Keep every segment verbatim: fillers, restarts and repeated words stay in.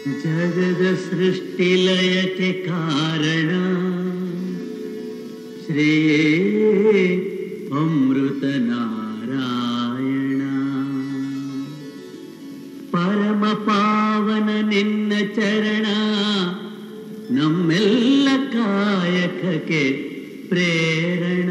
ಜಗದ ಸೃಷ್ಟಿಲಯಕ್ಕೆ ಕಾರಣ ಶ್ರೀ ಅಮೃತ ನಾರಾಯಣ. ಪರಮ ಪಾವನ ನಿನ್ನ ಚರಣ ನಮ್ಮೆಲ್ಲ ಕಾಯಕಕ್ಕೆ ಪ್ರೇರಣ.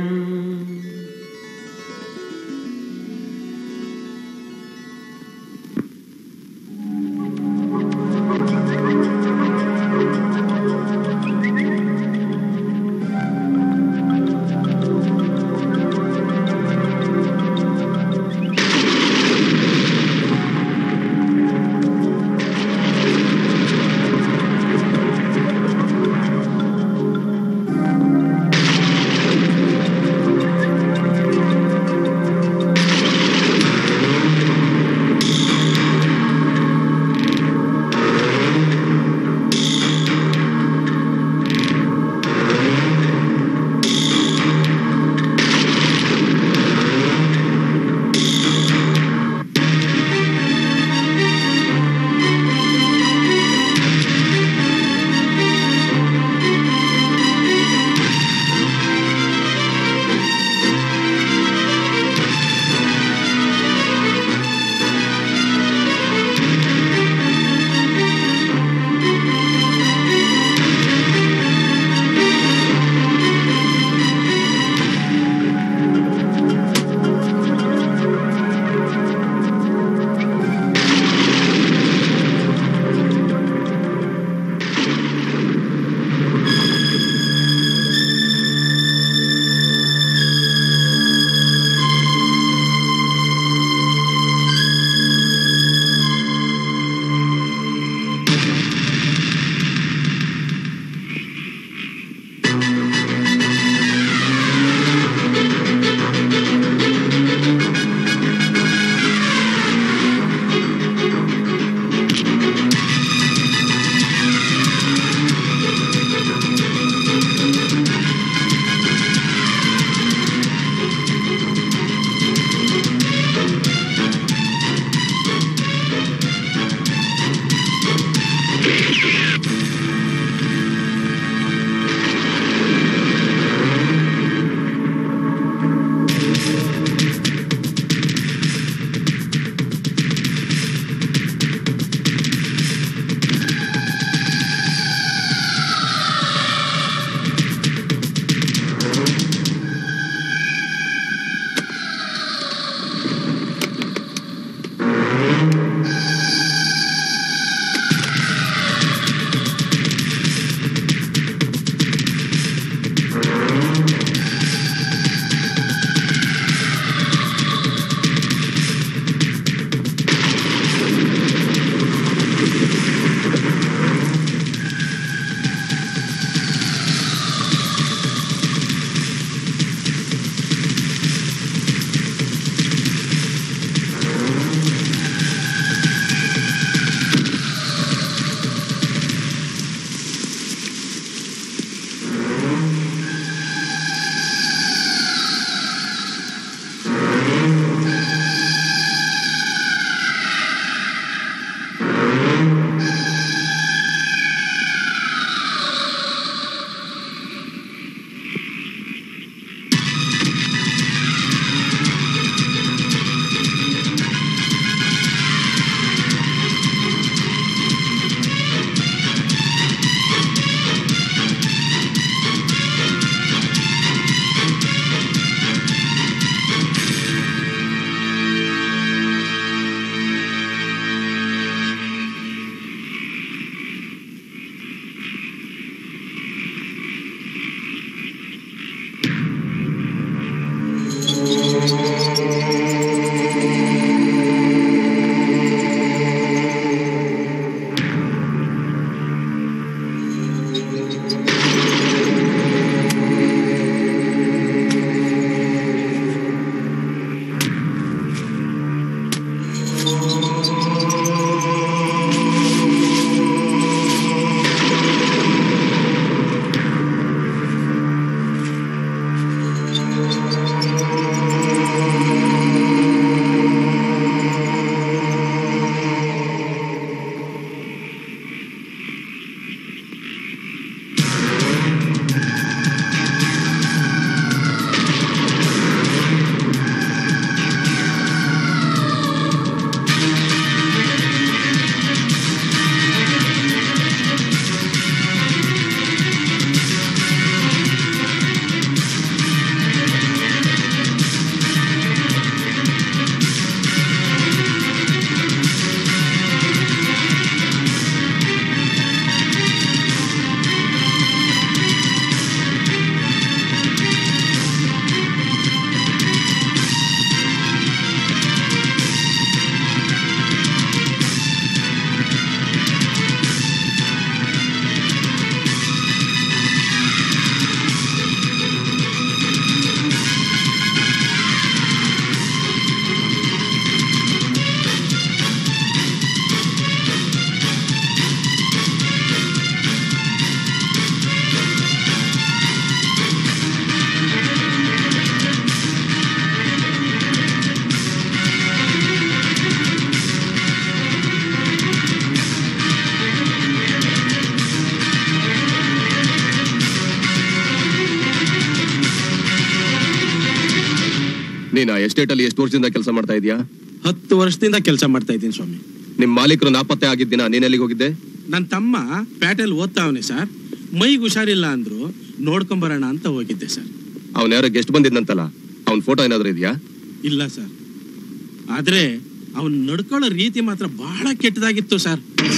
ನೀನ್ ಎಸ್ಟೇಟ್ ಅಲ್ಲಿ ಎಷ್ಟು ವರ್ಷದಿಂದ ಕೆಲಸ ಮಾಡ್ತಾ ಇದೀಯಾ? ಹತ್ತು ವರ್ಷದಿಂದ ಕೆಲಸ ಮಾಡ್ತಾ ಇದ್ದೀನಿ ಸ್ವಾಮಿ. ನಿಮ್ ಮಾಲೀಕರು ನಾಪತ್ತೆ ಆಗಿದ್ದಿನ ನೀನ್ ಎಲ್ಲಿಗೆ ಹೋಗಿದ್ದೆ? ನನ್ನ ತಮ್ಮ ಪ್ಯಾಟೆಲ್ ಓದ್ತಾವನೆ ಸರ್. ಮೈಗೆ ಹುಷಾರಿಲ್ಲ ಅಂದ್ರು ನೋಡ್ಕೊಂಬರೋಣ ಅಂತ ಹೋಗಿದ್ದೆ ಸರ್. ಅವ್ನ ಯಾರೋ ಗೆಸ್ಟ್ ಬಂದಿದ್ನಂತಲ್ಲ, ಅವ್ನ ಫೋಟೋ ಏನಾದ್ರು ಇದೆಯಾ? ಇಲ್ಲ ಸರ್, ಆದ್ರೆ ಅವ್ನ್ ನಡ್ಕೊಳ್ಳೋ ರೀತಿ ಮಾತ್ರ ಬಹಳ ಕೆಟ್ಟದಾಗಿತ್ತು ಸರ್.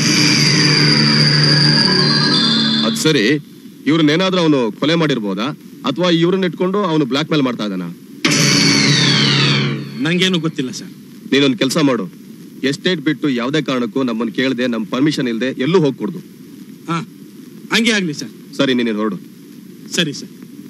ಅದ್ ಸರಿ, ಇವ್ರನ್ನೇನಾದ್ರೂ ಅವನು ಕೊಲೆ ಮಾಡಿರ್ಬೋದಾ ಅಥವಾ ಇವ್ರನ್ನ ಇಟ್ಕೊಂಡು ಅವನು ಬ್ಲಾಕ್ ಮೇಲ್ ಮಾಡ್ತಾ ಇದ್ದಾನ? ನಂಗೇನು ಗೊತ್ತಿಲ್ಲ ಸರ್. ನೀನೊಂದು ಕೆಲಸ ಮಾಡು, ಎಸ್ಟೇಟ್ ಬಿಟ್ಟು ಯಾವುದೇ ಕಾರಣಕ್ಕೂ ನಮ್ಮನ್ನು ಕೇಳದೆ, ನಮ್ ಪರ್ಮಿಷನ್ ಇಲ್ಲದೆ ಎಲ್ಲೂ ಹೋಗ್ಕೊಡ್ದು. ಹಾ, ಹಂಗೆ ಆಗ್ಲಿ ಸರ್. ಸರಿ, ನೀನೇನು ಹೊರಡು. ಸರಿ ಸರ್.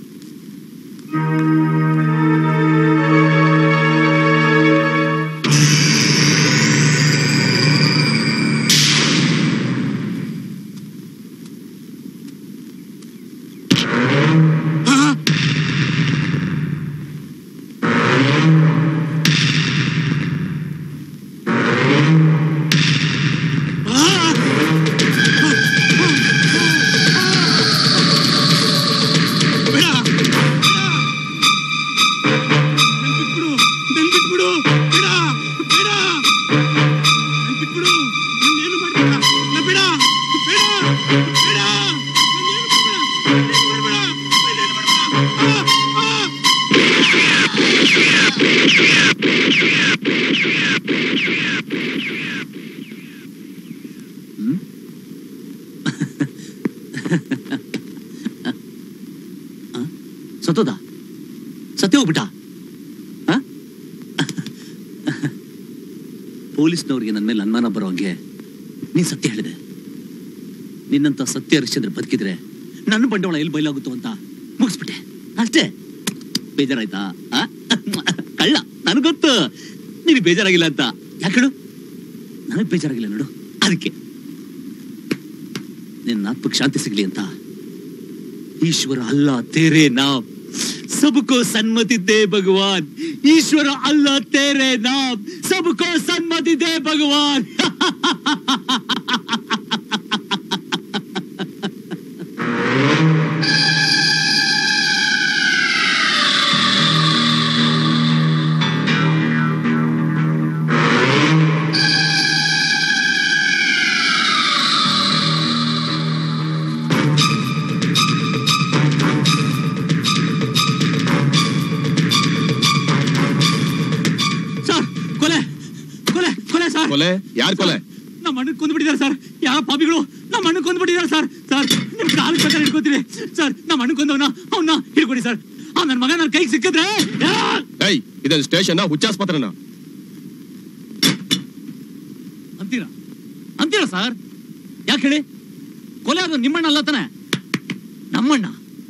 ಸತ್ತೋದ? ಸತ್ಯ ಹೋಗ್ಬಿಟ್ಟ? ಪೊಲೀಸ್ನವ್ರಿಗೆ ನನ್ನ ಮೇಲೆ ಅನುಮಾನ ಬರೋ ಹಂಗೆ ನೀನ್ ಸತ್ಯ ಹೇಳಿದೆ. ನಿನ್ನಂತ ಸತ್ಯ ಹರಿಶ್ಚಂದ್ರ ಬದುಕಿದ್ರೆ ನನ್ನ ಬಂಡವಾಳ ಎಲ್ಲಿ ಬಯಲಾಗುತ್ತೋ ಅಂತ ಮುಗಿಸ್ಬಿಟ್ಟೆ ಅಷ್ಟೇ. ಬೇಜಾರಾಯ್ತಾ? ಕಳ್ಳ, ನನಗೊತ್ತು ನೀನು ಬೇಜಾರಾಗಿಲ್ಲ ಅಂತ. ಯಾಕೆ ಹೇಳು? ನನಗ್ ಬೇಜಾರಾಗಿಲ್ಲ ನೋಡು, ಅದಕ್ಕೆ. ನಿನ್ನ ಆತ್ಮಕ್ಕೆ ಶಾಂತಿ ಸಿಗ್ಲಿ ಅಂತ ईश्वर अल्लाह तेरे नाम सबको सन्मति दे भगवान. ईश्वर अल्लाह तेरे नाम सबको सन्मति दे भगवान. ಕೊಲೆ? ಯಾರು ಕೊಲೆ? ನಮ್ಮ ಅಣ್ಣ ಕೊಂದ್ಬಿಟ್ಟಿದ್ದಾರೆ ಸರ್. ಯಾವ ಪಾಪಿಗಳು ನಮ್ಮ ಅಣ್ಣ ಕೊಂದ್ಬಿಟ್ಟಿದ್ದಾರೆ ಸರ್. ಸರ್ ನಿಮ್ ಕಾಲು ಪ್ರಕಾರ ಹಿಡ್ಕೊತೀರಿ ಸರ್. ನಮ್ಮ ಅಣ್ಣ ಕೊಂದವನ ಅವನ್ನ ಹಿಡ್ಕೊಡಿ ಸರ್. ಆ ನನ್ನ ಮಗ ನನ್ನ ಕೈಗೆ ಸಿಕ್ಕಿದ್ರೆ. ಏಯ್, ಇದೊಂದು ಸ್ಟೇಷನ್ ಹುಚ್ಚಾಸ್ಪತ್ರೆನ ಅಂತೀರಾ? ಅಂತೀರಾ ಸರ್? ಯಾಕೆ ಹೇಳಿ? ಕೊಲೆ ಅದು ನಿಮ್ಮಣ್ಣ ಅಲ್ಲ ತಾನೆ? ನಮ್ಮಣ್ಣ.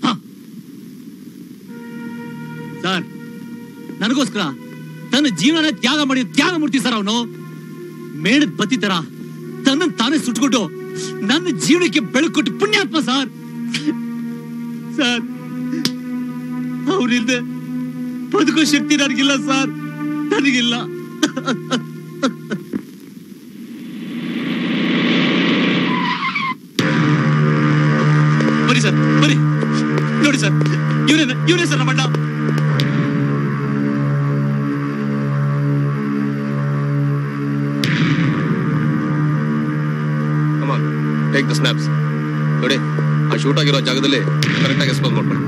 ಸರ್ ನನಗೋಸ್ಕರ ತನ್ನ ಜೀವನ ತ್ಯಾಗ ಮಾಡಿ ತ್ಯಾಗ ಮೂರ್ತಿ ಸರ್ ಅವನು. ಮೇಣದ ಬತ್ತಿ ತರ ತನ್ನ ತಾನೇ ಸುಟ್ಕೊಂಡು ನನ್ನ ಜೀವನಕ್ಕೆ ಬೆಳಕೊಟ್ಟು ಪುಣ್ಯಾತ್ಮ ಸರ್. ಸರ್ ಅವ್ರಿಲ್ದೆ ಬದುಕೋ ಶಕ್ತಿ ನನಗಿಲ್ಲ ಸರ್, ನನಗಿಲ್ಲ. ಬನ್ನಿ ಸರ್, ಬನ್ನಿ ನೋಡಿ ಸರ್, ಇವನೇ ಇವನೇ ಸರ್ ನಮ್ಮಣ್ಣ. Take the snaps. ನೋಡಿ, ಆ ಶೂಟ್ ಆಗಿರೋ ಜಾಗದಲ್ಲಿ ಕರೆಕ್ಟ್ ಆಗಿ ಎಕ್ಸ್ಪೋಸ್ ಮಾಡ್ಕೊಳ್ಳಿ.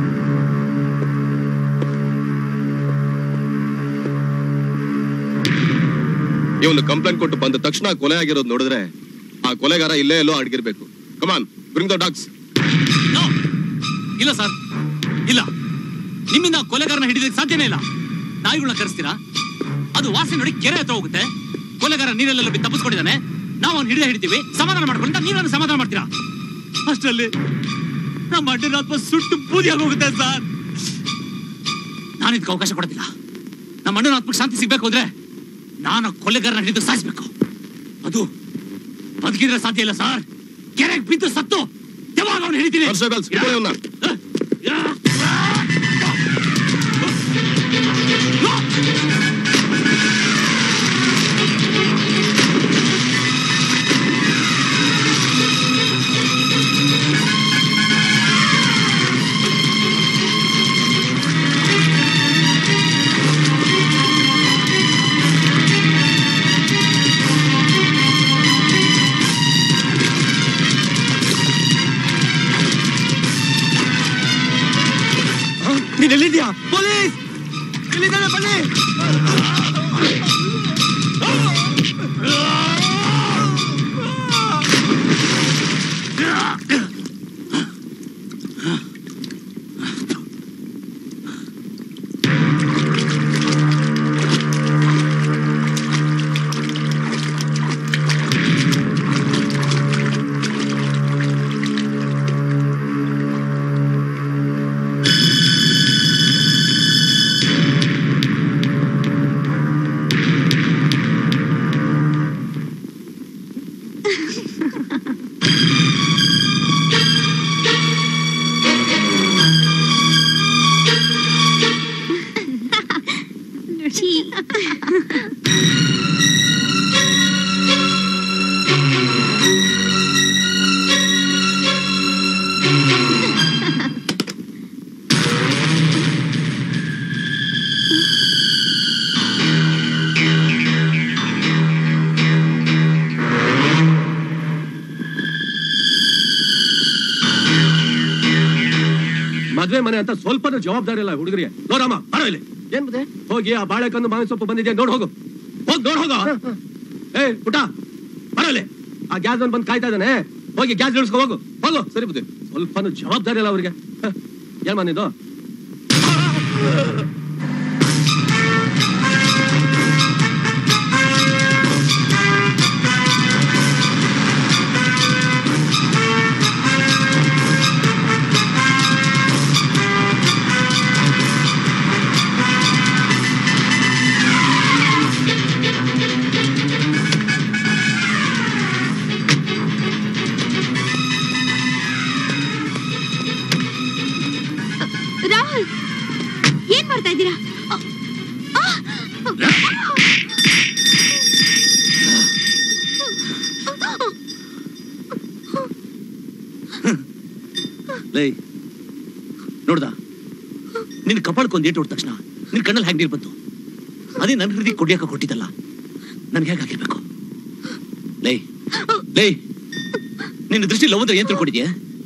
ಇವನು ಕಂಪ್ಲೇಂಟ್ ಕೊಟ್ಟು ಬಂದ ತಕ್ಷಣ ಕೊಲೆ ಆಗಿರೋದು ನೋಡಿದ್ರೆ ಆ ಕೊಲೆಗಾರ ಇಲ್ಲೇ ಎಲ್ಲೋ ಅಡಗಿರ್ಬೇಕು. Come on, bring the dogs. ಇಲ್ಲ ಸರ್, ಇಲ್ಲ. ನಿಮ್ಮಿಂದ ಕೊಲೆಗಾರನ ಹಿಡಿದಕ್ಕೆ ಸಾಧ್ಯನೇ ಇಲ್ಲ. ನಾಯಿಗಳನ್ನ ಕರೆಸ್ತೀರಾ? ಅದು ವಾಸನೆ ನೋಡಿ ಕೆರೆ ಹತ್ರ ಹೋಗುತ್ತೆ. ಕೊಲೆಗಾರ ನೀರೆಲ್ಲ ಬಿದ್ದು ತಪ್ಪಿಸ್ಕೊಂಡಿದ್ದಾನೆ. ನಾವು ಅವ್ನು ಹಿಡಿದ ಹಿಡಿತೀವಿ, ಸಮಾಧಾನ ಮಾಡ್ಕೊಂಡು ನೀವನ್ನ ಸಮಾಧಾನ ಮಾಡ್ತೀರಾ? ಅಷ್ಟರಲ್ಲಿ ನಮ್ಮ ಅಡ್ಡನ ಆತ್ಮ ಸುಟ್ಟು ಬೂದಿಯಾಗಿ ಹೋಗುತ್ತೆ ಸರ್. ನಾನು ಇದಕ್ಕೆ ಅವಕಾಶ ಕೊಡೋದಿಲ್ಲ. ನಮ್ಮ ಅಣ್ಣನ ಆತ್ಮಕ್ಕೆ ಶಾಂತಿ ಸಿಗ್ಬೇಕು ಅಂದ್ರೆ ನಾನು ಕೊಲೆಗಾರನ ಹಿಡಿದು ಸಾಯಿಸ್ಬೇಕು. ಅದು ಬದುಕಿದ್ರೆ ಸಾಧ್ಯ ಇಲ್ಲ ಸರ್. ಕೆರೆಗೆ ಬಿದ್ದು ಸತ್ತು ಯಾವಾಗ ಅವನು ಹಿಡಿತೀನಿ. ನೀನ್ ಎಲ್ಲಿದ್ಯಾ? ಪೊಲೀಸ್ ಎಲ್ಲಿದ್ದಾನೆ? ಬನ್ನಿ. ಮದ್ವೆ ಮನೆ ಅಂತ ಸ್ವಲ್ಪ ಜವಾಬ್ದಾರಿ ಇಲ್ಲ ಹುಡುಗರಿಗೆ. ನೋಡಮ್ಮ ಬರೋ ಇಲ್ಲಿ. ಏನ್ ಬದೇ? ಹೋಗಿ ಆ ಬಾಳೆಕಂದು ಮಾವಿನ ಸೊಪ್ಪು ಬಂದಿದ್ಯಾ ನೋಡ್ ಹೋಗು. ಹೋಗ್ ನೋಡ್ ಹೋಗು. ಏ ಪುಟ ಬರೋ ಇಲ್ಲಿ. ಆ ಗ್ಯಾಸ್ ಬಂದು ಕಾಯ್ತಾ ಇದ್ದಾನೆ. ಹೋಗಿ ಗ್ಯಾಸ್ ಇಳಿಸ್ಕೊ ಹೋಗು. ಹೋಗು. ಸರಿ ಬುದ್ಧಿ. ಸ್ವಲ್ಪ ಜವಾಬ್ದಾರಿ ಇಲ್ಲ ಅವ್ರಿಗೆ. ಏನ್ ಬಂದಿದ್ದು? ನೋಡ್ದ ನಿನ್ ಕಪಾಳಕ್ಕೊಂದು ಏಟು ಹೊಡೆದ ತಕ್ಷಣ ನಿನ್ ಕಣ್ಣಲ್ಲಿ ಹೇಗೆ ನೀರು ಬಂತು? ಅದೇ ನನ್ನ ಹೃದಯ ಕೊಡಿಯಾಕ ಕೊಟ್ಟಿದ್ದಲ್ಲ, ನನ್ಗೆ ಹೇಗಾಗಿರ್ಬೇಕು? ಲೈ ಲೈ ನಿನ್ನ ದೃಷ್ಟಿ ಲವ್ ಅಂದ್ರೆ ಏನ್ ತಿಳ್ಕೊಂಡಿದ್ಯಾ?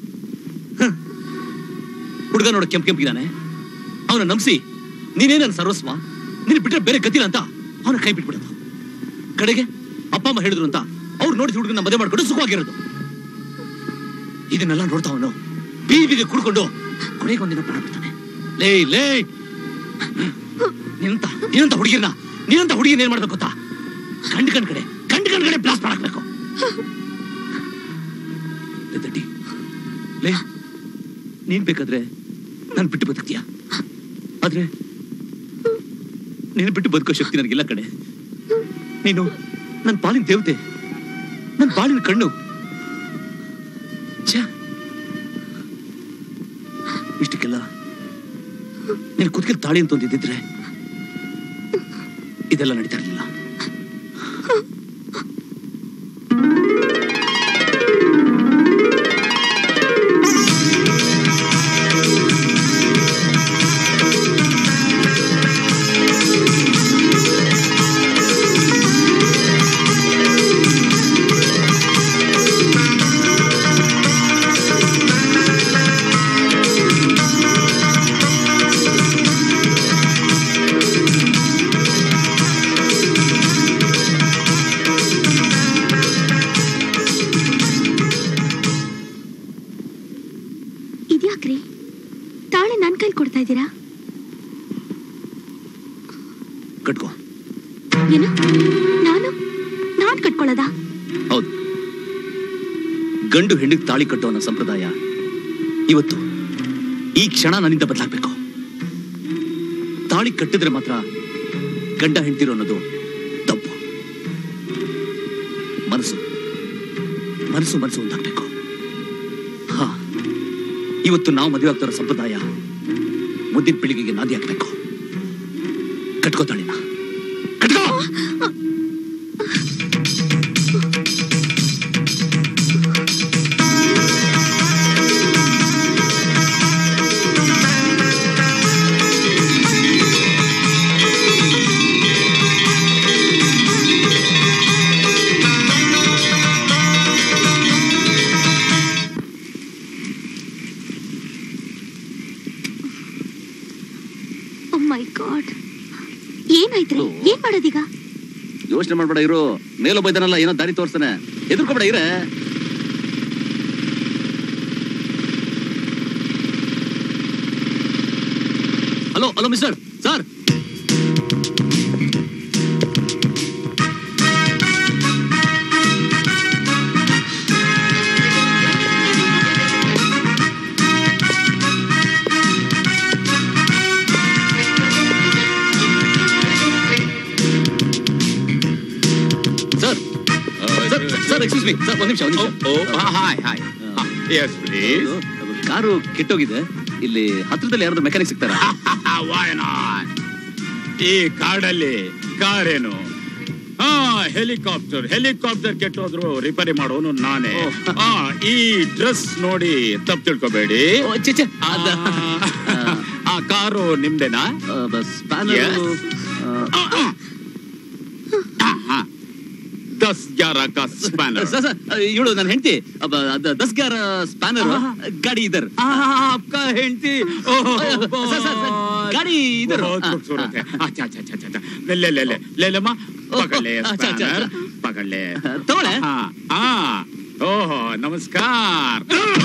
ಹುಡುಗ ನೋಡ ಕೆಂಪ್ ಕೆಂಪಿದಾನೆ, ಅವನ ನಂಬಿಸಿ ನೀನೇ ನನ್ನ ಸರ್ವಸ್ವ, ನೀನು ಬಿಟ್ರೆ ಬೇರೆ ಗತಿಲ್ಲ ಅಂತ ಅವನ ಕೈ ಬಿಟ್ಬಿಡೋದು. ಕಡೆಗೆ ಅಪ್ಪ ಅಮ್ಮ ಹೇಳಿದ್ರು ಅಂತ ಅವ್ರು ನೋಡಿದ ಹುಡುಗನ ಮದುವೆ ಮಾಡ್ಕೊಂಡು ಸುಖವಾಗಿರೋದು. ಇದನ್ನೆಲ್ಲ ನೋಡ್ತಾ ಅವನು ಬೀದಿಗೆ ಕುಡ್ಕೊಂಡು ಕೊನೆಗೆ ಒಂದಿನ ಪ್ರಾಣ ಬಿಡ್ತಾನೆ. ಲೇ ಲೇ ನೀನಂತ ನೀನಂತ ಹುಡುಗಿರ್ನ ನೀನಂತ ಹುಡುಗಿನ ಏನ್ ಮಾಡ್ಬೇಕು ಗೊತ್ತಾ? ಕಂಡ್ ಕಂಡ್ ಕಡೆ ಕಂಡ್ ಕಂಡ್ ಕಡೆ ಬ್ಲಾಸ್ಟ್ ಮಾಡಾಕ್ಬೇಕು. ಲೇ ನೀನ್ ಬೇಕಾದ್ರೆ ನಾನು ಬಿಟ್ಟು ಬದುಕ್ತೀಯ, ಆದ್ರೆ ನೀನು ಬಿಟ್ಟು ಬದುಕೋ ಶಕ್ತಿ ನನಗಿಲ್ಲ ಕಡೆ. ನೀನು ನನ್ನ ಪಾಲಿನ ದೇವತೆ, ನನ್ನ ಪಾಲಿನ ಕಣ್ಣು. ಇಷ್ಟಕ್ಕೆಲ್ಲ ನೀನು ಕುತ್ತಿಗೆ ತಾಳಿ ಅಂತ ಒಂದಿದ್ದಿದ್ರೆ ಇದೆಲ್ಲ ನಡೀತಾ ಇರಲಿಲ್ಲ. ಕಟ್ಕೋ. ಏನು? ನಾನು ನಾನ್ ಕಟ್ಕೊಳ್ಳೋದಾ? ಹೌದು. ಗಂಡು ಹೆಣ್ಣಿಗೆ ತಾಳಿ ಕಟ್ಟೋ ಅನ್ನೋ ಸಂಪ್ರದಾಯ ಇವತ್ತು ಈ ಕ್ಷಣ ನನ್ನಿಂದ ಬದಲಾಗಬೇಕು. ತಾಳಿ ಕಟ್ಟಿದ್ರೆ ಮಾತ್ರ ಗಂಡ ಹೆಂಡ್ತಿರೋ ಅನ್ನೋದು ತಪ್ಪು. ಮನಸ್ಸು ಮನಸ್ಸು ಮನಸ್ಸು ಒಂದಾಗಬೇಕು. ಹಾ, ಇವತ್ತು ನಾವು ಮದುವೆ ಆಗ್ತಾರೋ ಸಂಪ್ರದಾಯ ಮುಂದಿನ ಪೀಳಿಗೆಗೆ ನಾಂದಿ ಆಗ್ಬೇಕು. ಕಟ್ಕೋ ತಾಳಿನ, ಕಟ್ಕೋ. ಯೋಚನೆ ಮಾಡ್ಬೇಡ ಇರು. ಮೇಲೊಬ್ಬ ಇದ್ದಾನಲ್ಲ, ಏನೋ ದಾರಿ ತೋರಿಸ್ತಾನೆ, ಎದುರ್ಕೊಬೇಡ ಇರೇ. Hello hello mister sir. Sir excuse me sir, ಒಂದ್ ನಿಮಿಷ ಒಂದ್ ನಿಮಿಷ. Hi hi yes please. Car ಕೆಟ್ಟೋಗಿದೆ, ಇಲ್ಲಿ ಹತ್ರದಲ್ಲಿ ಯಾರಾದ್ರೂ ಮೆಕ್ಯಾನಿಕ್ ಸಿಗ್ತಾರಾ? Why not? ಈ ಕಾಡಲ್ಲಿ ಕಾರೇನು? ಹಾ, ಹೆಲಿಕಾಪ್ಟರ್ ಹೆಲಿಕಾಪ್ಟರ್ ಕೆಟ್ಟೋದ್ರು ರಿಪೇರಿ ಮಾಡೋನು ನಾನೇ. ಹಾ, ಈ ಡ್ರೆಸ್ ನೋಡಿ ತಪ್ಪು ತಿಳ್ಕೊಬೇಡಿ. ಆ ಕಾರು ನಿಮ್ದೇನಾ? दस ग्यारह का स्पैनर. ಇವಳು ನನ್ನ ಹೆಂಡತಿ. दस ग्यारह स्पैनर ಗಾಡಿ इधर. आपका ಹೆಂಡತಿ? ಗಾಡಿ इधर. बहुत खूबसूरत है. अच्छा अच्छा अच्छा अच्छा ले ले ले ले ले ले माँ, पकड़ ले स्पैनर, पकड़ ले. तोड़े. हाँ हाँ. ओहो नमस्कार.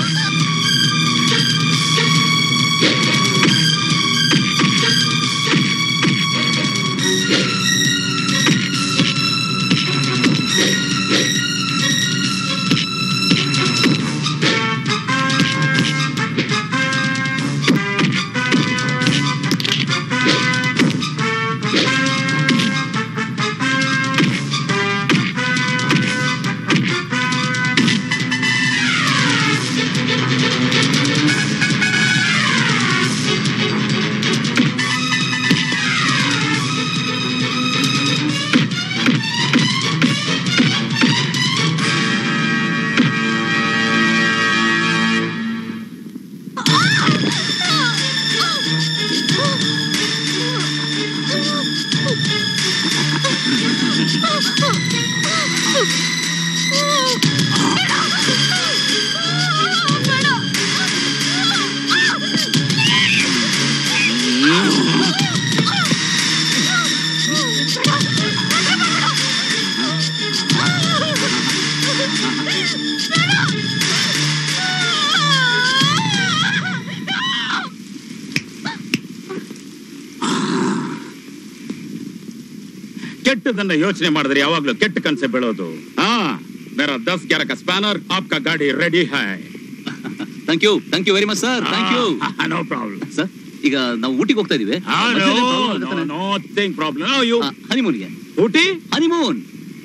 ಕೆಟ್ಟದನ್ನ ಯೋಚನೆ ಮಾಡಿದ್ರೆ ಯಾವಾಗ್ಲೂ ಕೆಟ್ಟ ಕನಸೆ ಬೀಳೋದು. ಹಾ, मेरा दस ग्यारह का स्पैनर, आपका गाड़ी रेडी है. Thank you thank you very much sir. Thank you. No problem sir. ಈಗ ನಾವು ಊಟಿಗೆ ಹೋಗ್ತಾ ಇದೀವಿ. Nothing problem. ಯು ಹನಿಮೂನ್ಗೆ. Ooty honeymoon.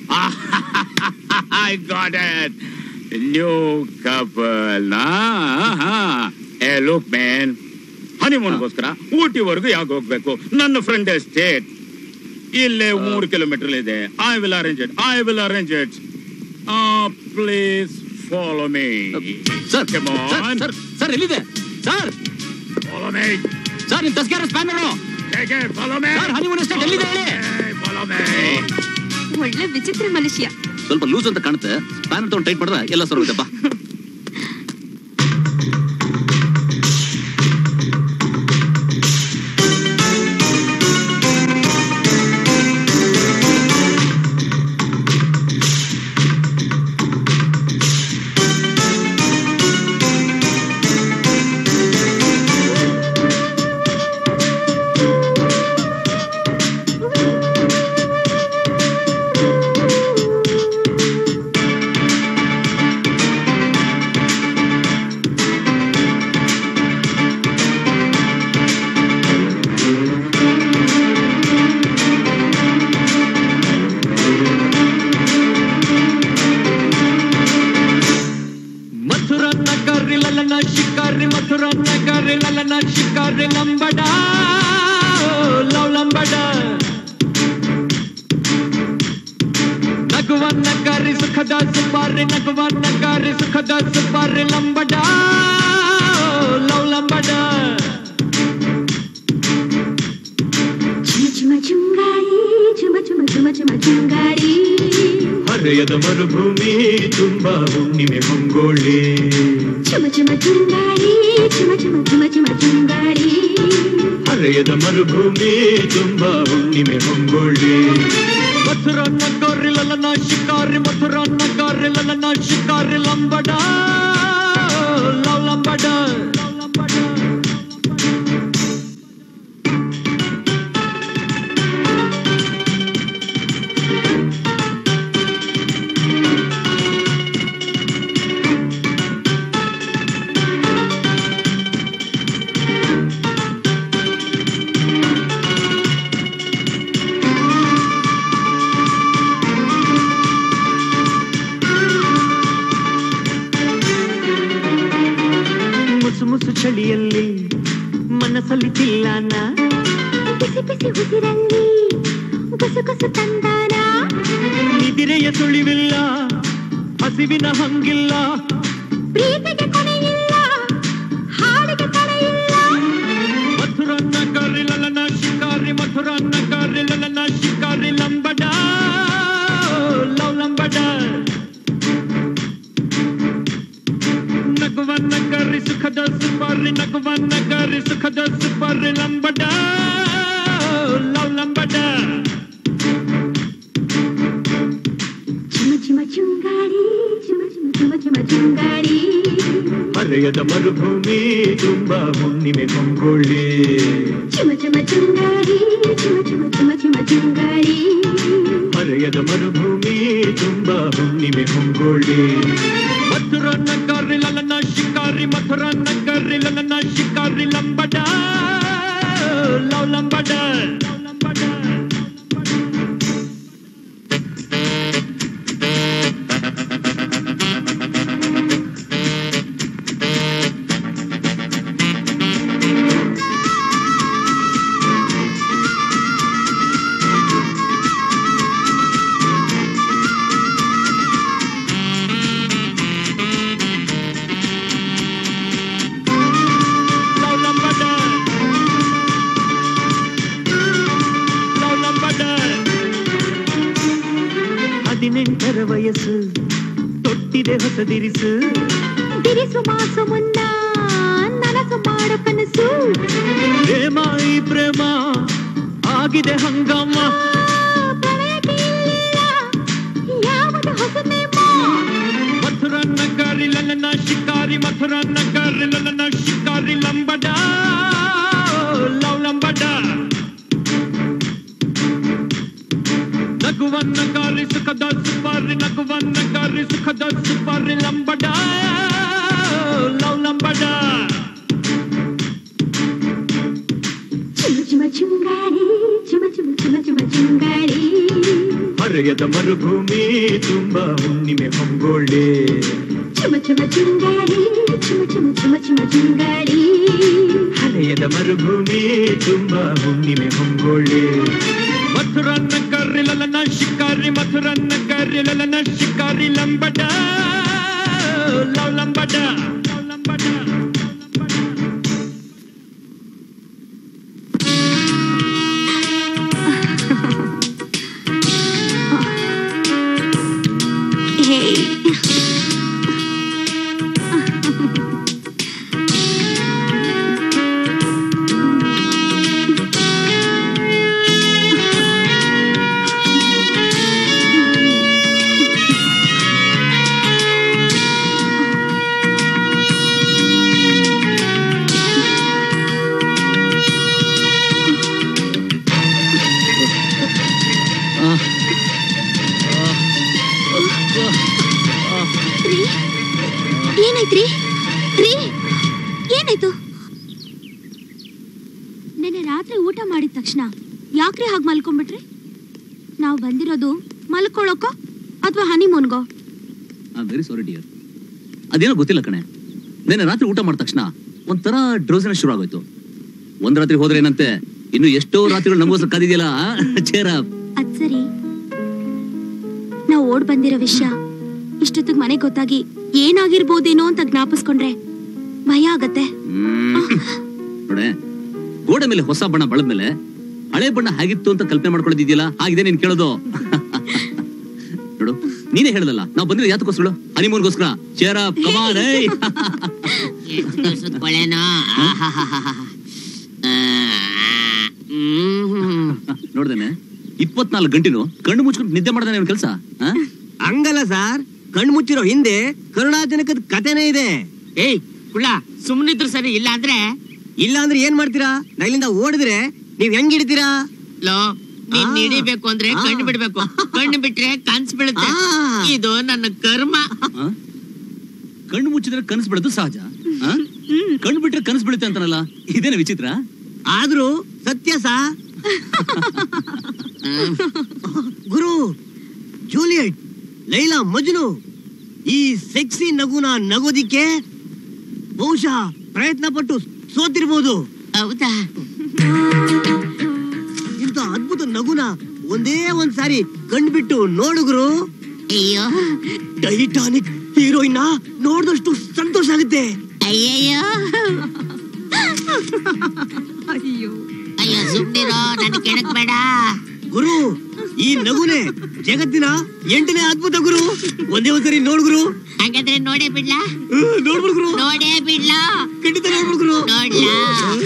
I got it. New couple. ನಾ ಏ ಲುಕ್ ಮ್ಯಾನ್, ಹನಿಮೂನ್ಗೋಸ್ಕರ ಊಟಿವರೆಗೂ ಯಾಕೆ ಹೋಗ್ಬೇಕು? ನನ್ನ ಫ್ರೆಂಡ್ ಎಸ್ಟೇಟ್ ಇಲ್ಲೇ ಮೂರು ಕಿಲೋಮೀಟರ್ ಇದೆ. I will arrange it I will arrange it please follow me. Sir sir sir ಎಲ್ಲಿದೆ ಸರ್? Follow me sir. ನಿಮ್ ದಸ್ಗಾರ spanner. Follow me sir. Honeymoon estate ಎಲ್ಲಿದೆ ಹೇಳಿ? Follow me. ಒಳ್ಳೆ ವಿಚಿತ್ರ ಮನುಷ್ಯ. ಸ್ವಲ್ಪ ಲೂಸ್ ಅಂತ ಕಾಣುತ್ತೆ. ಸ್ಪ್ಯಾನರ್ ತಗೊಂಡು ಟೈಟ್ ಮಾಡಿದ್ರೆ ಎಲ್ಲ ಸರ್ ಹೋಗುತ್ತಪ್ಪ. ಹರ ಹರೆಯದ ಮರುಭೂಮಿ ತುಂಬಾ ಹುಣ್ಣಿಮೆ ಹೊಂಗೋಳಿ ಚುಮ ಚುಮ ಚುಂಗಾರಿ ಚುಮ ಚುಮ ಚುಮ ಚುಮ ಚುಂಗಾರಿ ಹರೆಯದ ಮರುಭೂಮಿ ತುಂಬಾ ಹುಣ್ಣಿಮೆ ಹೊಂಗೋಳಿ ಮಥುರ ನಗರಿ ಲಲನ ಶಿಕಾರಿ ಮಥುರ ನಗರಿ ಲಲನ ಶಿಕಾರಿ ಲಂಬಡ ಲವ್ ಲಂಬಡ ಮುಸು ಚಳಿಯಲ್ಲಿ ಮನಸ್ಸಲ್ಲಿ ತಿಲ್ಲಾನ ಬಿಸಿ ಬಿಸಿ ಉಸಿರಲ್ಲಿ ಗುಸು ಗುಸು ತಂದಾನ ನಿದಿರೆಯ ಸುಳಿವಿಲ್ಲ ಹಸಿವಿನ ಹಂಗಿಲ್ಲ ಪ್ರೀತಿಗೆ ಕೊನೆಯಿಲ್ಲ ಹಾಡಿಗೆ ತಡೆಯಿಲ್ಲ ಮಥುರ ನಗರಿ ಲಲನ ಶಿಕಾರಿ ಮಥುರ ನಗರಿ ಲಲನ ಶಿಕಾರಿ ಲಂಬಡ ಲವ್ ಲಂಬಡ ನಗುವ ನಗರಿ ಸುಖದ ಸುಪಾರಿ ನಗುವ ನಗರಿ ಸುಖದ ಸುಪಾರಿ ಲಂಬಡ ಲವ್ ಲಂಬಡ ಚುಮ ಚುಮ ಚುಂಗಾರಿ ಚುಮ ಚುಮ ಚುಮ ಚುಮ ಚುಂಗಾರಿ ಹರೆಯದ ಮರುಭೂಮಿ ತುಂಬಾ ಹುಣ್ಣಿಮೆ ಹೊಂಗೋಳಿ ಚುಮ ಚುಮ ಚುಂಗಾರಿ ಚುಮ ಚುಮ ಚುಮ ಚುಮ ಚುಂಗಾರಿ ಹರೆಯದ ಮರುಭೂಮಿ ತುಂಬಾ ಹುಣ್ಣಿಮೆ ಹೊಂಗೋಳಿ ಮಥುರ ನಗರಿ ಲಲನ ಶಿಕಾರಿ ಮಥುರ ನಗರಿ ಲಲನ ಶಿಕಾರಿ ಲಂಬಡ ಲವ್ ಲಂಬಡ ಹದಿನೆಂಟರ ವಯಸ್ಸು ತೊಟ್ಟಿದೆ ಹೊಸದಿರಿಸು ಬಿರಿಸು ಮಾಸು ಮುನ್ನ ನನಸು ಮಾಡೋ ಕನಸು ಪ್ರೇಮ ಈ ಪ್ರೇಮ ಆಗಿದೆ ಹಂಗಮ್ಮ ಪ್ರಳಯಕ್ಕೆ ಇಲ್ಲಿಲ್ಲ ಯಾವುದು ಹೊಸ ನೇಮ ಮಥುರ ನಗರಿ ಲಲನ ಶಿಕಾರಿ ಮಥುರ ನಗರಿ ಲಲನ ಶಿಕಾರಿ ಲಂಬಡ ಲವ್ ಲಂಬಡ ನಗುವ ನಗರಿ ಸುಖದ ಸುಪಾರಿ ನಗುವ ನಗರಿ ಸುಖದ ಸುಪಾರಿ ಲಂಬಡ ಲವ್ ಲಂಬಡ ಚುಮ ಚುಮ ಚುಂಗಾರಿ ಚುಮ ಚುಮ ಚುಮ ಚುಮ ಚುಂಗಾರಿ ಹರೆಯದ ಮರುಭೂಮಿ ತುಂಬಾ ಹುಣ್ಣಿಮೆ ಹೊಂಗೋಳಿ ಚುಮ ಚುಮ ಚುಂಗಾರಿ ಚುಮ ಚುಮ ಚುಮ ಚುಮ ಚುಂಗಾರಿ ಹರೆಯದ ಮರುಭೂಮಿ ತುಂಬಾ ಹುಣ್ಣಿಮೆ ಹೊಂಗೋಳಿ ಮಥುರ ನಗರಿ ಲಲನ ಶಿಕಾರಿ ಮಥುರ ನಗರಿ ಲಲನ ಶಿಕಾರಿ ಲಂಬಡ ಲವ್ ಲಂಬಡ ಲವ್ ಲಂಬಡ ಹೇ ಏನಾಯ್ತ್ರಿ ರೀ ಏನಾಯ್ತು ನೆನ್ನೆ ರಾತ್ರಿ ಊಟ ಮಾಡಿದ ತಕ್ಷಣ ಯಾಕ್ರಿ ಹಾಗೆ ಮಲ್ಕೊಂಡ್ಬಿಟ್ರಿ ನಾವು ಬಂದಿರೋದು ಮಲ್ಕೊಳ್ಳೋಕೋ ಅಥವಾ ಹನಿಮೂನ್ಗೋ I am very sorry dear ಅದೇನೋ ಗೊತ್ತಿಲ್ಲ ಕಣೆ ನೆನ್ನೆ ರಾತ್ರಿ ಊಟ ಮಾಡಿದ ತಕ್ಷಣ ಒಂಥರ ಡ್ರೋಸಿನ ಶುರು ಆಗೋಯ್ತು ಒಂದ್ ರಾತ್ರಿ ಹೋದ್ರೆ ಏನಂತೆ ಇನ್ನು ಎಷ್ಟೋ ರಾತ್ರಿಗಳು ನಮಗೋಸ್ಕರ ಕಾದಿದೆಯಲ್ಲ ಚೇರ ಅದ್ ಸರಿ ನಾವು ಓಡ್ ಬಂದಿರೋ ವಿಷಯ ಇಷ್ಟೊತ್ತಿಗೆ ಮನೆಗೆ ಗೊತ್ತಾಗಿ ಏನಾಗಿರ್ಬೋದೇನೋ ಅಂತ ಜ್ಞಾಪಿಸ್ಕೊಂಡ್ರೆ ಭಯ ಆಗತ್ತೆ ನೋಡೆ ಗೋಡೆ ಮೇಲೆ ಹೊಸ ಬಣ್ಣ ಬಳದ್ಮೇಲೆ ಹಳೆ ಬಣ್ಣ ಹೇಗಿತ್ತು ಅಂತ ಕಲ್ಪನೆ ಮಾಡ್ಕೊಳ್ಳೋದಿದೆಯಲ್ಲ ಹಾಗಿದೆ ನೀನ್ ಕೇಳೋದು ನೋಡು ನೀನೇ ಹೇಳದಲ್ಲ ನಾವು ಬಂದ್ರೆ ಯಾತಕ್ಕೋಸ್ಕರ ಹನಿಮೂನ್ಗೋಸ್ಕರ ಚೇರ ಕಮಾನ್ ಎಷ್ಟು ದಿವಸದ ಕೊಳೆನೋ ನೋಡ್ದೇನೆ ಇಪ್ಪತ್ನಾಲ್ಕು ಗಂಟೆನು ಕಣ್ಣು ಮುಚ್ಕೊಂಡು ನಿದ್ದೆ ಮಾಡ್ದಾನೆ ಅವ್ನ ಕೆಲಸ ಹಂಗಲ್ಲ ಸರ್ ಕಣ್ಣು ಮುಚ್ಚಿರೋ ಹಿಂದೆ ಕರುಣಾಜನಕದ ಕಥೆನೇ ಇದೆ. ಏಯ್ ಕುಳ್ಳ ಸುಮ್ಮನಿದ್ರು ಸರಿ, ಇಲ್ಲ ಅಂದ್ರೆ ಇಲ್ಲ ಅಂದ್ರೆ ಏನ್ ಮಾಡ್ತೀರಾ? ನಾ ಇಲ್ಲಿಂದ ಓಡಿದ್ರೆ ನೀವ್ ಹೆಂಗ್ ಹಿಡಿತೀರಾ? ಲೋ ನೀನ್ ಹಿಡಿಬೇಕು ಅಂದ್ರೆ ಕಣ್ಣು ಬಿಡ್ಬೇಕು, ಕಣ್ಣು ಬಿಟ್ರೆ ಕನ್ಸ್ ಬೀಳುತ್ತೆ. ಇದು ನನ್ನ ಕರ್ಮ. ಕಣ್ಣು ಮುಚ್ಚಿದ್ರೆ ಕನಸು ಬಿಡೋದು ಸಹಜ, ಕಣ್ಣು ಬಿಟ್ರೆ ಕನಸು ಬೀಳುತ್ತೆ ಅಂತಾನಲ್ಲ, ಇದೇನು ವಿಚಿತ್ರ? ಆದ್ರೂ ಸತ್ಯ ಸಾ ಗುರು, ಜೂಲಿಯಟ್, ಲೈಲಾ, ಮಜ್ನು ಈ ಸೆಕ್ಸಿ ನಗುನ ನಗೋದಿಕ್ಕೆ ಬಹುಶಃ ಪ್ರಯತ್ನ ಪಟ್ಟು ಸೋತಿರ್ಬೋದು. ಹೌದಾ? ಇಂಥ ಅದ್ಭುತ ನಗುನ ಒಂದೇ ಒಂದ್ ಸಾರಿ ಕಂಡ್ಬಿಟ್ಟು ನೋಡುಗ್ರು. ಅಯ್ಯೋ, ಟೈಟಾನಿಕ್ ಹೀರೋಯಿನ್ ನೋಡಿದಷ್ಟು ಸಂತೋಷ ಆಗುತ್ತೆ. ಅಯ್ಯಯ್ಯೋ ಅಯ್ಯೋ ಅಯ್ಯೋ ಸುಮ್ನಿರೋ, ನನ್ ಕೆಣಕ್ ಬೇಡ ಗುರು. ಈ ನಗುನೆ ಜಗತ್ತಿನ ಎಂಟನೇ ಅದ್ಭುತ ಗುರು. ಒಂದೇ ಒಂದ್ಸರಿ ನೋಡ್ಗುರು. ಹಾಗಾದ್ರೆ ನೋಡೇ ಬಿಡ್ಲಾ? ನೋಡ್ಬಿಡ್ಗುರು. ನೋಡೇ ಬಿಡ್ಲಾ? ಖಂಡಿತ ನೋಡ್ಬಿಡ್ಗುರು. ನೋಡ್ಲಾ?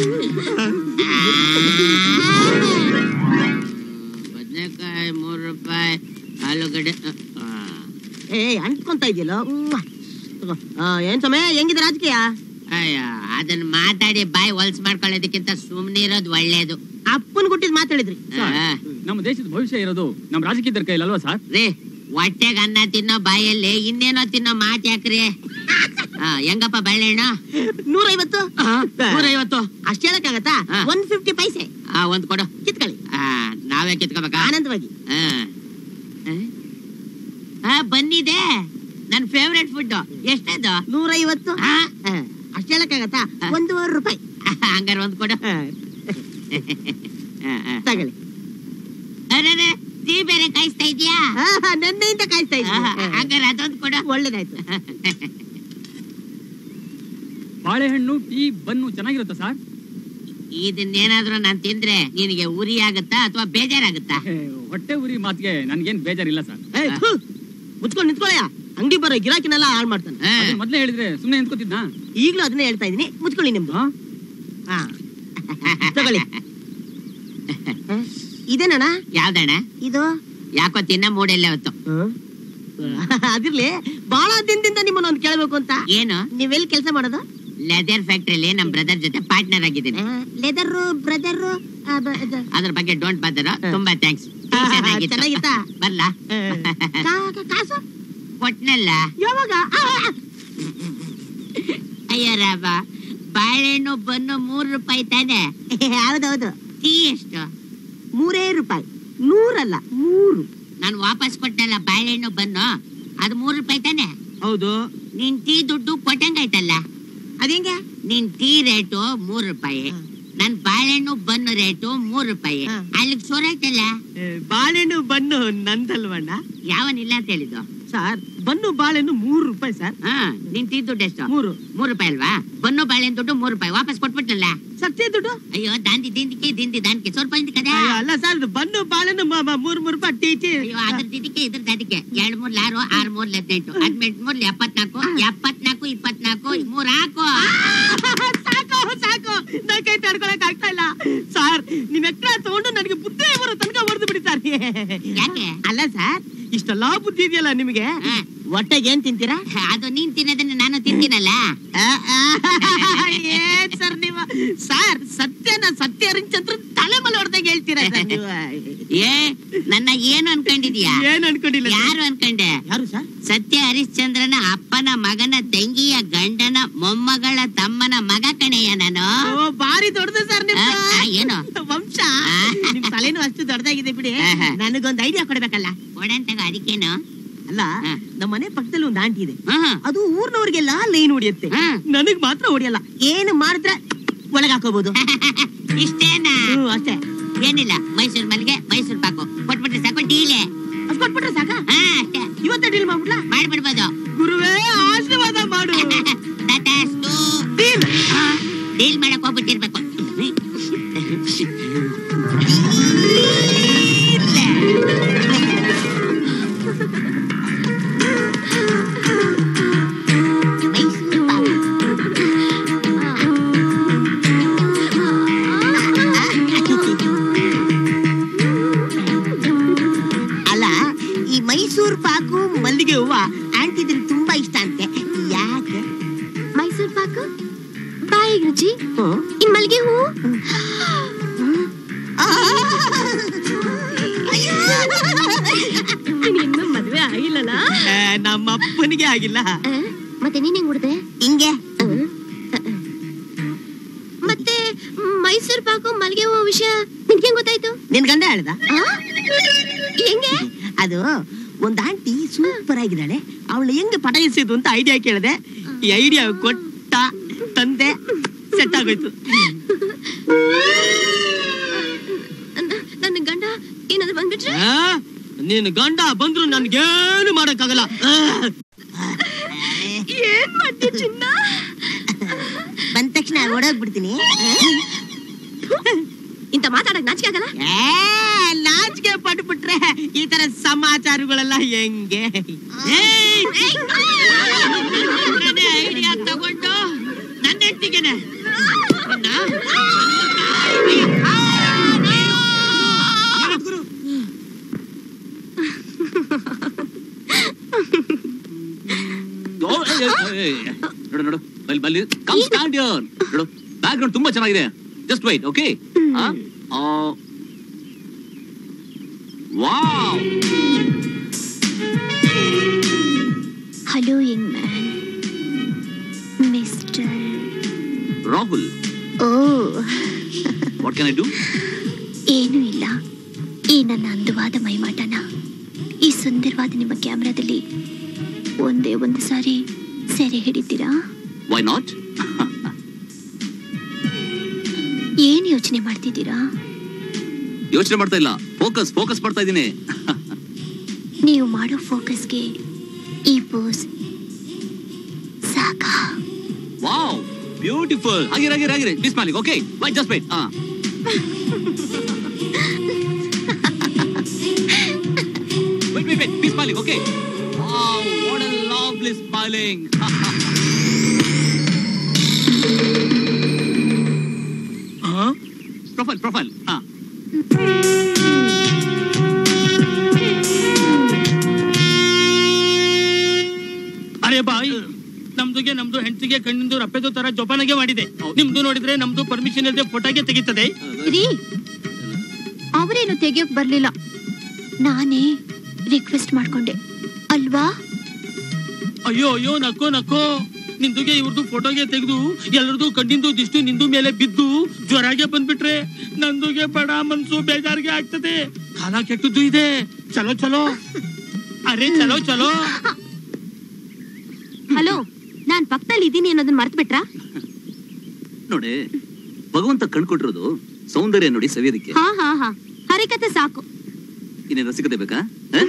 ಬದನೆಕಾಯಿ ಮೂರು ರೂಪಾಯಿ, ಆಲೂಗಡ್ಡೆ. ಏ ಅಂಟ್ಕೊಂತ ಇದೆಯಲ್ಲ. ಏನ್ ಸಮಯ ಹೆಂಗಿದೆ ರಾಜಕೀಯ? ಅಯ್ಯ, ಅದನ್ನ ಮಾತಾಡಿ ಬಾಯಿ ಹೊಲ್ಸ್ ಮಾಡ್ಕೊಳ್ಳೋದಕ್ಕಿಂತ ಸುಮ್ನಿರೋದು ಒಳ್ಳೇದು. ಅಪ್ಪನ್ ಕೊಟ್ಟಿದ್ ಮಾತಾಡಿದ್ರಿ. ನಮ್ಮ ದೇಶದ ಭವಿಷ್ಯ ಇರೋದು ನಮ್ಮ ರಾಜಕೀಯದ ಕೈಲಿ ಅಲ್ವಾ ಸರ್? ರೇ, ಹೊಟ್ಟೆಗೆ ಅನ್ನ ತಿನ್ನೋ ಬಾಯಲ್ಲಿ ಇನ್ನೇನೋ ತಿನ್ನೋ ಮಾತು ಯಾಕ್ರಿ? ಹೆಂಗಪ್ಪ ಬಾಳೆಹಣ್ಣ? ನೂರೈವತ್ತು. ನೂರೈವತ್ತು ಅಷ್ಟ್ ಹೇಳಕ್ಕಾಗತ್ತಾ? ಒನ್ ಫಿಫ್ಟಿ ಪೈಸೆ. ಆ ಒಂದ್ ಕೊಡು, ಕಿತ್ಕೊಳ್ಳಿ. ನಾವೇ ಕಿತ್ಕೋಬೇಕಾ? ಆನಂದವಾಗಿ. ಬಂದಿದೆ ನನ್ ಫೇವ್ರೆಟ್ ಫುಡ್. ಎಷ್ಟದು? ನೂರೈವತ್ತು. ಅಷ್ಟ್ ಹೇಳಕ್ಕಾಗತ್ತಾ? ಒಂದೂವರೆ ರೂಪಾಯಿ. ಹಂಗಾರ ಒಂದ್ ಕೊಡು. ತಗೊಳ್ಳಿ. ಅರೆ, ಟೀ ಬೇರೆ ಕಾಯಿಸ್ತಾ ಇದೀಯಾ? ನೆನ್ನೆಯಿಂದ ಕಾಯಿಸ್ತಾ ಇದ್ದೀನಿ. ಹಂಗಾರ ಅದೊಂದು ಕೊಡು. ಒಳ್ಳೇದಾಯ್ತು. ಬಾಳೆಹಣ್ಣು, ಟೀ, ಬನ್ನು ಚೆನ್ನಾಗಿರುತ್ತಾ ಸರ್? ಇದನ್ನೇನಾದ್ರೂ ನಾನ್ ತಿಂದ್ರೆ ನಿನಗೆ ಉರಿ ಆಗುತ್ತಾ ಅಥವಾ ಬೇಜಾರಾಗುತ್ತಾ? ಹೊಟ್ಟೆ ಉರಿ ಮಾತಿಗೆ ನನ್ಗೇನ್ ಬೇಜಾರಿಲ್ಲ ಸರ್. ಮುಚ್ಕೊಂಡು ನಿಂತ್ಕೊಳ್ಳಯ್ಯ, ಅಂಗಡಿ ಬರೋ ಗಿರಾಕಿನೆಲ್ಲ ಹಾಳು ಮಾಡ್ತಾನೆ. ಮೊದ್ಲೇ ಹೇಳಿದ್ರೆ ಸುಮ್ನೆ ನಿಂತ್ಕೋತಿದ್ನಾ? ಈಗ್ಲೂ ಅದನ್ನೇ ಹೇಳ್ತಾ ಇದೀನಿ, ಮುಚ್ಕೊಳ್ಳಿ ನಿಮ್ದು. ಹಾ ತಗೊಳ್ಳಿ. ಇದೇನಣ್ಣ? ಯಾವ್ದಣ್ಣ ಇದು? ಯಾಕೋ ತಿನ್ನ ಮೂಡೆಲ್ಲ ಹೊತ್ತು. ಅದಿರ್ಲಿ, ಬಹಳ ದಿನದಿಂದ ನಿಮ್ಮನ್ನ ಒಂದು ಕೇಳಬೇಕು ಅಂತ. ಏನು? ನೀವೆಲ್ಲಿ ಕೆಲಸ ಮಾಡೋದು? ಲೆದರ್ ಫ್ಯಾಕ್ಟ್ರಿಲಿ ನಮ್ ಬ್ರದರ್ ಜೊತೆ ಪಾರ್ಟ್ನರ್ ಆಗಿದ್ದೀನಿ. Leather brother? ಅದ್ರ ಬಗ್ಗೆ ಡೋಂಟ್ ಬಾದರ್. ತುಂಬಾ ಥ್ಯಾಂಕ್ಸ್. ಚೆನ್ನಾಗಿತ್ತಾ? ಬರ್ಲಾ? ಕಾಸು ಕೊಟ್ನಲ್ಲ. ಯಾವಾಗ? ಅಯ್ಯೋ ರಾಮ, ಬಾಳೆಹಣ್ಣು ಬನ್ನು ಮೂರು ರೂಪಾಯಿ ತಾನೆ? ಹೌದೌದು. ಟೀ ಎಷ್ಟು? ಮೂರೇ ರೂಪಾಯಿ. ನೂರಲ್ಲ, ಮೂರು. ನಾನು ವಾಪಸ್ ಕೊಟ್ಟಲ್ಲ ಬಾಳೆಹಣ್ಣು ಬನ್ನು, ಅದು ಮೂರು ರೂಪಾಯಿ ತಾನೆ? ಹೌದು. ನಿನ್ ಟೀ ದುಡ್ಡು ಕೊಟ್ಟಂಗಾಯ್ತಲ್ಲ. ಅದೇಂಗೆ? ನಿನ್ ಟೀ ರೇಟು ಮೂರು ರೂಪಾಯಿ, ನನ್ ಬಾಳೆಹಣ್ಣು ಬನ್ನು ರೇಟು ಮೂರು ರೂಪಾಯಿ. ಅಲ್ಲಿಗೆ ಸೋರಾಯ್ತಲ್ಲ. ಬಾಳೆಹಣ್ಣು ಬನ್ನು ನಂದಲ್ವಣ್ಣ? ಯಾವನಿಲ್ಲ ಅಂತ ಹೇಳಿದ್ದು ಸರ್? ಬನ್ನು ಬಾಳೆಹಣ್ಣು ಮೂರು ರೂಪಾಯಿ ಸರ್. ಹಾ, ನಿನ್ ಟೀ ದುಡ್ಡು ಎಷ್ಟು? ಮೂರು. ಮೂರು ರೂಪಾಯಿ ಅಲ್ವಾ? ಬನ್ನು ಬಾಳೆಹಣ್ಣು ದುಡ್ಡು ಮೂರು ರೂಪಾಯಿ ವಾಪಸ್ ಕೊಟ್ಬಿಟ್ನಲ್ಲ. ಸತ್ಯ ದುಡ್ಡು? ಅಯ್ಯೋ, ದಾಂದಿ ದಿಂದಿಕೆ ದಿಂದಿ ದಾನ್ಕೆ ಸ್ವಲ್ಪ ಕದೆ. ಅಲ್ಲ ಸರ್, ಬನ್ನು ಬಾಳೆಹಣ್ಣು ಮೂರ್ ಮೂರು ರೂಪಾಯಿ ಟೀ ಟೀ. ಅಯ್ಯೋ, ಅದ್ರ ದಿದಕ್ಕೆ ಇದ್ರ ದದಿಕ್ಕೆ ಎರಡ್ ಮೂರ್ ಆರು, ಆರ್ ಮೂರ್ ಹದಿನೆಂಟು, ಹದಿನೆಂಟು ಮೂರ್ ಎಪ್ಪತ್ನಾಲ್ಕು, ಎಪ್ಪತ್ನಾಲ್ಕು ಇಪ್ಪತ್ನಾಲ್ಕು, ಮೂರ್ ಹಾಕು. ಸಾಕು ಸಾಕು, ನನ್ ಕೈ ತಡ್ಕೊಳಕ್ ಆಗ್ತಾ ಇಲ್ಲ ಸರ್. ನಿಮ್ ಎಕ್ಟ್ರಾ ತಗೊಂಡು ನನಗೆ ಬುದ್ಧಿ ಬರೋ ತನಕ ಹೊಡೆದು ಬಿಡಿ ಸರ್. ಯಾಕೆ? ಅಲ್ಲ ಸರ್, ಇಷ್ಟೆಲ್ಲಾ ಬುದ್ಧಿ ಇದೆಯಲ್ಲ ನಿಮಗೆ, ಹೊಟ್ಟೆಗೆ ಏನ್ ತಿಂತೀರಾ? ಅದು ನೀನ್ ತಿನ್ನೋದನ್ನ ನಾನು ತಿಂತೀನಲ್ಲ. ಏನ್ ಸರ್ ನೀವು ಸರ್, ಸತ್ಯನ ಸತ್ಯ ಹರಿಶ್ಚಂದ್ರ ತಲೆ ಮೇಲೆ ಹೊಡೆದಾಗ ಹೇಳ್ತೀರಾ ಸರ್ ನೀವು? ಏ, ನನ್ನ ಏನು ಅನ್ಕೊಂಡಿದ್ಯಾ? ಏನ್ ಅನ್ಕೊಂಡಿಲ್ಲ. ಯಾರು ಅನ್ಕೊಂಡೆ? ಯಾರು ಸರ್? ಸತ್ಯ ಹರಿಶ್ಚಂದ್ರನ ಅಪ್ಪನ ಮಗನ ತಂಗಿಯ ಗಂಡನ ಮೊಮ್ಮಗಳ ತಮ್ಮನ ಮಗ ಕಣೆಯ ನಾನು. ಬಾರಿ ದೊಡ್ಡದು ಸರ್ ನಿಮ್ ಏನು ವಂಶ. ನಿಮ್ ತಲೆನೂ ಅಷ್ಟು ದೊಡ್ಡದಾಗಿದೆ ಬಿಡಿ. ನನಗೊಂದು ಐಡಿಯಾ ಕೊಡ್ಬೇಕಲ್ಲ. ಕೊಡಂತಾಗ ಅದಕ್ಕೇನು? ಅಲ್ಲ, ನಮ್ಮ ಮನೆ ಪಕ್ಕದಲ್ಲಿ ಒಂದು ಆಂಟಿ ಇದೆ, ಅದು ಊರ್ನವ್ರಿಗೆಲ್ಲ ಲೈನ್ ಹೊಡಿಯುತ್ತೆ, ನನಗ್ ಮಾತ್ರ ಹೊಡಿಯಲ್ಲ. ಏನು ಮಾಡಿದ್ರೆ ಒಳಗ್ ಹಾಕೋಬಹುದು. ಇಷ್ಟೇನಾ? ಅಷ್ಟೇ. ಏನಿಲ್ಲ, ಮೈಸೂರ್ ಮಲ್ಲಿಗೆ, ಮೈಸೂರ್ ಪಾಕು ಕೊಟ್ಬಿಟ್ರೆ ಸಾಕು, ಡೀಲೆ. ಅಷ್ಟು ಕೊಟ್ಬಿಟ್ರೆ ಸಾಕ? ಹಾ, ಅಷ್ಟೇ. ಇವತ್ತೇ ಡೀಲ್ ಮಾಡ್ಬಿಡ್ಲಾ? ಮಾಡ್ಬಿಡ್ಬೋದು. ಗುರುವೇ ಆಶೀರ್ವಾದ ಮಾಡು. ಡೀಲ್ ಮಾಡಕ್ ಹೋಗ್ಬಿಟ್ಟಿರ್ಬೇಕು. ಇಷ್ಟ ಅಂತೆ. ಯಾಕೆ? ಮೈಸೂರು ಪಾಕು ಬಾಯಿಗೆ ರುಚಿ. ಇನ್ ಮಲ್ಲಿಗೆ ಹೂ. ಇನ್ನು ಮದ್ವೆ ಆಗಿಲ್ಲಲ್ಲ? ನಮ್ಮ ಅಪ್ಪನಿಗೆ ಆಗಿಲ್ಲ. ಮತ್ತೆ ನೀನ್ ಹೆಂಗ್ ಉಡ್ದೆ? ಹಿಂಗೆ. ಮತ್ತೆ ಮೈಸೂರು ಪಾಕು ಮಲ್ಲಿಗೆ ಹೂ ವಿಷಯ ನಿನ್ಗೆ ಗೊತ್ತಾಯ್ತು? ನಿನ್ ಗಂಡ ಹೇಳ್ದ? ಹೆಂಗೆ? ಅದು ಒಂದ್ ಆಂಟಿ ಸೂಪರ್ ಆಗಿದ್ದಾಳೆ, ಅವಳು ಹೆಂಗ್ ಪಟಾಯಿಸಿದ್ದು ಅಂತ ಐಡಿಯಾ ಕೇಳಿದೆ. ಈ ಐಡಿಯಾ ಕೊಟ್ಟ ತಂದೆ ಸೆಟ್ ಆಗೋಯ್ತು. ನನ್ನ ಗಂಡ ಏನಾದ್ರು ಬಂದ್ಬಿಟ್ರೆ? ನಿನ್ ಗಂಡ ಬಂದ್ರು ನನ್ಗೇನು ಮಾಡಕ್ಕಾಗಲ್ಲ. ಏನ್ ಮಾಡ್ತಿ ಚಿನ್ನ? ಬಂದ ತಕ್ಷಣ ಓಡೋಗ್ಬಿಡ್ತೀನಿ. ಇಂತ ಮಾತಾಡಕ್ ನಾಚಿಕೆ ಆಗಲ್ಲ? ನಾಚಿಕೆ ಪಟ್ಬಿಟ್ರೆ ಈ ತರ ಸಮಾಚಾರಗಳೆಲ್ಲ ಹೆಂಗೆ? ಐಡಿಯಾ ತಗೊಂಡು ನನ್ನ ಹೆಂಡತಿಗೆನೆ ನೋಡು ನೋಡು ಬಲ್ಲಿ ಬಲ್ಲಿ ಕಮ್ ಸ್ಟ್ಯಾಂಡ್ ಹಿಯರ್. ನೋಡು ಬ್ಯಾಕ್ ಗ್ರೌಂಡ್ ತುಂಬಾ ಚೆನ್ನಾಗಿದೆ. Just wait. Okay. Wow. Hello young man, mister Rahul. Oh, what can I do? ಏನೂ ಇಲ್ಲ. ಈ ನನ್ನ ಅಂದವಾದ ಮೈಮಾಟನ ಈ ಸುಂದರವಾದ ನಿಮ್ಮ ಕ್ಯಾಮ್ರಾದಲ್ಲಿ ಒಂದೇ ಒಂದು ಸಾರಿ ಸೆರೆ ಹಿಡಿತೀರಾ? Why not? ಏನ್ ಯೋಚನೆ ಮಾಡ್ತಿದ್ದೀರಾ? ಯೋಚನೆ ಮಾಡ್ತಾ ಇಲ್ಲ, ಫೋಕಸ್ ಫೋಕಸ್ ಮಾಡ್ತಾ ಇದ್ದೀನಿ. ನೀವು ಮಾಡೋ ಫೋಕಸ್ಗೆ ಈ ಪೋಸ್ ಸಾಕಾ? Wow, beautiful. ಆಗಿರ ಆಗಿರ ಆಗಿರ miss Malik. Okay, wait just wait. ಹಾ, wait wait wait be smiling. Okay, wow, what a lovely smiling. Huh? Profile profile. Ah. ಅರೆ ಬಾಯ್, ನಮ್ದುಗೆ ನಮ್ದು ಹೆಂಡತಿಗೆ ಕಣ್ಣಿಂದು ರಪ್ಪೆದು ತರ ಜೋಪಾನಾಗೆ ಮಾಡಿದೆ. ನಿಮ್ದು ನೋಡಿದ್ರೆ ನಮ್ದು ಪರ್ಮಿಷನ್ ಇಲ್ಲದೆ ಫೋಟೋಗೆ ತೆಗಿತದೆ. ಅವರೇನು ತೆಗಿಯೋಕ್ ಬರ್ಲಿಲ್ಲ, ನಾನೇ ರಿಕ್ವೆಸ್ಟ್ ಮಾಡ್ಕೊಂಡೆ ಅಲ್ವಾ? ಅಯ್ಯೋ ಅಯ್ಯೋ, ನಕ್ಕೋ ನಕ್ಕೋ. ನಿಂದುಗೆ ಇವ್ರದ್ದು ಫೋಟೋಗೆ ತೆಗೆದು ಎಲ್ಲರದು ಕಣ್ಣಿಂದು ದಿಷ್ಟು ನಿಂದು ಮೇಲೆ ಬಿದ್ದು ಜ್ವರಾಗೆ ಬಂದ್ಬಿಟ್ರೆ ನಂದುಗೆ ಬಡ ಮನ್ಸು ಬೇಜಾರಿಗೆ ಆಗ್ತದೆ. ಕಾಲ ಕೆಟ್ಟದ್ದು ಇದೆ. ಚಲೋ ಚಲೋ, ಅರೆ ಚಲೋ ಚಲೋ. ಹಲೋ, ನಾನ್ ಪಕ್ಕದಲ್ಲಿ ಇದ್ದೀನಿ ಅನ್ನೋದನ್ನ ಮರ್ತ್ ಬಿಟ್ರಾ? ನೋಡಿ, ಭಗವಂತ ಕಣ್ಕೊಟ್ಟಿರೋದು ಸೌಂದರ್ಯ ನೋಡಿ ಸವಿಯೋದಕ್ಕೆ. ಹಾ ಹಾ ಹಾ, ಹರಿಕತೆ ಸಾಕು. ಇನ್ನೇನು ರಸಿಕತೆ ಬೇಕಾ?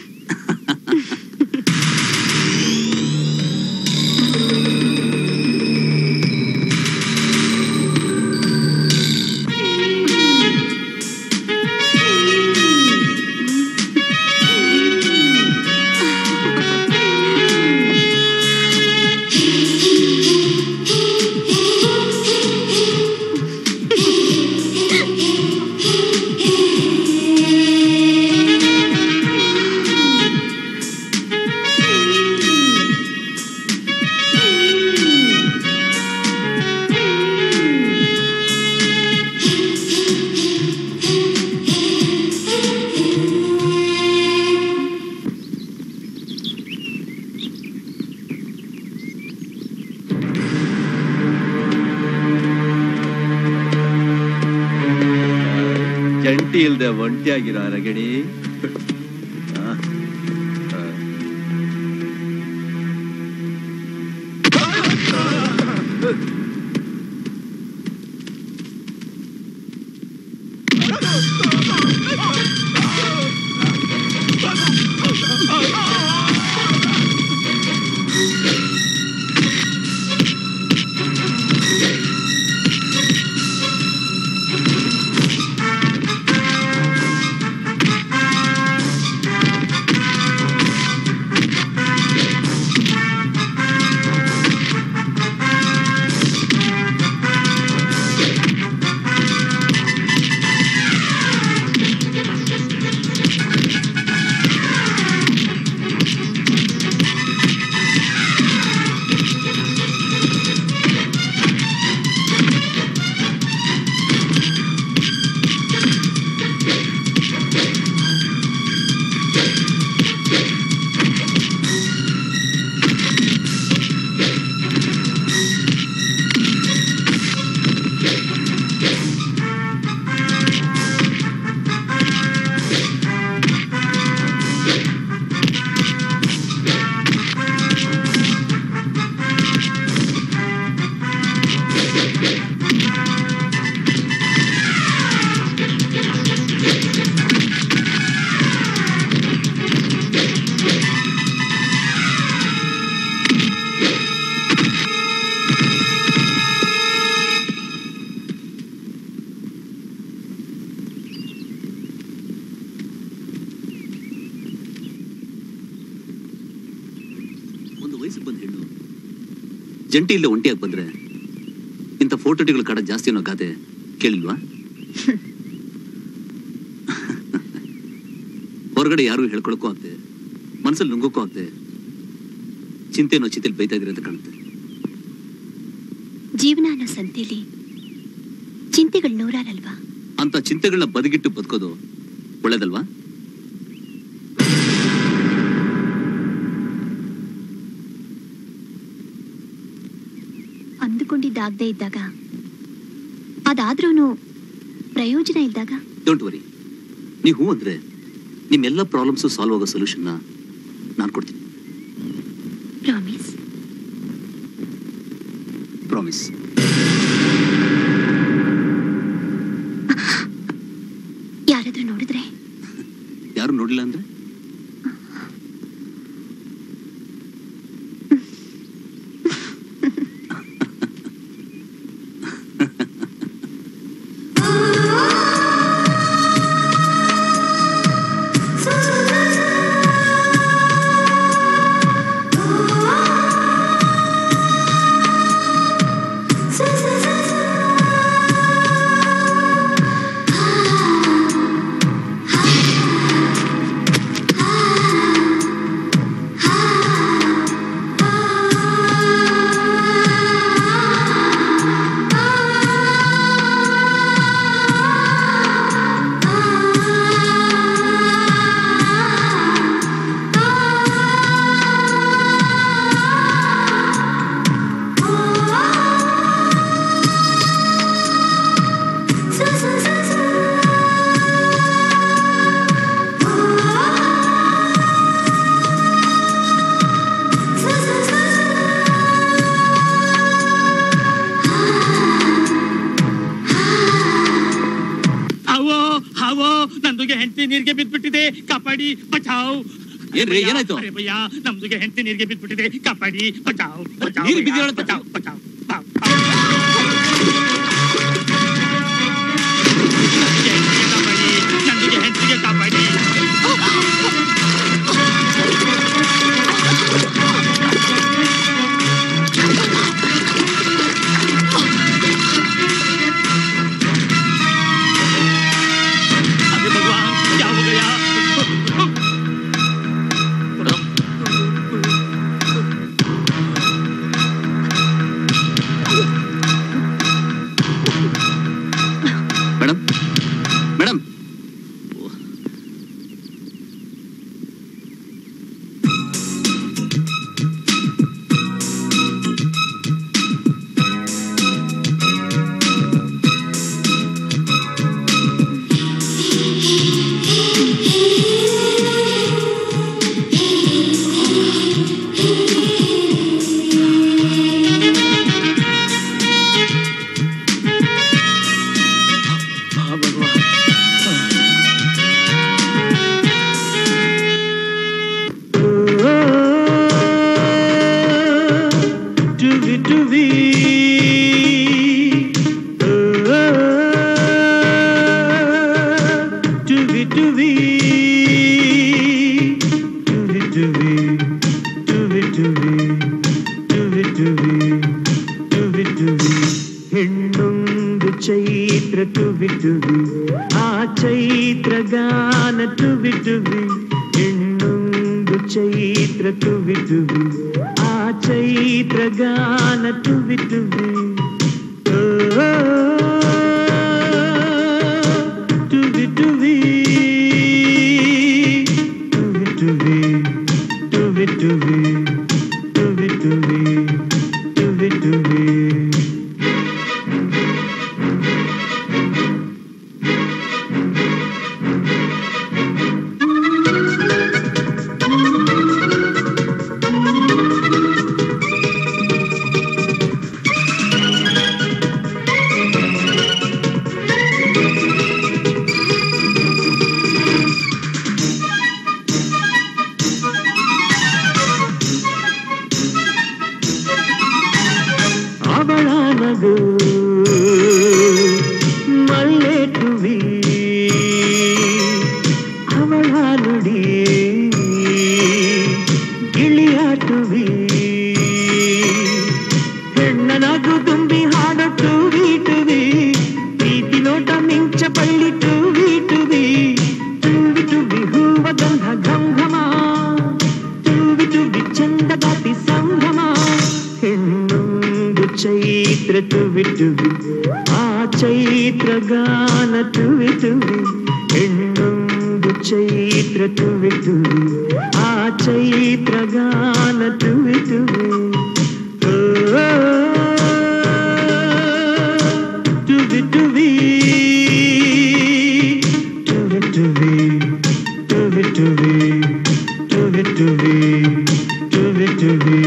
ಜಂಟಿ ಇಲ್ದೆ ಒಂಟಿಯಾಗಿರೋ ರಗಡಿ. ಇರೋದು. ಜಂಟಿ ಇಲ್ಲೇ ಒಂಟಿಯಾಗಿ ಬಂದ್ರೆ ಇಂಥ ಫೋಟೋಟಿಗಳು ಕಾಡ ಜಾಸ್ತಿ ಅನ್ನೋ ಗಾದೆ ಕೇಳಿಲ್ವಾ? ಹೊರಗಡೆ ಯಾರು ಹೇಳ್ಕೊಳಕ್ಕೂ ಆಗ್ತೆ, ಮನಸ್ಸಲ್ಲಿ ನುಂಗೋಕ್ಕೂ ಆಗ್ತೆ. ಚಿಂತೆ ಅನ್ನೋ ಚಿಂತೆಲಿ ಬೈತಾ ಇದ್ರಿ ಅಂತ ಕಾಣುತ್ತೆ. ಜೀವನ ಅನ್ನೋ ಸಂತೆಲಿ ಚಿಂತೆಗಳು ನೂರಾರಲ್ವಾ? ಅಂತ ಚಿಂತೆಗಳನ್ನ ಬದಿಗಿಟ್ಟು ಬದುಕೋದು ಒಳ್ಳೇದಲ್ವಾ? ಅಂದುಕೊಂಡಿದ್ದಾಗದೇ ಇದ್ದಾಗ, ಅದಾದ್ರೂ ಪ್ರಯೋಜನ ಇದ್ದಾಗ? ಡೋಂಟ್ ವರಿ, ನೀವು ಹೂ ಅಂದ್ರೆ ನಿಮ್ಮೆಲ್ಲ ಪ್ರಾಬ್ಲಮ್ಸ್ ಸಾಲ್ವ್ ಆಗೋ ಸೊಲ್ಯೂಷನ್ ನಾನು ಕೊಡ್ತೀನಿ. ಪ್ರಾಮಿಸ್? ಪ್ರಾಮಿಸ್. ಯಾರಾದ್ರೂ ನೋಡಿದ್ರೆ? ಯಾರು ನೋಡಿಲ್ಲ ಅಂದ್ರೆ? ನಮ್ದುಗೆ ಹೆಂಡತಿ ನೀರಿಗೆ ಬಿದ್ಬಿಟ್ಟಿದೆ, ಕಾಪಾಡಿ ಬಚಾವ್. ಏನ್ರಿ ಏನಾಯ್ತು? ಅರೆ ಭಯ್ಯ, ನಮ್ದುಗೆ ಹೆಂಡತಿ ನೀರಿಗೆ ಬಿದ್ಬಿಟ್ಟಿದೆ, ಕಾಪಾಡಿ ಬಚಾವ್ ಬಚಾವ್ ನೀರು ಬಿದ್ದಿರೋ ಬಚಾವ್ ಬಚಾವ್. ನಮ್ದುಗೆ ಹೆಂಡತಿಗೆ ಕಾಪಾಡಿ. ಹೆಣ್ಣೊಂದು ಚೈತ್ರ ಟುವಿ ಟುವಿ, ಆ ಚೈತ್ರ ಗಾನ ಟುವಿ ಟುವಿ. ಹೆಣ್ಣೊಂದು ಚೈತ್ರ ಟುವಿ ಟುವಿ, ಆ ಚೈತ್ರ ಗಾನ ಟುವಿ ಟುವಿ. ಟುವಿ ಟುವಿ ಟುವಿ ಟುವಿ ಟುವಿ ಟುವಿ ಟುವಿ ಟುವಿ ಟುವಿ ಟುವಿ. ಅವಳ ನಗು ಮಲ್ಲೆ ಟುವಿ, ಅವಳ ನುಡಿ ಗಿಳಿಯ ಟುವಿ. ಹೆಣ್ಣೊಂದು ಚೈತ್ರ ಟುವಿ ಟುವಿ ಆ ಚೈತ್ರ ಗಾನ ಟುವಿ ಟುವಿ ಹೆಣ್ಣೊಂದು ಚೈತ್ರ ಟುವಿ ಟುವಿ ಆ ಚೈತ್ರ ಗಾನ ಟುವಿ ಟುವಿ ಟುವಿ ಟುವಿ ಟುವಿ ಟುವಿ ಟುವಿ ಟುವಿ ಟುವಿ ಟುವಿ ಟುವಿ ಟುವಿ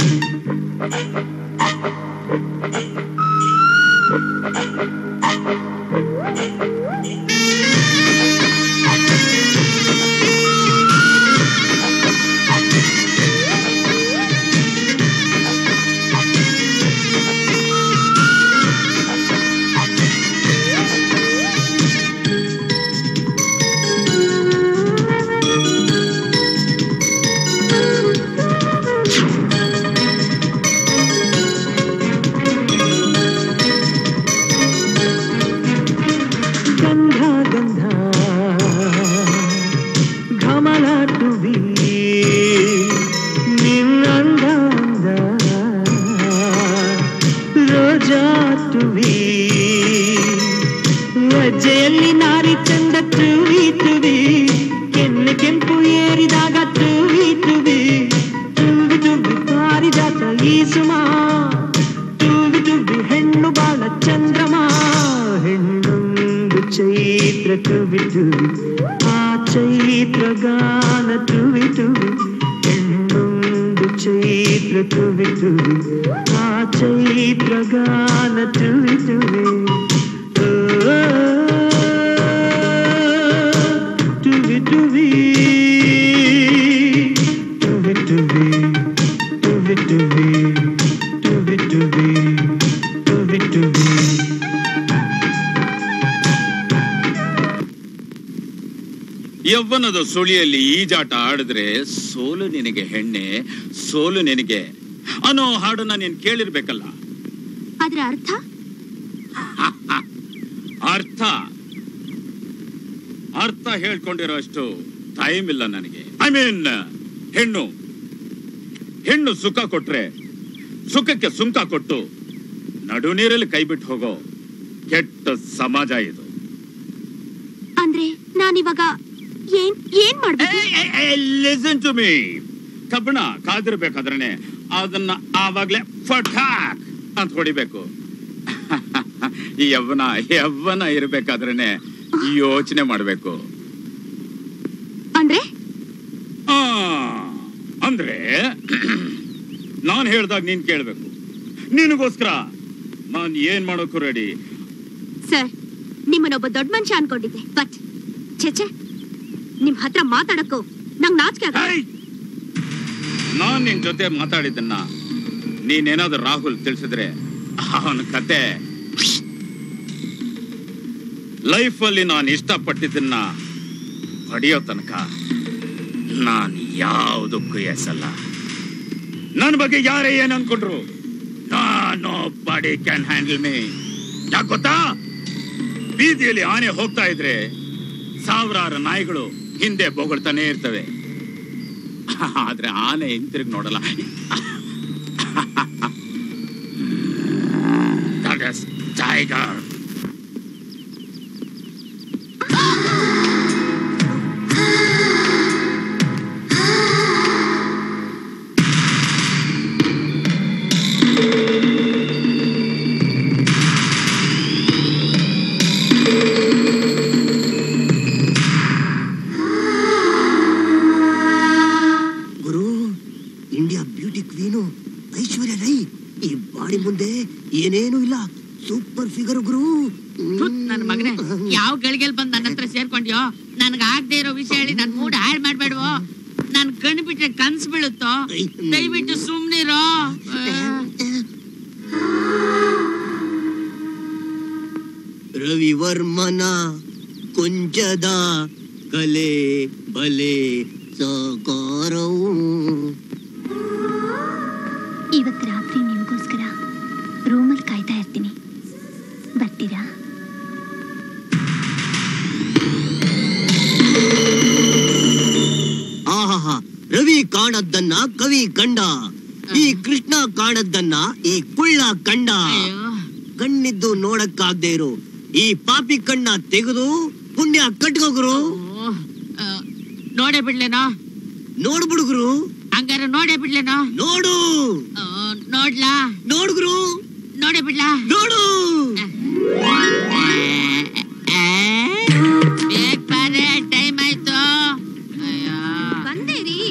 ಲಜ್ಜೆಯಲ್ಲಿ ನಾರಿ ಚಂದ ಟುವಿ ಟುವಿ ಕೆನ್ನೆ ಕೆಂಪು ಏರಿದಾಗ ಟುವಿ ಟುವಿ ಟುವಿ ಟುವಿ ಪಾರಿಜಾತ ಈ ಸುಮ ಟುವಿ ಟುವಿ ಹೆಣ್ಣು ಬಾಳ ಚಂದ್ರಮ ಹೆಣ್ಣೊಂದು ಚೈತ್ರ ಟುವಿ ಟುವಿ ಆ ಚೈತ್ರ ಗಾನ ಟುವಿ ಟುವಿ ಹೆಣ್ಣೊಂದು ಚೈತ್ರ ಟುವಿ ಟುವಿ ಆ ಚೈತ್ರ ಗಾನ ಟುವಿ ಟುವಿ ಟುವಿ ಟುವಿ ಟುವಿ ಟುವಿ ಟುವಿ ಟುವಿ ಟುವಿ ಟುವಿ ಟುವಿ ಟುವಿ ಯವ್ವನದ ಸುಳಿಯಲ್ಲಿ ಈಜಾಟ ಆಡಿದ್ರೆ ಸೋಲು ನಿನಗೆ ಹೆಣ್ಣೆ ಸೋಲು ನಿನಗೆ ಅನ್ನೋ ಹಾಡನ್ನ ನೀನ್ ಕೇಳಿರ್ಬೇಕಲ್ಲ. ಅದ್ರ ಅರ್ಥ ಅರ್ಥ ಅರ್ಥ ಹೇಳ್ಕೊಂಡಿರೋ ಅಷ್ಟು ಟೈಮ್ ಇಲ್ಲ ನನಗೆ. ಐ ಮೀನ್ ಹೆಣ್ಣು ಹೆಣ್ಣು ಸುಖ ಕೊಟ್ರೆ ಸುಖಕ್ಕೆ ಸುಂಕ ಕೊಟ್ಟು ನಡು ನೀರಲ್ಲಿ ಕೈ ಬಿಟ್ಟು ಹೋಗೋ ಕೆಟ್ಟ ಸಮಾಜ ಇದು. ಅಂದ್ರೆ ನಾನಿವಾಗ ಏನ್ ಏನ್ ಮಾಡ್ಬೇಕು? Listen to me. ಕಬ್ಬಣ ಕಾದಿರ್ಬೇಕಾದ್ರೆ ಅದನ್ನ ಆವಾಗ್ಲೇ ಫಟಾಕ್ ಅಂತ ಹೊಡಿಬೇಕು. ಈ ಯವ್ವನ ಯವ್ವನ ಇರ್ಬೇಕಾದ್ರೇನೆ ಯೋಚನೆ ಮಾಡ್ಬೇಕು. ಅಂದ್ರೆ ಅಂದ್ರೆ ನಾನ್ ಹೇಳ್ದಾಗ ನೀನ್ ಕೇಳ್ಬೇಕು. ನಿನಗೋಸ್ಕರ ನಾನ್ ಏನ್ ಮಾಡೋಕು ರೆಡಿ. ಸರ್, ನಿಮ್ಮನ್ನೊಬ್ಬ ದೊಡ್ಡ ಮನುಷ್ಯ ಅನ್ಕೊಂಡಿದ್ದೆ, ಬಟ್ ಛೆ ನಿಮ್ ಹತ್ರ ಮಾತಾಡಕ್ಕೂ ನಂಗ್ ನಾಚಿಕೆ ಆಗ. ನಾನ್ ನಿನ್ ಜೊತೆ ಮಾತಾಡಿದ್ದನ್ನ ನೀನೇನಾದ್ರೂ ರಾಹುಲ್ ತಿಳಿಸಿದ್ರೆ ಅವನ ಕತೆ ಲೈಫ್ ಅಲ್ಲಿ ನಾನು ಇಷ್ಟಪಟ್ಟಿದ್ದನ್ನ ಪಡೆಯೋ ತನಕ ನಾನ್ ಯಾವುದಕ್ಕೂ ಎಸಲ್ಲ. ನನ್ನ ಬಗ್ಗೆ ಯಾರೇ ಏನ್ ಅನ್ಕೊಂಡ್ರು nobody can handle me. ಯಾಕೆ ಗೊತ್ತಾ? ಬೀದಿಯಲ್ಲಿ ಆನೆ ಹೋಗ್ತಾ ಇದ್ರೆ ಸಾವಿರಾರು ನಾಯಿಗಳು ಹಿಂದೆ ಬೊಗಳ್ತಾನೆ ಇರ್ತವೆ, ಆದ್ರೆ ಆನೆ ಹಿಂತಿರುಗಿ ನೋಡಲ್ಲ. ಟೈಗರ್. ಏನೇನು ಇಲ್ಲ, ಸೂಪರ್ ಫಿಗರ್ ಗುರು. ನನ್ನ ಮಗನೇ, ಯಾವ ಗಳಿಗೆಲ್ ಬಂದ್ ನನ್ನ ಹತ್ರ ಸೇರ್ಕೊಂಡ್ಯೋ? ನನ್ಗ ಆಗದೆ ಇರೋ ವಿಷಯ ಹೇಳಿ ನನ್ ಮೂಡ್ ಹಾಳ್ ಮಾಡ್ಬೇಡ್ವೋ. ನನ್ ಕಣ್ ಬಿಟ್ರೆ ಕನ್ಸ್ ಬೀಳುತ್ತೋ? ದಯವಿಟ್ಟು ಸುಮ್ನಿರೋ. ರವಿವರ್ಮನ ಕೊಂಚದ ಕಲೆ ಬಲೆ ಸಾಕಾರವು. ಇವತ್ತು ರಾತ್ರಿ ನಿಮಗೋಸ್ಕರ ರೂಮಲ್ಲಿ ಕಾಯ್ತಾ ಇರ್ತೀನಿ, ಬರ್ತೀರಾ? ಆಹಾ, ರವಿ ಕಾಣದ್ದನ್ನ ಕವಿ ಕಂಡ. ಈ ಕೃಷ್ಣ ಕಾಣದ್ದನ್ನ ಈ ಕುಳ್ಳ ಕಂಡ. ಕಣ್ಣಿದ್ದು ನೋಡಕ್ಕಾಗ್ದೇ ಇರು ಈ ಪಾಪಿ ಕಣ್ಣ ತೆಗೆದು ಪುಣ್ಯ ಕಟ್ಕೋಗ್ರು. ನೋಡೇ ಬಿಡ್ಲೇನೋ? ನೋಡ್ಬಿಡುಗ್ರು. ಹಂಗಾರ ನೋಡೇ ಬಿಡ್ಲೇನೋ? ನೋಡು. ನೋಡ್ಲಾ? ನೋಡ್ಗುರು. ನೋಡೇ ಬಿಡ್ಲಾ? ನೋಡು. ಟೈಮ್ ಆಯ್ತು. ಬಂದೇರಿ,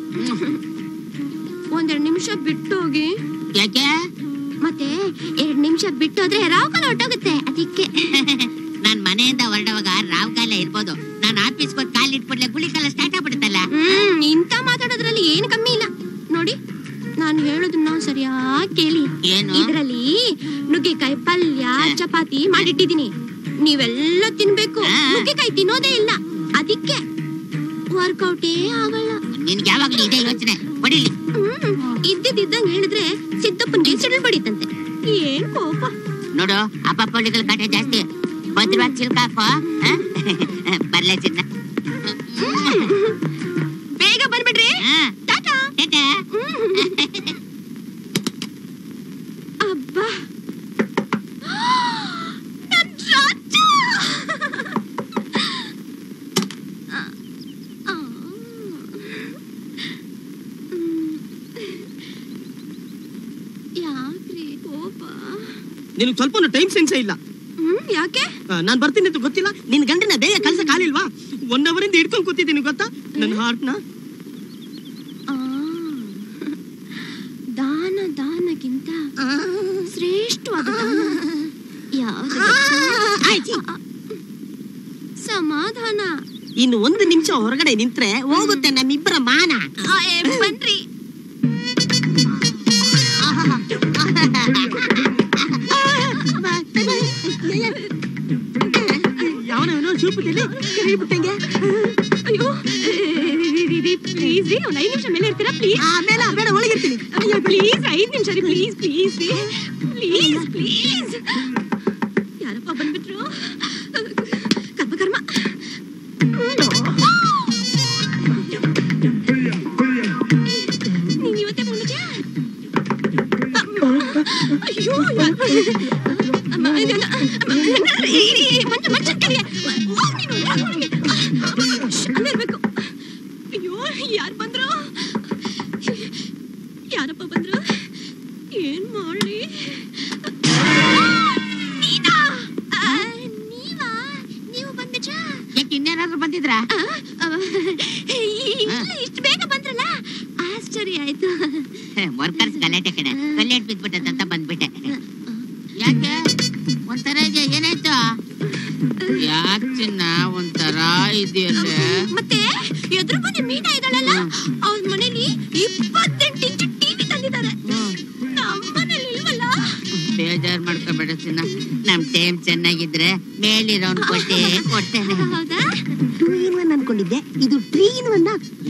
ಒಂದೆರಡು ನಿಮಿಷ ಬಿಟ್ಟು ಹೋಗಿ. ಯಾಕೆ? ಮತ್ತೆ ಎರಡ್ ನಿಮಿಷ ಬಿಟ್ಟು ಹೋದ್ರೆ ರಾವ್ಕಾಲ ಹೊಟ್ಟೋಗುತ್ತೆ, ಅದಕ್ಕೆ. ನಾನ್ ಮನೆಯಿಂದ ಹೊರಡುವಾಗ ರಾವ್ಕಾಲ ಇರ್ಬೋದು, ನಾನು ಆಫೀಸ್ಗೆ ಹೋಗಿ ಕಾಲ್ ಇಟ್ಬಿಡ್ಲೆ ಗುಳಿ ಕಾಲ ಸ್ಟಾರ್ಟ್ ಆಗ್ಬಿಡುತ್ತಲ್ಲ. ಹ್ಮ್ ಇಂತ ಮಾತಾಡೋದ್ರಲ್ಲಿ ಏನ್ ಕಮ್ಮಿ ಇಲ್ಲ ನೋಡಿ. ನಾನು ಹೇಳೋದನ್ನ ಸರಿಯಾಗಿ ಕೇಳಿ. ಇದ್ರಲ್ಲಿ ನುಗ್ಗೆಕಾಯಿ ಪಲ್ಯ ಚಪಾತಿ ಮಾಡಿಟ್ಟಿದೀನಿ, ನೀವೆಲ್ಲ ತಿನ್ಬೇಕು. ನುಗ್ಗೆಕಾಯಿ ತಿನ್ನೋದೇ ಇಲ್ಲ, ಅದಕ್ಕೆ ವರ್ಕೌಟೇ ಆಗಲ್ಲ. ನಿನ್ಗೆ ಯಾವಾಗ್ಲೂ ಇದೇ ಯೋಚನೆ ಬಡಿಲಿ. ಹ್ಮ್ ಇದ್ದಿದ್ದಂಗ್ ಹೇಳಿದ್ರೆ ಸಿದ್ದಪ್ಪನ್ಗೆ ಸಿಡಿಲ್ ಬಡಿತಂತೆ. ಏನ್ ಕೋಪ ನೋಡು, ಅಪ್ಪಪ್ಪಳಿಗಳ ಕಾಟ ಜಾಸ್ತಿ. ಭದ್ರವಾಗಿ ಚಿಲ್ಕಾಕೋ. ಬರ್ಲೇ ಚಿನ್ನ, ಬೇಗ ಬಂದ್ಬಿಡ್ರಿ. ಟಾಟಾ. ಅಬ್ಬಾ ನಿನಗೆ ಸ್ವಲ್ಪ ಟೈಮ್ ಸೆನ್ಸೇ ಇಲ್ಲ. ಯಾಕೆ? ನಾನ್ ಬರ್ತೀನಿ ಅಂತ ಗೊತ್ತಿಲ್ಲ? ನಿನ್ ಗಂಡನ ಬೇಗ ಕಲ್ಸ ಕಾಲಿಲ್ವಾ? ಒನ್ ಅವರ್ ಇಂದ ಹಿಡ್ಕೊಂಡ್ ಕೂತಿದ್ದೀನಿ ಗೊತ್ತಾ ನನ್ನ ಹಾರ್ಟ್ನ. ದಾನ ದಾನಕ್ಕಿಂತ ಶ್ರೇಷ್ಠವಾದ ಯಾವುದು? ಸಮಾಧಾನ. ಇನ್ನು ಒಂದು ನಿಮಿಷ ಹೊರಗಡೆ ನಿಂತ್ರೆ ಹೋಗುತ್ತೆ ನಮ್ಮಿಬ್ಬರ ಮಾನ. ಬನ್ರಿ. ಯಾವನೋ ಚೂಪುತ್ತೇನೆ ಕರಿಬಿಟ್ಟಂಗೆ. ಅಯ್ಯೋ ಪ್ಲೀಸ್ ರೀ, ಒಂದು ಐದು ನಿಮಿಷ ಮೇಲೆ ಇರ್ತೀರಾ ಪ್ಲೀಸ್? ಆಮೇಲೆ ಬೇಡ ಒಳಗಿರ್ತೀನಿ. ಅಯ್ಯೋ ಪ್ಲೀಸ್ ಐದು ನಿಮಿಷ ರೀ, ಪ್ಲೀಸ್ ಪ್ಲೀಸ್ ರೀ, ಪ್ಲೀಸ್ ಪ್ಲೀಸ್. ಯಾರಪ್ಪ ಬಂದ್ಬಿಟ್ರು? ಕರ್ಮ ಕರ್ಮ. ನೀನ್ ಇವತ್ತೇ ಬಂದ್ಬಿಟ್ಯಾ? ಅಯ್ಯೋ ಅಲ್ಲಿರ್ಬೇಕು. ಅಯ್ಯೋ ಯಾರು ಬಂದ್ರು? ಯಾರಪ್ಪ ಬಂದ್ರು? ಏನ್ ಮಾಡ್ಲಿ? ನೀನಾ? ನೀವಾ? ನೀವು ಬಂದ್ಬಿಟ್ರಾ? ಯಾಕೆ ಇನ್ನೇನಾದ್ರು ಬಂದಿದ್ರಾ? ಇಷ್ಟು ಬೇಗ ಬಂದ್ರಲ್ಲ, ಆಶ್ಚರ್ಯ ಆಯ್ತು. ವರ್ಕರ್ಸ್ ಗಲಾಟೆ ಕಡೆ ಕಲ್ಲೇಟ್ ಬಿದ್ಬಿಟ್ಟಂತ ಬಂದ್ಬಿಟ್ಟೆ. ಯಾಕೆ ಒಂಥರ ಇದೆ? ಏನಾಯ್ತು? ಯಾಕೆ ಚಿನ್ನ ಒಂಥರ ಇದೆಯಲ್ಲ? ಮತ್ತೆ ಎದುರು ಮನೆ ಮೀನಾ ಇದ್ದಾಳಲ್ಲ, ಅವ್ರ ಮನೇಲಿ ಇಪ್ಪತ್ತೆಂಟು ಇಂಚು ಟಿವಿ ತಂದಿದ್ದಾರೆ, ನಮ್ಮನೇಲಿ ಇಲ್ವಲ್ಲ. ಬೇಜಾರ್ ಮಾಡ್ಕೋಬೇಡ ಚಿನ್ನ, ನಮ್ ಟೈಮ್ ಚೆನ್ನಾಗಿದ್ರೆ ಮೇಲಿರೋನ್ ಕೊಟ್ಟೆ ಕೊಡ್ತೇನೆ. ಹೌದಾ? ಟೂ ಇನ್ ಒನ್ ಅನ್ಕೊಂಡಿದ್ದೆ, ಇದು ತ್ರೀ ಇನ್ ಒನ್.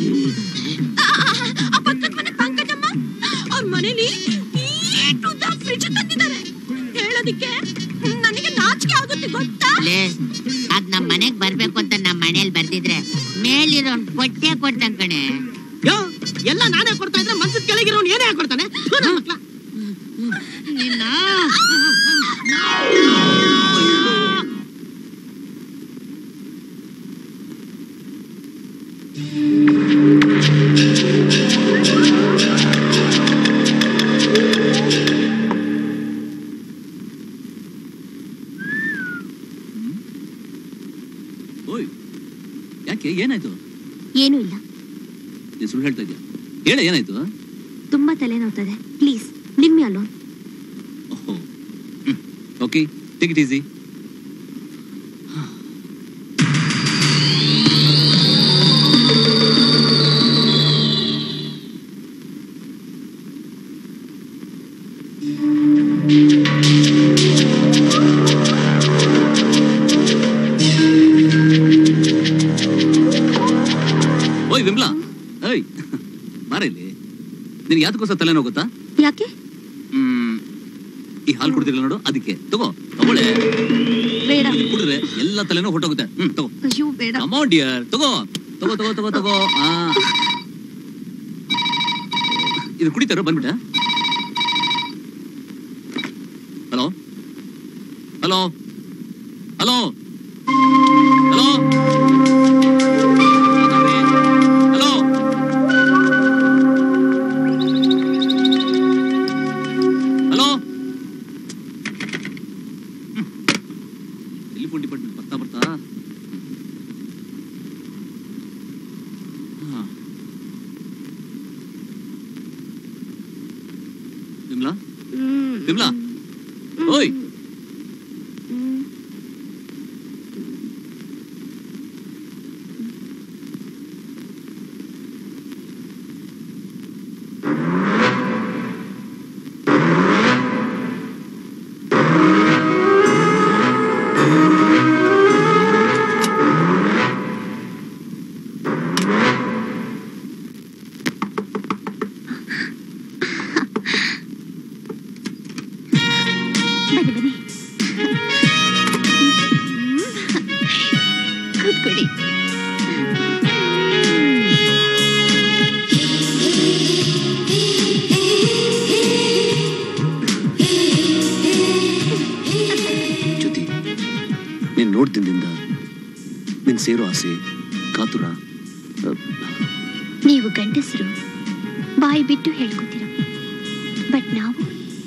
ಪಕ್ಕದ ಮನೆ ಪಂಕಜಮ್ಮ ಅವ್ರ ಮನೇಲಿ ಫ್ರಿಡ್ಜ್ ತಂದಿದ್ದಾರೆ. ಹೇಳೋದಿಕ್ಕೆ ನನಗೆ ನಾಚಿಕೆ ಆಗುತ್ತೆ ಗೊತ್ತಾ? ಅದ್ ನಮ್ ಮನೆಗ್ ಬರ್ಬೇಕು ಅಂತ ನಮ್ ಮನೇಲಿ ಬರ್ದಿದ್ರೆ ಮೇಲಿರೋನ್ ಕೊಟ್ಟೆ ಕೊಡ್ತಾನೆ ಕಣೆ. ಎಲ್ಲ ನಾನೇ ಕೊಡ್ತಾ ಇದ್ರೆ ಮನ್ಸದ ಕೆಳಗಿರೋನ್ ಏನೇ ಕೊಡ್ತಾನೆ. ನಿನ್ನ ಯಾಕೆ? ಏನಾಯ್ತು? ಏನೂ ಇಲ್ಲ. ನೀನು ಸುಳ್ಳು ಹೇಳ್ತಾ ಇದ್ಯಾ? ಹೇಳ, ಏನಾಯ್ತು? ತುಂಬಾ ತಲೆನೋವ್ತದೆ, please leave me alone. Okay, take it easy. ಓಯ್ ವಿಮ್ಲಾ, ಏಯ್ ಬಾರ ಇಲ್ಲಿ. ನಿನ್ಗೆ ಯಾತಕ್ಕೋಸ್ಕರ ತಲೆನೋ ಗೊತ್ತಾ? ಯಾಕೆ? ಹ್ಮ್ ಈ ಹಾಲು ಕುಡ್ದಿಲ್ಲ ನೋಡು, ಅದಕ್ಕೆ ತಗೋ. ತಗೊಳ್ಳೆ. ಬೇಡ. ಕುಡಿದ್ರೆ ಎಲ್ಲ ತಲೆನೋ ಹೊಟ್ಟೋಗುತ್ತೆ. ಹ್ಮ್ ತಗೋ. ಅಯ್ಯೋ ಬೇಡ. ಕಮ್ ಆನ್ ಡಿಯರ್, ತಗೋ ತಗೋ ತಗೋ ತಗೋ ತಗೋ. ಆ ಇದು ಕುಡಿತಾರೋ ಬಂದ್ಬಿಟ್ಟ. Hello hello hello hello hello hello telephone department ಬರ್ತಾ ಬರ್ತಾ ವಿಮ್ಲಾ ವಿಮ್ಲಾ ಓಯ್ ನೋಡ್ದಿಂದ ನಿನ್ ಸೇರೋ ಆಸೆ ಕಾತುರ. ನೀವು ಗಂಡಸರು ಬಾಯಿ ಬಿಟ್ಟು ಹೇಳ್ಕೊತೀರ, ಬಟ್ ನಾವು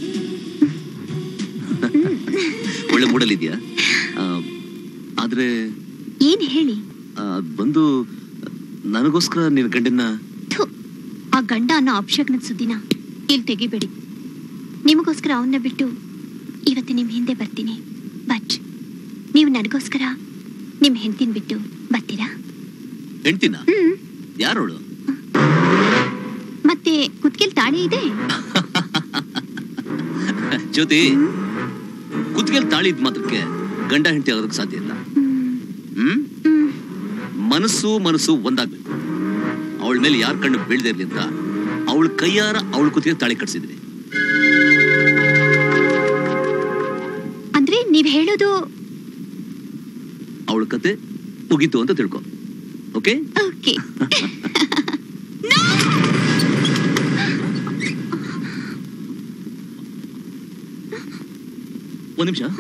ಒಳ್ಳೆ ಮೂಡಲಿದ್ಯಾ. ಆದ್ರೆ ಏನ್ ಹೇಳಿ, ಬಂದು ನನಗೋಸ್ಕರ ನಿನ್ ಗಂಡನ್ನ ಆ ಗಂಡ ಅನ್ನೋ ಅಪಶಕ್ನದ ಸುದ್ದಿನ ಇಲ್ಲಿ ತೆಗಿಬೇಡಿ. ನಿಮಗೋಸ್ಕರ ಅವನ್ನ ಬಿಟ್ಟು ಇವತ್ತು ನಿಮ್ ಹಿಂದೆ ಬರ್ತೀನಿ, ಬಟ್ ನೀವು ನನಗೋಸ್ಕರ ನಿಮ್ ಹೆಂಡತಿನ ಬಿಟ್ಟು ಬರ್ತೀರಾ? ಹೆಂಡ್ತಿನ? ಯಾರೋಳು? ಮತ್ತೆ ಕುತ್ಕೆಲ್ ತಾಳಿ ಇದೆ. ಜ್ಯೋತಿ, ಕುತ್ಕೆಲ್ ತಾಳಿ ಇದ್ ಮಾತ್ರಕ್ಕೆ ಗಂಡ ಹೆಂಡತಿ ಆಗೋದಕ್ಕೆ ಸಾಧ್ಯ ಇಲ್ಲ. ಹ್ಮ್ ಮನಸ್ಸು ಮನಸ್ಸು ಒಂದಾಗ್ಬೇಕು. ಅವಳ ಮೇಲೆ ಯಾರ ಕಣ್ಣು ಬೀಳದೆ ಇರ್ಲಿ ಅಂತ ಅವಳ ಕೈಯಾರ ಅವಳ ಕುತ್ತಿಗೆ ತಾಳಿ ಕಟ್ಸಿದ್ವಿ. ಅಂದ್ರೆ ನೀವ್ ಹೇಳೋದು ಅವಳ ಕತೆ ಮುಗೀತು ಅಂತ ತಿಳ್ಕೊ. Okay okay. ಒಂದ್ ನಿಮಿಷ.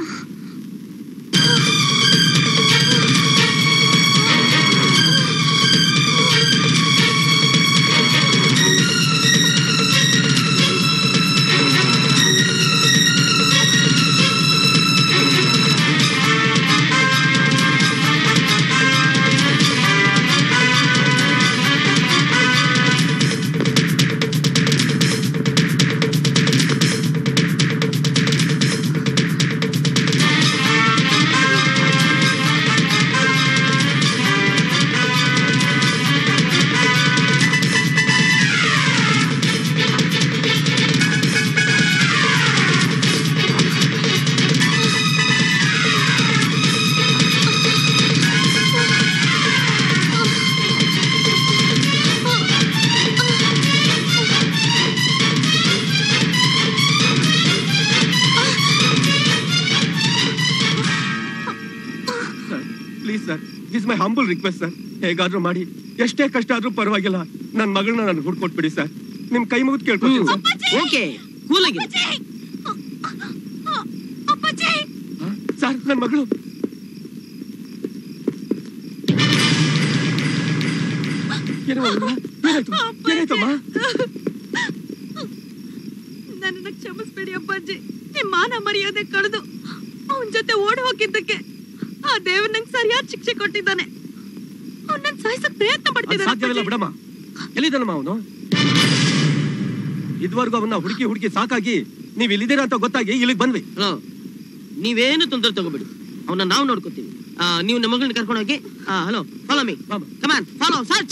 ಹಂಬಲ್ ರಿಕ್ವೆಸ್ಟ್ ಸರ್, ಹೇಗಾದ್ರೂ ಮಾಡಿ ಎಷ್ಟೇ ಕಷ್ಟ ಆದ್ರೂ ಪರವಾಗಿಲ್ಲ ನನ್ನ ಮಗಳನ್ನ ನನಗೆ ಹುಡ್ಕೊಟ್ಬಿಡಿ ಸರ್. ನಿಮ್ ಕೈ ಮುಗಿದು ಕೇಳ್ಕೊತೀನಿ ಸರ್. ಓಕೆ, ಕೂಲ್ ಆಗಿ ಸರ್. ನನ್ನ ಮಗಳು ಏನಾಯ್ತಮ್ಮ? ನನ್ನ ಕ್ಷಮಿಸ್ಬೇಡಿ ಅಪ್ಪಾಜಿ. ನಿಮ್ ಮಾನ ಮರ್ಯಾದೆ ಕಳೆದು ಅವನ್ ಜೊತೆ ಓಡಿ ಹೋಗಿದ್ದಕ್ಕೆ ಆ ದೇವ್ರ ನಂಗೆ ಸರಿಯಾದ ಶಿಕ್ಷೆ ಕೊಟ್ಟಿದ್ದಾನೆ. ಅವನ್ನ ಸಾಯಿಸಕ್ ಪ್ರಯತ್ನ ಪಡ್ತಿದ್ದಾನೆ. ಸಾಧ್ಯವಿಲ್ಲ ಬಿಡಮ್ಮ. ಎಲ್ಲಿದ್ದಾನಮ್ಮ ಅವನು? ಇದುವರೆಗೂ ಅವನ್ನ ಹುಡುಕಿ ಹುಡುಕಿ ಸಾಕಾಗಿ ನೀವ್ ಇಲ್ಲಿದ್ದೀರಾ ಅಂತ ಗೊತ್ತಾಗಿ ಇಲ್ಲಿಗೆ ಬಂದ್ವಿ. ನೀವೇನು ತೊಂದರೆ ತಗೋಬೇಡಿ, ಅವನ್ನ ನಾವು ನೋಡ್ಕೊತೀವಿ. ನೀವು ನಮ್ಮ ಮಗಳನ್ನ ಕರ್ಕೊಂಡು ಹೋಗಿ. Hello, follow me, come on, follow, search.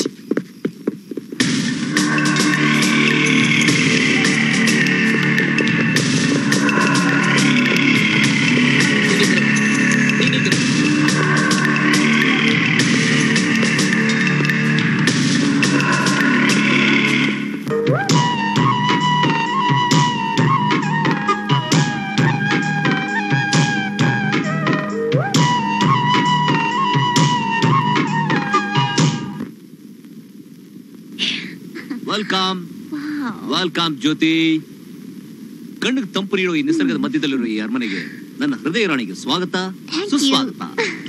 Welcome Jyoti. ಕಣ್ಣಿಗೆ ತಂಪು ನೀಡೋ ಈ ನಿಸರ್ಗದ ಮಧ್ಯದಲ್ಲಿರೋ ಈ ಅರಮನೆಗೆ ನನ್ನ ಹೃದಯ ರಾಣಿಗೆ ಸ್ವಾಗತ, ಸುಸ್ವಾಗತ.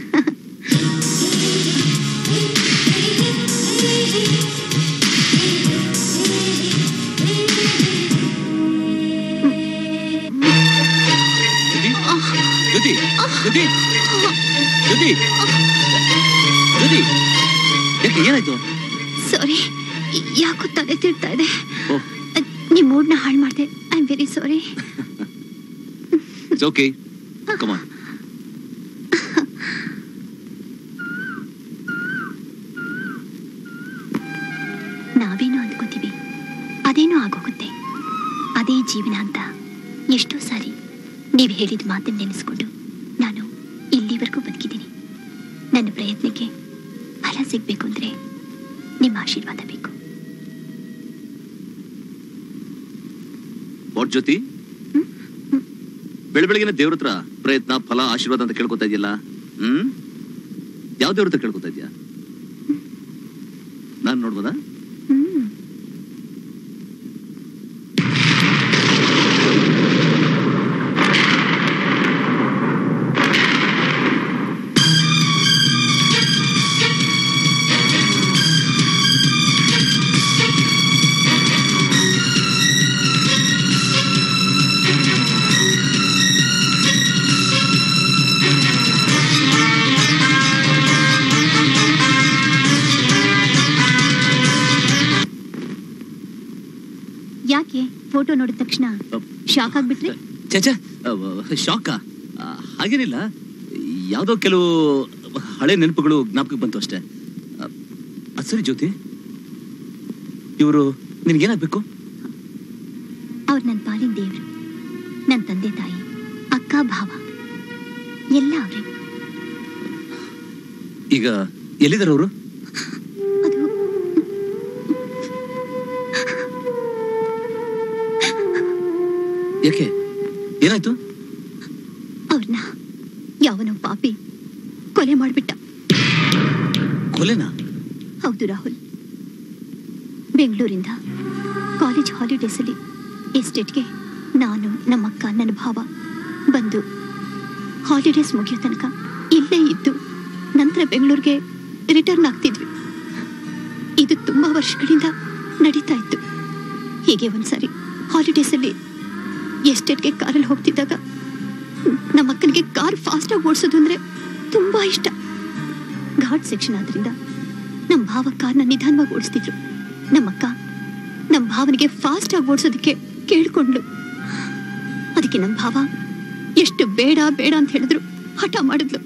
ಜ್ಯೋತಿ ಜ್ಯೋತಿ ಜ್ಯೋತಿ ಜ್ಯೋತಿ ಯಾಕೆ ಏನಾಯ್ತು? ಸಾರಿ, ಯಾಕೋ ತಲೆ ತಿರ್ತಾ ಇದೆ. ನಿಮ್ ಮೂಡ್ನ ಹಾಳು ಮಾಡಿದೆ. I am very sorry. It's okay, come on. ನಾವೇನೋ ಅಂದ್ಕೋತೀವಿ, ಅದೇನೋ ಆಗೋಗುತ್ತೆ. ಅದೇ ಜೀವನ ಅಂತ ಎಷ್ಟೋ ಸಾರಿ ನೀವು ಹೇಳಿದ ಮಾತನ್ನ ನೆನೆಸ್ಕೊಂಡು ನಾನು ಇಲ್ಲಿವರೆಗೂ ಬದುಕಿದ್ದೀನಿ. ನನ್ನ ಪ್ರಯತ್ನಕ್ಕೆ ಫಲ ಸಿಗ್ಬೇಕು ಅಂದ್ರೆ ನಿಮ್ಮ ಆಶೀರ್ವಾದ ಬೇಕು. ವಾಟ್ ಜ್ಯೋತಿ, ಬೆಳ ಬೆಳಗಿನ ದೇವ್ರ ಹತ್ರ ಪ್ರಯತ್ನ, ಫಲ, ಆಶೀರ್ವಾದ ಅಂತ ಕೇಳ್ಕೊತಾ ಇದೆಯಲ್ಲ? ಹ್ಮ್ ಯಾವ ದೇವ್ರ ಹತ್ರ ಕೇಳ್ಕೊತಾ ಇದೆಯಾ? ನಾನು ನೋಡ್ಬೋದಾ? ಯಾಕೆ ಫೋಟೋ ನೋಡಿದ ತಕ್ಷಣ ಶಾಕ್ ಆಗ್ಬಿಟ್ರಿ? ಚಚ, ಶಾಕ ಹಾಗೇನಿಲ್ಲ. ಯಾವುದೋ ಕೆಲವು ಹಳೆ ನೆನಪುಗಳು ಜ್ಞಾಪಕಕ್ಕೆ ಬಂತು ಅಷ್ಟೇ. ಅದು ಸರಿ ಜ್ಯೋತಿ, ಇವರು ನಿನ್ಗೇನಾಗ್ಬೇಕು? ಅವ್ರು ನನ್ನ ಪಾಲಿನ ದೇವ್ರು, ನನ್ನ ತಂದೆ ತಾಯಿ, ಅಕ್ಕ ಭಾವ ಎಲ್ಲ ಅವ್ರೆ. ಈಗ ಎಲ್ಲಿದ್ದಾರೆ ಅವರು? ಅದು ಯಾಕೆ, ಏನಾಯ್ತು? ಅವ್ರನ್ನ ಯಾವನೋ ಪಾಪಿ ಕೊಲೆ ಮಾಡ್ಬಿಟ್ಟ. ಕೊಲೆನಾ? ಹೌದು ರಾಹುಲ್. ಬೆಂಗಳೂರಿಂದ ಕಾಲೇಜ್ ಹಾಲಿಡೇಸ್ ಅಲ್ಲಿ ಎಸ್ಟೇಟ್ಗೆ ನಾನು, ನಮ್ಮಕ್ಕ, ನನ್ನ ಭಾವ ಬಂದು ಹಾಲಿಡೇಸ್ ಮುಗಿಯೋ ತನಕ ಇಲ್ಲೇ ಇದ್ದು ನಂತರ ಬೆಂಗಳೂರಿಗೆ ರಿಟರ್ನ್ ಆಗ್ತಿದ್ವಿ. ಇದು ತುಂಬಾ ವರ್ಷಗಳಿಂದ ನಡೀತಾ ಇತ್ತು. ಹೀಗೆ ಒಂದ್ಸರಿ ಹಾಲಿಡೇಸ್ ಅಲ್ಲಿ ಎಸ್ಟೇಟ್ಗೆ ಕಾರಲ್ಲಿ ಹೋಗ್ತಿದ್ದಾಗ ನಮ್ಮ ಅಕ್ಕನಿಗೆ ಕಾರ್ ಫಾಸ್ಟ್ ಆಗಿ ಓಡಿಸೋದು ಅಂದ್ರೆ ತುಂಬಾ ಇಷ್ಟ. ಘಾಟ್ ಸೆಕ್ಷನ್ ಆದ್ರಿಂದ ನಮ್ಮ ಭಾವ ಕಾರ್ನ ನಿಧಾನವಾಗಿ ಓಡಿಸ್ತಿದ್ರು. ನಮ್ಮಕ್ಕ ನಮ್ಮ ಭಾವನಿಗೆ ಫಾಸ್ಟ್ ಆಗಿ ಓಡಿಸೋದಕ್ಕೆ ಕೇಳ್ಕೊಂಡ್ಲು. ಅದಕ್ಕೆ ನಮ್ಮ ಭಾವ ಎಷ್ಟು ಬೇಡ ಬೇಡ ಅಂತ ಹೇಳಿದ್ರು ಹಠ ಮಾಡಿದ್ಲು.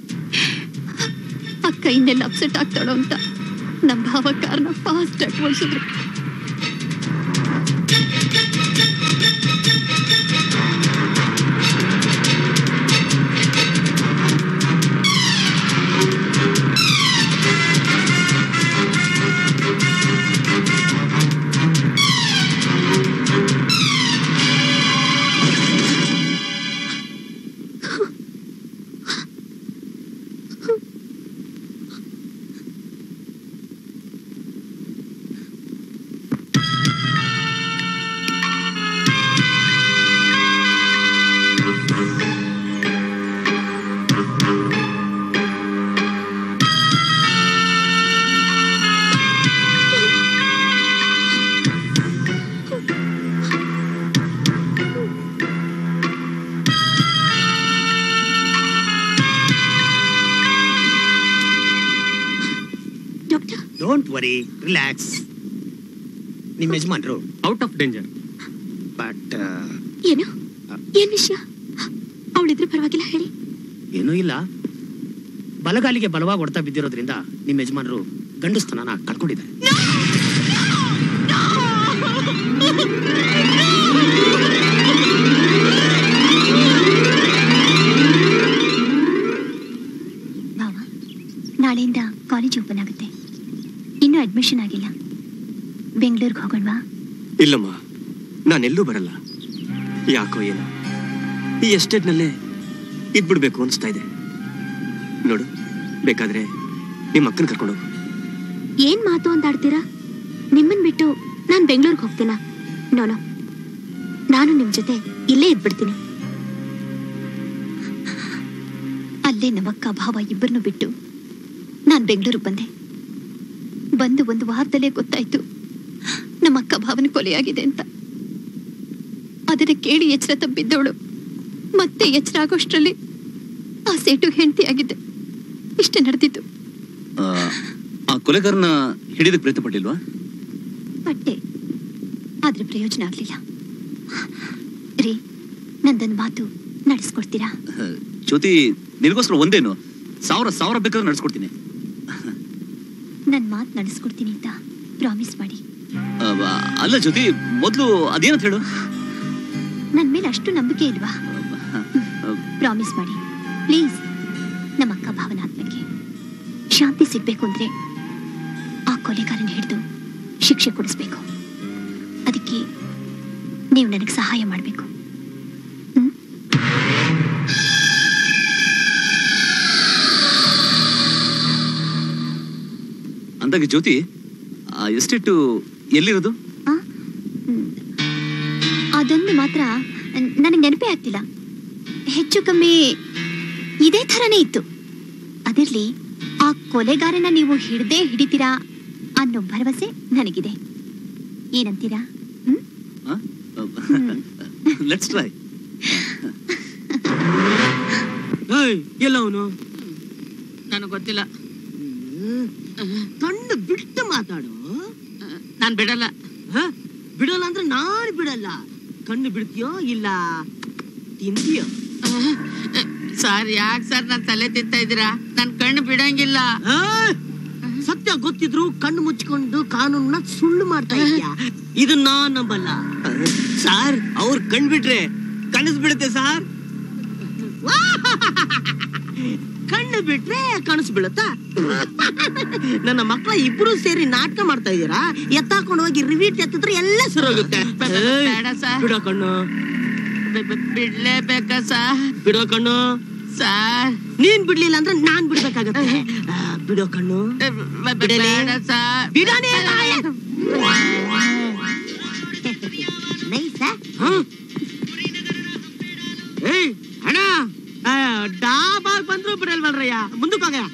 ಅಕ್ಕ ಇನ್ನೆಲ್ಲ ಅಪ್ಸೆಟ್ ಆಗ್ತಾಳೋ ಅಂತ ನಮ್ಮ ಭಾವ ಕಾರ್ನ ಫಾಸ್ಟ್ ಆಗಿ ಓಡಿಸಿದ್ರು. Don't worry, relax. ನಿಮ್ಮ ಯಜಮಾನ್ರು ಔಟ್ ಆಫ್ ಡೇಂಜರ್. ಬಟ್ ಏನು ಏನ್ ವಿಷಯ? ಅವಳಿದ್ರೆ ಪರವಾಗಿಲ್ಲ ಹೇಳಿ. ಏನೂ ಇಲ್ಲ, ಬಲಗಾಲಿಗೆ ಬಲವಾಗಿ ಹೊಡ್ತಾ ಬಿದ್ದಿರೋದ್ರಿಂದ ನಿಮ್ಮ ಯಜಮಾನರು ಗಂಡಸ್ತನನ ಕಳ್ಕೊಂಡಿದ್ದಾರೆ. ಭಾವ, ನಾಳೆಯಿಂದ ಕಾಲೇಜ್ ಓಪನ್ ಆಗುತ್ತೆ. ಇನ್ನೂ ಅಡ್ಮಿಷನ್ ಆಗಿಲ್ಲ. ಬೆಂಗಳೂರಿಗೆ ಹೋಗೋಣವಾ? ಇಲ್ಲಮ್ಮ, ನಾನೆಲ್ಲೂ ಬರಲ್ಲ. ಯಾಕೋ ಏನೋ ಈ ಎಸ್ಟೇಟ್ನಲ್ಲೇ ಇದ್ಬಿಡ್ಬೇಕು ಅನಿಸ್ತಾ ಇದೆ. ನೋಡು, ಬೇಕಾದ್ರೆ ನಿಮ್ಮ ಅಕ್ಕನ ಕರ್ಕೊಂಡೋಗು. ಏನ್ ಮಾತು ಅಂತ ಆಡ್ತೀರಾ? ನಿಮ್ಮನ್ ಬಿಟ್ಟು ನಾನ್ ಬೆಂಗಳೂರಿಗೆ ಹೋಗ್ತೀನ? ನೋನೋ, ನಾನು ನಿಮ್ ಜೊತೆ ಇಲ್ಲೇ ಇದ್ಬಿಡ್ತೀನಿ. ಅಲ್ಲೇ ನಮ್ಮಕ್ಕ ಭಾವ ಇಬ್ಬರನ್ನು ಬಿಟ್ಟು ನಾನ್ ಬೆಂಗಳೂರಿಗೆ ಬಂದೆ. ಬಂದು ಒಂದು ವಾರದಲ್ಲೇ ಗೊತ್ತಾಯ್ತು ನಮ್ಮಕ್ಕ ಭಾವನ ಕೊಲೆಯಾಗಿದೆ ಅಂತ. ಅದನ್ನ ಕೇಳಿ ಎಚ್ಚರ ತಪ್ಪಿದ್ದವಳು ಮತ್ತೆ ಎಚ್ಚರ ಆಗೋಷ್ಟರಲ್ಲಿ ಆ ಸೇಟು ಹೆಂಡತಿ ಆಗಿದ್ದೆ. ಇಷ್ಟೇ ನಡೆದಿತ್ತು. ಆ ಕೊಲೆಗಾರನ ಹಿಡಿದಕ್ಕೆ ಪ್ರಯತ್ನ ಪಟ್ಟಿಲ್ವಾ? ಪಟ್ಟೆ, ಆದ್ರೆ ಪ್ರಯೋಜನ ಆಗ್ಲಿಲ್ಲ. ರೀ, ನಂದೊಂದು ಮಾತು ನಡೆಸ್ಕೊಡ್ತೀರಾ? ಜ್ಯೋತಿ, ನಿನಗೋಸ್ಕರ ಒಂದೇನು ಸಾವಿರ ಸಾವಿರ ಬೇಕಾದ್ರೆ ನಡೆಸ್ಕೊಡ್ತೀನಿ. ನನ್ ಮಾತು ನಡೆಸ್ಕೊಡ್ತೀನಿ ಅಂತ ಪ್ರಾಮಿಸ್ ಮಾಡಿ. ಅಲ್ಲ ಜ್ಯೋತಿ, ಮೊದಲು ಅದೇನಂತ ಹೇಳು. ನನ್ ಮೇಲೆ ಅಷ್ಟು ನಂಬಿಕೆ ಇಲ್ವಾ? ಪ್ರಾಮಿಸ್ ಮಾಡಿ ಪ್ಲೀಸ್. ನಮ್ಮ ಅಕ್ಕ ಭಾವನ ಆತ್ಮಕ್ಕೆ ಶಾಂತಿ ಸಿಗ್ಬೇಕು ಅಂದ್ರೆ ಆ ಕೊಲೆಗಾರನ ಹಿಡಿದು ಶಿಕ್ಷೆ ಕೊಡಿಸ್ಬೇಕು. ಅದಕ್ಕೆ ನೀವು ನನಗೆ ಸಹಾಯ ಮಾಡಬೇಕು. ಅಂದಾಗೆ ಜ್ಯೋತಿ, ಆ ಎಸ್ಟೇಟು ಎಲ್ಲಿರೋದು? ಅದೊಂದು ಮಾತ್ರ ನನಗೆ ನೆನಪೇ ಆಗ್ತಿಲ್ಲ. ಹೆಚ್ಚು ಕಮ್ಮಿ ಇದೇ ಥರನೇ ಇತ್ತು. ಅದಿರ್ಲಿ, ಆ ಕೊಲೆಗಾರನ ನೀವು ಹಿಡ್ದೇ ಹಿಡಿತೀರಾ ಅನ್ನೋ ಭರವಸೆ ನನಗಿದೆ. ಏನಂತೀರಾ? Let's try. ಎಲ್ಲ ಅವನು ನನಗೆ ಗೊತ್ತಿಲ್ಲ. ಕಣ್ಣು ಬಿಟ್ಟು ಮಾತಾಡು. ನಾನು ಬಿಡಲ್ಲ. ಬಿಡಲ್ಲ ಅಂದ್ರೆ ನಾನು ಬಿಡಲ್ಲ. ಕಣ್ಣು ಬಿಡ್ತೀಯೋ ಇಲ್ಲ ತಿಂತೀಯೋ? ಸರ್, ಯಾಕೆ ಸರ್ ನನ್ನ ತಲೆ ತಿಂತಾ ಇದ್ದೀರಾ? ನನ್ ಕಣ್ಣು ಬಿಡಂಗಿಲ್ಲ. ಸತ್ಯ ಗೊತ್ತಿದ್ರು ಕಣ್ಣು ಮುಚ್ಕೊಂಡು ಕಾನೂನ ಸುಳ್ಳು ಮಾಡ್ತಾ ಇದೀಯಾ? ಇದನ್ನ ನಂಬಲ್ಲ ಸಾರ್. ಅವ್ರು ಕಣ್ ಬಿಟ್ರೆ ಕನಸು ಬಿಡುತ್ತೆ ಸಾರ್. ಕಣ್ಣು ಬಿಟ್ರೆ ಕನಸು ಬೀಳುತ್ತಾ? ನನ್ನ ಮಕ್ಕಳ ಇಬ್ರು ಸೇರಿ ನಾಟಕ ಮಾಡ್ತಾ ಇದೀರಾ? ಎತ್ತಾಕೊಂಡು ಹೋಗಿ ರಿವೀಟ್ ಎತ್ತಿದ್ರೆ ಎಲ್ಲ ಸರೋಗುತ್ತೆ. ಬೇಡ ಸರ್. ಬಿಡೋ ಕಣ್ಣು. ಬಿಡ್ಲೇಬೇಕಾ ಸರ್? ಬಿಡೋ ಕಣ್ಣು. ಸರ್, ನೀನ್ ಬಿಡ್ಲಿಲ್ಲ ಅಂದ್ರೆ ನಾನ್ ಬಿಡ್ಬೇಕಾಗತ್ತೆ. ಬಿಡೋ ಕಣ್ಣು. ಬೇಡ ಸರ್. ಬಿಡೋನೇ. ಅಣ್ಣ, ಡಾಬಾಗ್ ಬಂದ್ರು ಬಿಡಲ್ವಲ್ರಯ್ಯ. ಮುಂದಕ್ಕೆ ಹೋಗ.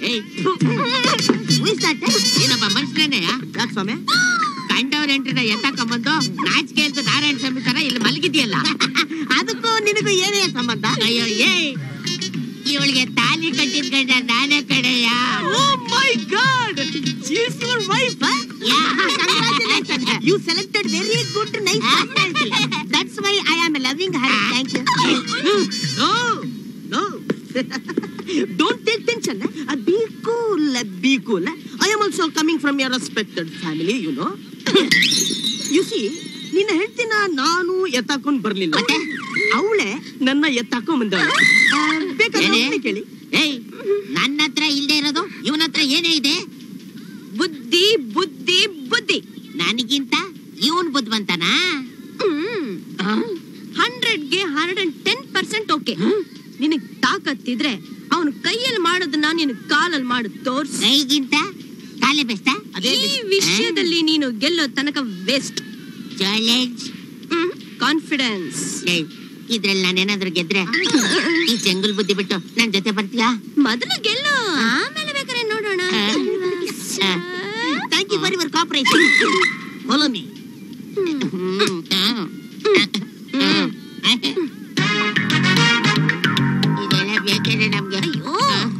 ಏನಪ್ಪ ಮನುಷ್ಯನೇ? ಯಾಕೆ ಸ್ವಾಮಿ? ಕಂಡವ್ರ ಎಂಟ್ರಿನ ಎತ್ತಾಕೊಂಬಂದು ನಾಚಿಕೆ ಅಂತ ನಾರಾಯಣ ಸ್ವಾಮಿ ತರ ಇಲ್ಲಿ ಮಲಗಿದ್ಯಲ್ಲ. ಅದಕ್ಕೂ ನಿನಗೂ ಏನೇ ಸಂಬಂಧ? ಅಯ್ಯೋ, ಏ ಇವಳಿಗೆ ತಾಲಿ ಕಟ್ಟಿದ ಗಂಡ ನಾನೇ ಕಡೆಯ. Oh my God! She's your wife, huh? Yeah. Congratulations. You selected very good, nice personality. That's why I am loving her. Thank you. No, no. Don't take tension. Uh, be cool, be cool. I am also coming from a respected family, you know. You see, ನಿನ್ನ ಹೇಳ್ತೀನ ನಾನು ಎತ್ತಾಕೊಂಡ್ ಬರ್ಲಿಲ್ಲ. ಅವಳೆ ನನ್ನ ಎತ್ತಾಕೊಂಡ್ ಬಂದವಳೆ. ಬೇಕಾದ್ರೆ ಕೇಳಿ. ಏಯ್, ನನ್ನ ಹತ್ರ ಇಲ್ದೇ ಇರೋದು ಇವನ ಹತ್ರ ಏನೇ ಇದೆ? ಬುದ್ಧಿ ಬುದ್ಧಿ ಬುದ್ಧಿ. ನನಗಿಂತ ಇವನ್ ಬುದ್ಧಿವಂತನ? ಹಂಡ್ರೆಡ್ಗೆ hundred and ten percent okay. ನಿನಗ್ ತಾಕತ್ತಿದ್ರೆ ಅವನು ಕೈಯಲ್ಲಿ ಮಾಡೋದನ್ನ ನೀನು ಕಾಲಲ್ಲಿ ಮಾಡು ತೋರ್ಸು. ಕೈಗಿಂತ ಕಾಲೇ ಬೆಸ್ಟ್. ಈ ವಿಷಯದಲ್ಲಿ ನೀನು ಗೆಲ್ಲೋ ತನಕ ವೇಸ್ಟ್. Challenge, confidence. ಇದ್ರಲ್ಲಿ ನಾನೇನಾದ್ರೂ ಗೆದ್ರೆ ಈ ಚೆಂಗುಲ್ ಬುದ್ಧಿ ಬಿಟ್ಟು ನನ್ ಜೊತೆ ಬರ್ತೀಯಾ? ಮೊದಲು ಗೆಲ್ಲು, ಆಮೇಲೆ ಬೇಕಾದ್ರೆ ನೋಡೋಣ. Thank you for your cooperation. Follow me. ಇದೆಲ್ಲ ಬೇಕೇನೆ ನಮ್ಗೆ. ಅಯ್ಯೋ,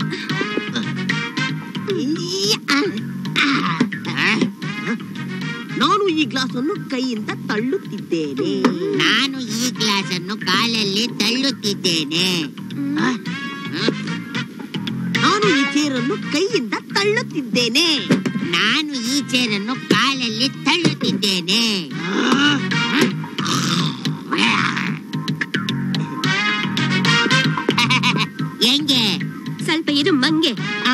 ನಾನು ಈ ಗ್ಲಾಸ್ ಅನ್ನು ಕೈಯಿಂದ ತಳ್ಳುತ್ತಿದ್ದೇನೆ. ನಾನು ಈ ಗ್ಲಾಸ್ ಅನ್ನು ಕಾಲಲ್ಲಿ ತಳ್ಳುತ್ತಿದ್ದೇನೆ. ನಾನು ಈ ಚೇರನ್ನು ಕೈಯಿಂದ ತಳ್ಳುತ್ತಿದ್ದೇನೆ. ನಾನು ಈ ಚೇರನ್ನು ಕಾಲಲ್ಲಿ ತಳ್ಳುತ್ತಿದ್ದೇನೆ. ಹೆಂಗೆ? ಸ್ವಲ್ಪ ಇರು ಮಂಗೆ.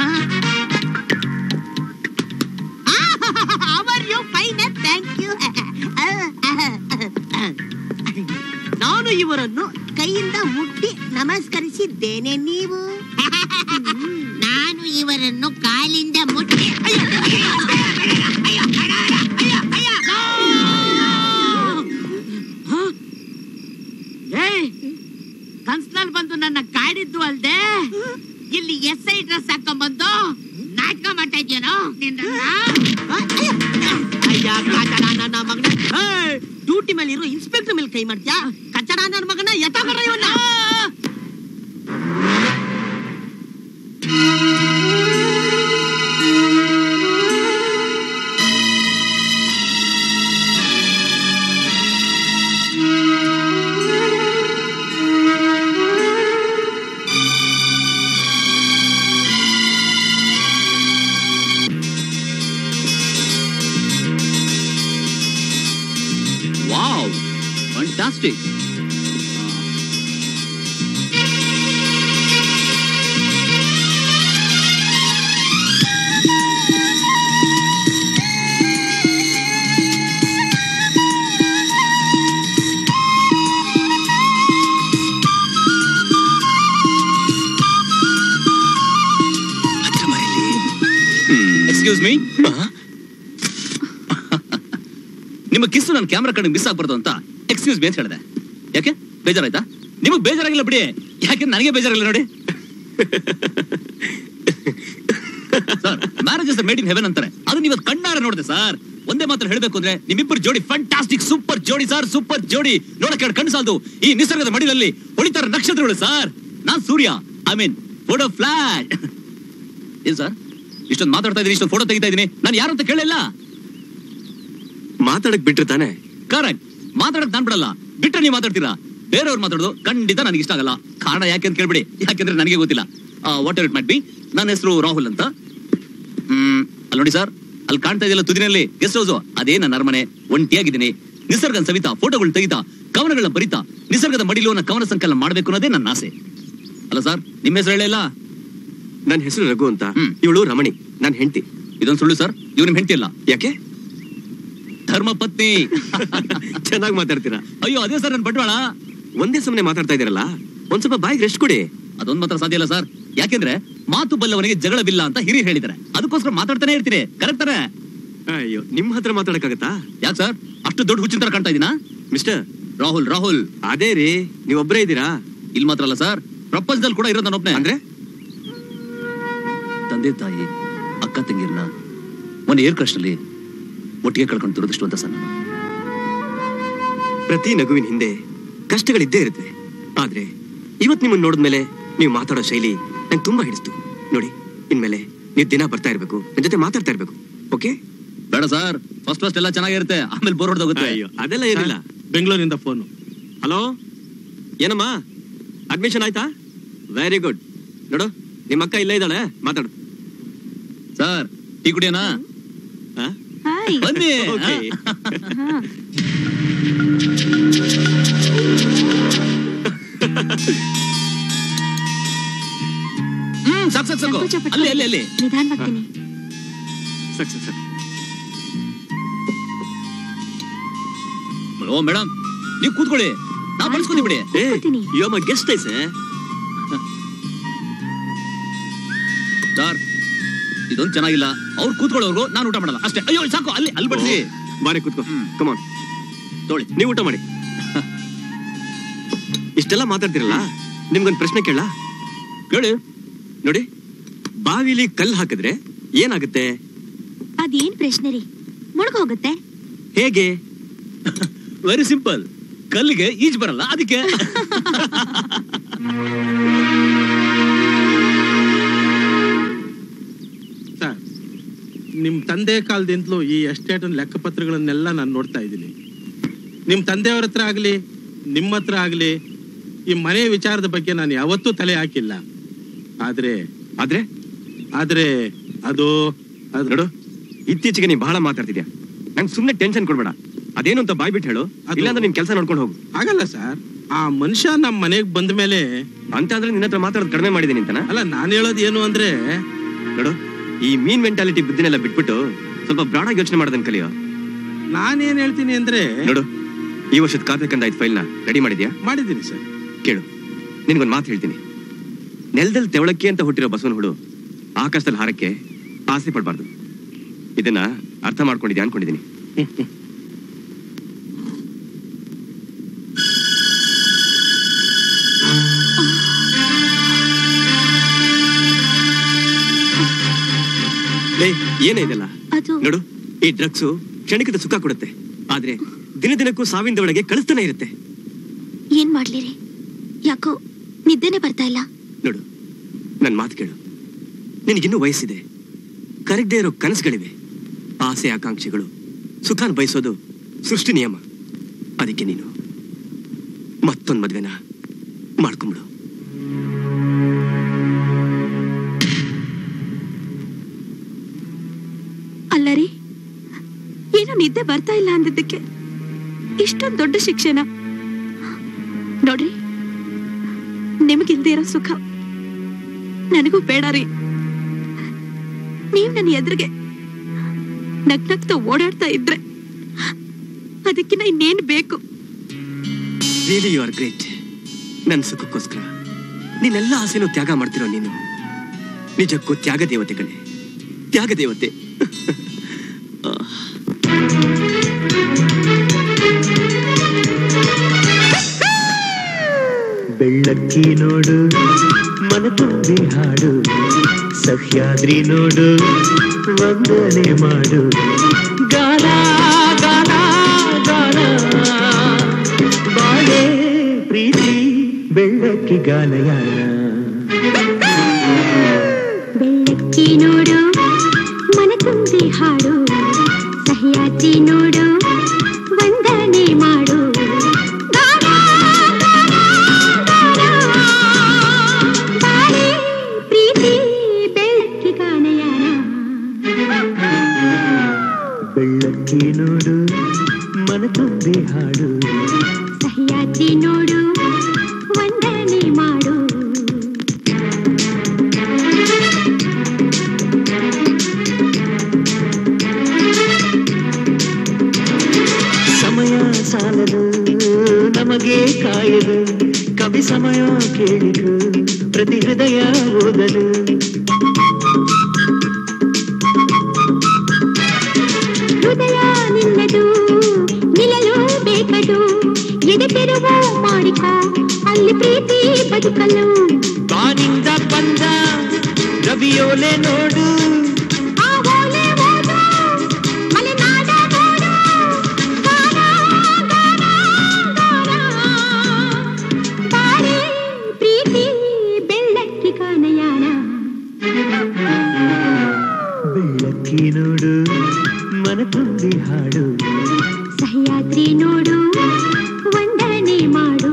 ನಾನು ಇವರನ್ನು ಕೈಯಿಂದ ಮುಟ್ಟಿ ನಮಸ್ಕರಿಸಿದ್ದೇನೆ. ನೀವು? ನಾನು ಇವರನ್ನು ಕಾಲಿಂದ ಮುಟ್ಟಿ. ನನ್ನ ಕಾಡಿದ್ದು ಅಲ್ದೆ ಇಲ್ಲಿ ಎಸ್ ಐ ಡ್ರೆಸ್ ಹಾಕೊಂಡ್ಬಂದು ನಾಟಕ ಮಾಡ್ತಾ ಇದ್ಯೇನೋ ಡ್ಯೂಟಿ ಮೇಲೆ ಇರೋ ಇನ್ಸ್ಪೆಕ್ಟರ್ ಮೇಲೆ ಕೈ ಮಾಡ್ತೀಯಾ ಕಚಡ ನನ್ನ ಮಗನ ಯಥ ಬರ ಇವನ್ನ Fantastic. Excuse me. ನಿಮ್ಮ ಕಿಸ್ಸು ನನ್ನ ಕ್ಯಾಮ್ರಾ ಕಡೆ ಮಿಸ್ ಆಗ್ಬಾರ್ದು ಅಂತ ಎಕ್ಸ್ಕ್ಯೂಸ್ ಮೀ ಅಂತ ಹೇಳಿದೆ. ಯಾಕೆ ಬೇಜಾರಾಯ್ತಾ? ನಿಮಗೆ ಬೇಜಾರಾಗಿಲ್ಲ ಬಿಡಿ, ಯಾಕೆ ನನಗೆ ಬೇಜಾರಾಗಿಲ್ಲ ನೋಡಿ. Sir, marriage is made in heaven ಅಂತಾರೆ, ಅದು ನೀವು ಕಣ್ಣಾರೆ ನೋಡಿದೆ ಸರ್. ಒಂದೇ ಮಾತ್ರ ಹೇಳಬೇಕು ಅಂದ್ರೆ ನಿಮ್ಮಿಬ್ಬರು ಜೋಡಿ ಫ್ಯಾಂಟಾಸ್ಟಿಕ್ ಸೂಪರ್ ಜೋಡಿ ಸರ್, ಸೂಪರ್ ಜೋಡಿ. ನೋಡಕ್ಕೆ ಕಣ್ಣು ಸಾಲದು, ಈ ನಿಸರ್ಗದ ಮಡಿಲಲ್ಲಿ ಹೊಳಿತಾರ ನಕ್ಷತ್ರಗಳು ಸರ್. ನಾನ್ Surya, I mean photo flat. ಏನ್ ಸರ್ ಇಷ್ಟೊಂದು ಮಾತಾಡ್ತಾ ಇದೀನಿ, ಇಷ್ಟೊಂದು ಫೋಟೋ ತೆಗಿತಾ ಇದೀನಿ, ನಾನು ಯಾರು ಅಂತ ಕೇಳಿಲ್ಲ. ಮಾತಾಡಕ್ ಬಿಟ್ರೆ ತಾನೆ? ಕರೆಕ್ಟ್, ಮಾತಾಡಕ್ ನಾನ್ ಬಿಡಲ್ಲ, ಬಿಟ್ರೆ ನೀವು ಮಾತಾಡ್ತೀರಾ. ಬೇರೆಯವ್ರು ಮಾತಾಡೋದು ಖಂಡಿತ ನನಗೆ ಇಷ್ಟ ಆಗಲ್ಲ. ಕಾರಣ ಯಾಕೆ ಅಂತ ಕೇಳ್ಬಿಡಿ, ಯಾಕೆಂದ್ರೆ ನನಗೆ ಗೊತ್ತಿಲ್ಲ. Whatever it might be. ನನ್ನ ಹೆಸರು ರಾಹುಲ್ ಅಂತ. ಹ್ಮ್ ಅಲ್ಲಿ ನೋಡಿ ಸರ್, ಅಲ್ಲಿ ಕಾಣ್ತಾ ಇದೆಯಲ್ಲ ತುದಿನಲ್ಲಿ ಗೆಸ್ಟ್ ಹೌಸ್, ಅದೇ ನನ್ನ ಅರಮನೆ. ಒಂಟಿಯಾಗಿದ್ದೀನಿ, ನಿಸರ್ಗ ಸವಿತಾ, ಫೋಟೋಗಳು ತೆಗಿತಾ, ಕವನಗಳನ್ನ ಬರಿತಾ, ನಿಸರ್ಗದ ಮಡಿಲು ಅನ್ನೋ ಕವನ ಸಂಕಲನ ಮಾಡ್ಬೇಕು ಅನ್ನೋದೇ ನನ್ನ ಆಸೆ. ಅಲ್ಲ ಸರ್, ನಿಮ್ಮ ಹೆಸರು ಹೇಳಿಲ್ಲ? ನನ್ನ ಹೆಸರು ರಘು ಅಂತ, ಇವಳು ರಮಣಿ, ನನ್ನ ಹೆಂಡತಿ. ಇದೊಂದು ಸುಳ್ಳು ಸರ್, ಇವ್ರು ನಿಮ್ ಹೆಂಡತಿ ಅಲ್ಲ. ಯಾಕೆ? ಧರ್ಮ ಪತ್ನಿ. ಚೆನ್ನಾಗಿ ಮಾತಾಡ್ತೀರಾ. ಅಯ್ಯೋ ಅದೇ ಸರ್, ನನ್ನ ಬಂಡವಾಳ. ಒಂದೇ ಸಮನೆ ಮಾತಾಡ್ತಾ ಇದೀರಲ್ಲ, ಒಂದ್ ಸ್ವಲ್ಪ ಬಾಯಿಗೆ ರೆಸ್ಟ್ ಕೊಡಿ. ಅದೊಂದ್ ಮಾತ್ರ ಸಾಧ್ಯ ಇಲ್ಲ ಸರ್, ಯಾಕೆಂದ್ರೆ ಮಾತು ಬಲ್ಲವನಿಗೆ ಜಗಳವಿಲ್ಲ ಅಂತ ಹಿರಿಯರು ಹೇಳಿದ್ದಾರೆ. ಅದಕ್ಕೋಸ್ಕರ ಮಾತಾಡ್ತಾನೆ ಇರ್ತೀನಿ. ಕರೆಕ್ಟ್ ತಾನೆ? ಅಯ್ಯೋ, ನಿಮ್ ಹತ್ರ ಮಾತಾಡಕ್ಕಾಗತ್ತಾ? ಯಾಕೆ ಸರ್ ಅಷ್ಟು ದೊಡ್ಡ ಹುಚ್ಚಿನ ತರ ಕಾಣ್ತಾ ಇದೀನಾ? ಮಿಸ್ಟರ್ ರಾಹುಲ್, ರಾಹುಲ್. ಅದೇ ರೀ, ನೀವೊಬ್ಬರೇ ಇದ್ದೀರಾ? ಇಲ್ಲಿ ಮಾತ್ರ ಅಲ್ಲ ಸರ್, ಪ್ರಪಂಚದಲ್ಲಿ ಕೂಡ ಇರೋದು ನಾನೊಬ್ನೇ. ಅಂದ್ರೆ ತಂದೆ ತಾಯಿ ಅಕ್ಕ ತಂಗಿರ್ನ ಒಂದು ಏರ್ ಕ್ರಶ್ ನಲ್ಲಿ ಒಟ್ಟಿಗೆ ಕಳ್ಕೊಂಡು ದುರದೃಷ್ಟು ಅಂತ ಸರ್. ಪ್ರತಿ ನಗುವಿನ ಹಿಂದೆ ಕಷ್ಟಗಳಿದ್ದೇ ಇರುತ್ತೆ. ಆದ್ರೆ ಇವತ್ ನಿಮ್ಮನ್ನ ನೋಡಿದ್ಮೇಲೆ ನೀವು ಮಾತಾಡೋ ಶೈಲಿ ನಂಗೆ ತುಂಬಾ ಹಿಡಿಸ್ತು. ನೋಡಿ, ಇನ್ಮೇಲೆ ನೀವು ದಿನ ಬರ್ತಾ ಇರ್ಬೇಕು, ನನ್ನ ಜೊತೆ ಮಾತಾಡ್ತಾ ಇರ್ಬೇಕು. ಓಕೆ? ಬೇಡ ಸರ್, ಫಸ್ಟ್ ಫಸ್ಟ್ ಎಲ್ಲ ಚೆನ್ನಾಗಿರುತ್ತೆ, ಆಮೇಲೆ ಬೋರ್ ಹೊಡೆದೋಗುತ್ತೆ. ಅಯ್ಯೋ, ಅದೆಲ್ಲ ಏನಿಲ್ಲ. ಬೆಂಗಳೂರಿಂದ ಫೋನು. ಹಲೋ, ಏನಮ್ಮ ಅಡ್ಮಿಷನ್ ಆಯ್ತಾ? Very good. ನೋಡು, ನಿಮ್ಮ ಅಕ್ಕ ಇಲ್ಲೇ ಇದ್ದಾಳೆ, ಮಾತಾಡು. ಸರ್ ಟೀ ಕುಡಿಯೋಣ? ಬನ್ನಿ. ಹ್ಮ್ ಸಾಕು ಸಾಕು ಸಾಕು, ಅಲ್ಲಿ ಅಲ್ಲಿ ಅಲ್ಲಿ ನಿಧಾನವಾಗ್ತೀನಿ. ಸಾಕು ಸಾಕು ಸಾಕು. ಓ ಮೇಡಮ್, ನೀವು ಕೂತ್ಕೊಳ್ಳಿ, ನಾವು ಬಳಸ್ಕೊತೀವಿ ಬಿಡಿ. You are my guest ice. Sir ಇದೊಂದು ಚೆನ್ನಾಗಿಲ್ಲ, ಅವ್ರು ಕೂತ್ಕೊಳ್ಳೋರ್ಗು ನಾನು ಊಟ ಮಾಡಲ್ಲ ಅಷ್ಟೇ. ಅಯ್ಯೋ ಸಾಕು, ಅಲ್ಲಿ ಅಲ್ಲಿ ಬಡಿಸಿ. ಬಾರಿ ಕೂತ್ಕೋ. ಕಮಾನ್ ತೊಳಿ, ನೀವು ಊಟ ಮಾಡಿ. ಇಷ್ಟೆಲ್ಲ ಮಾತಾಡ್ತಿರಲ್ಲ, ನಿಮ್ಗೊಂದು ಪ್ರಶ್ನೆ ಕೇಳ? ಕೇಳಿ. ನೋಡಿ, ಬಾವಿಲಿ ಕಲ್ಲು ಹಾಕಿದ್ರೆ ಏನಾಗುತ್ತೆ? ಅದೇನ್ ಪ್ರಶ್ನೆ ರೀ, ಮುಳುಗ್ ಹೋಗುತ್ತೆ. ಹೇಗೆ? ವೆರಿ ಸಿಂಪಲ್, ಕಲ್ಲಿಗೆ ಈಜ್ ಬರಲ್ಲ ಅದಕ್ಕೆ. ಸರ್, ನಿಮ್ ತಂದೆ ಕಾಲದಿಂದಲೂ ಈ ಎಸ್ಟೇಟ್ ಲೆಕ್ಕಪತ್ರಗಳನ್ನೆಲ್ಲ ನಾನು ನೋಡ್ತಾ ಇದ್ದೀನಿ. ನಿಮ್ ತಂದೆಯವ್ರ ಹತ್ರ ಆಗ್ಲಿ, ನಿಮ್ಮ ಹತ್ರ ಆಗ್ಲಿ, ಈ ಮನೆ ವಿಚಾರದ ಬಗ್ಗೆ ನಾನು ಯಾವತ್ತೂ ತಲೆ ಹಾಕಿಲ್ಲ. ಆದ್ರೆ ಆದ್ರೆ ಆದ್ರೆ ಅದು ಅದು ನೋಡು, ಇತ್ತೀಚೆಗೆ ನೀನ್ ಬಹಳ ಮಾತಾಡ್ತಿದ್ಯಾ. ನಂಗೆ ಸುಮ್ನೆ ಟೆನ್ಷನ್ ಕೊಡ್ಬೇಡ. ಅದೇನು ಅಂತ ಬಾಯ್ ಬಿಟ್ಟು ಹೇಳು, ಇಲ್ಲಾಂದ್ರೆ ನಿನ್ ಕೆಲಸ ನೋಡ್ಕೊಂಡು ಹೋಗು. ಆಗಲ್ಲ ಸರ್, ಆ ಮನುಷ್ಯ ನಮ್ಮ ಮನೆಗೆ ಬಂದ ಮೇಲೆ ಅಂತ ಅಂದ್ರೆ ನಿನ್ನ ಹತ್ರ ಮಾತಾಡೋದು ಕಡಿಮೆ ಮಾಡಿದೀನಿ ಅಂತನಾ? ಅಲ್ಲ, ನಾನು ಹೇಳೋದು ಏನು ಅಂದ್ರೆ, ನೋಡು, ಈ ಮೀನ್ ಮೆಂಟಾಲಿಟಿ ಬುದ್ಧಿನೆಲ್ಲ ಬಿಟ್ಬಿಟ್ಟು ಸ್ವಲ್ಪ ಬ್ರಾಡ್ ಆಗಿ ಯೋಚನೆ ಮಾಡೋದನ್ನ ಕಲಿಯೋ. ನಾನೇನ್ ಹೇಳ್ತೀನಿ ಅಂದ್ರೆ, ನೋಡು, ಈ ವರ್ಷದ ಕಾರ್ತಿಕಂದ ಐದು ಫೈಲ್ನ ರೆಡಿ ಮಾಡಿದ್ಯಾ? ಮಾಡಿದ್ದೀನಿ ಸರ್. ಕೇಳು, ನಿನ್ಗೊಂದು ಮಾತು ಹೇಳ್ತೀನಿ. ನೆಲದಲ್ಲಿ ತೆವಳಕ್ಕೆ ಅಂತ ಹುಟ್ಟಿರೋ ಬಸವನ ಹುಡು ಆಕಾಶದಲ್ಲಿ ಹಾರಕ್ಕೆ ಆಸೆ ಪಡಬಾರ್ದು. ಇದನ್ನ ಅರ್ಥ ಮಾಡ್ಕೊಂಡಿದ್ಯಾ ಅನ್ಕೊಂಡಿದ್ದೀನಿ. ಏನೇ ಇದೆಲ್ಲ ನೋಡು, ಈ ಡ್ರಗ್ಸು ಕ್ಷಣಿಕದ ಸುಖ ಕೊಡುತ್ತೆ, ಆದ್ರೆ ದಿನ ದಿನಕ್ಕೂ ಸಾವಿನ ಒಳಗೆ ಕಳಿಸ್ತಾನೆ ಇರುತ್ತೆ. ಏನ್ ಮಾಡ್ಲಿರಿ? ಯಾಕೋ ನಿದ್ದೆನೆ ಬರ್ತಾ ಇಲ್ಲ. ನೋಡು, ನನ್ ಮಾತು ಕೇಳು. ನಿನಗಿನ್ನೂ ವಯಸ್ಸಿದೆ, ಕರಗದೆ ಇರೋ ಕನಸುಗಳಿವೆ, ಆಸೆ ಆಕಾಂಕ್ಷೆಗಳು, ಸುಖಾನ್ ಬಯಸೋದು ಸೃಷ್ಟಿ ನಿಯಮ. ಅದಕ್ಕೆ ನೀನು ಮತ್ತೊಂದು ಮದ್ವೆನ ಮಾಡ್ಕೊಂಬಿಡು. ಅಲ್ಲರಿ, ಏನೋ ನಿದ್ದೆ ಬರ್ತಾ ಇಲ್ಲ ಅಂದಿದ್ದಕ್ಕೆ ಇಷ್ಟೊಂದು ದೊಡ್ಡ ಶಿಕ್ಷೆನ? ನೋಡ್ರಿ, ನಿಮಗಿಲ್ದೇ ಇರೋ ಸುಖ ನನಗೂ ಬೇಡ ರೀ. ನೀವ್ ನನ್ನ ಎದುರಿಗೆ ನಗ್ನಗ್ತಾ ಓಡಾಡ್ತಾ ಇದ್ರೆ ಅದಕ್ಕಿನ್ನ ಇನ್ನೇನ್ ಬೇಕು? Really you are great. ನನ್ನ ಸುಖಕ್ಕೋಸ್ಕರ ನೀನೆಲ್ಲ ಆಸೆನೂ ತ್ಯಾಗ ಮಾಡ್ತಿರೋ ನೀನು ನಿಜಕ್ಕೂ ತ್ಯಾಗ ದೇವತೆ ಕಣೆ, ತ್ಯಾಗ ದೇವತೆ. ಬೆಳ್ಳಕ್ಕಿ ನೋಡು, ಮನ ತುಂಬಿ ಹಾಡು, ಸಹ್ಯಾದ್ರಿ ನೋಡು, ವಂದನೆ ಮಾಡು, ಗಾನ ಗಾನ ಗಾನ, ಬಾಳೆ ಪ್ರೀತಿ ಬೆಳ್ಳಕ್ಕಿ ಗಾನಯಾನ. ಬೆಳ್ಳಕ್ಕಿ ನೋಡು, ಮನ ತುಂಬಿ ಹಾಡು, ಸಹ್ಯಾದ್ರಿ ನೋಡು, ವಂದನೆ ಮಾಡು, ಬೆಳ್ಳಕ್ಕಿ ನೋಡು, ಮನ ತುಂಬಿ ಹಾಡು, ಸಹ್ಯಾದ್ರಿ ನೋಡು, ವಂದನೆ ಮಾಡು. ಸಮಯ ಸಾಲದು ನಮಗೆ ಕಾಯಲು, ಕವಿ ಸಮಯ ಕೇಳಿದು ಪ್ರತಿ ಹೃದಯ ಓದಲು. ಹೃದಯ ನಿನ್ನದು, ನಿಲ್ಲಲು ಬೇಕದು, ಎದೆ ತೆರವು ಮಾಡಿಕೋ, ಅಲ್ಲಿ ಪ್ರೀತಿ ಬದುಕಲು. ಬಾನಿಂದ ಬಂದ ರವಿಯೋಲೆ ನೋಡು, ಆ ಓಲೆ ಓದು, ಮಲೆನಾಡ ನೋಡು, ಗಾನ ಗಾನ ಗಾನ, ಬಾಳೆ ಪ್ರೀತಿ ಬೆಳ್ಳಕ್ಕಿ ಗಾನಯಾನ. ಬೆಳ್ಳಕ್ಕಿ ನೋಡು, ಮನ ತುಂಬಿ ಹಾಡು, ಸಹ್ಯಾದ್ರಿ ನೋಡು, ವಂದನೆ ಮಾಡು.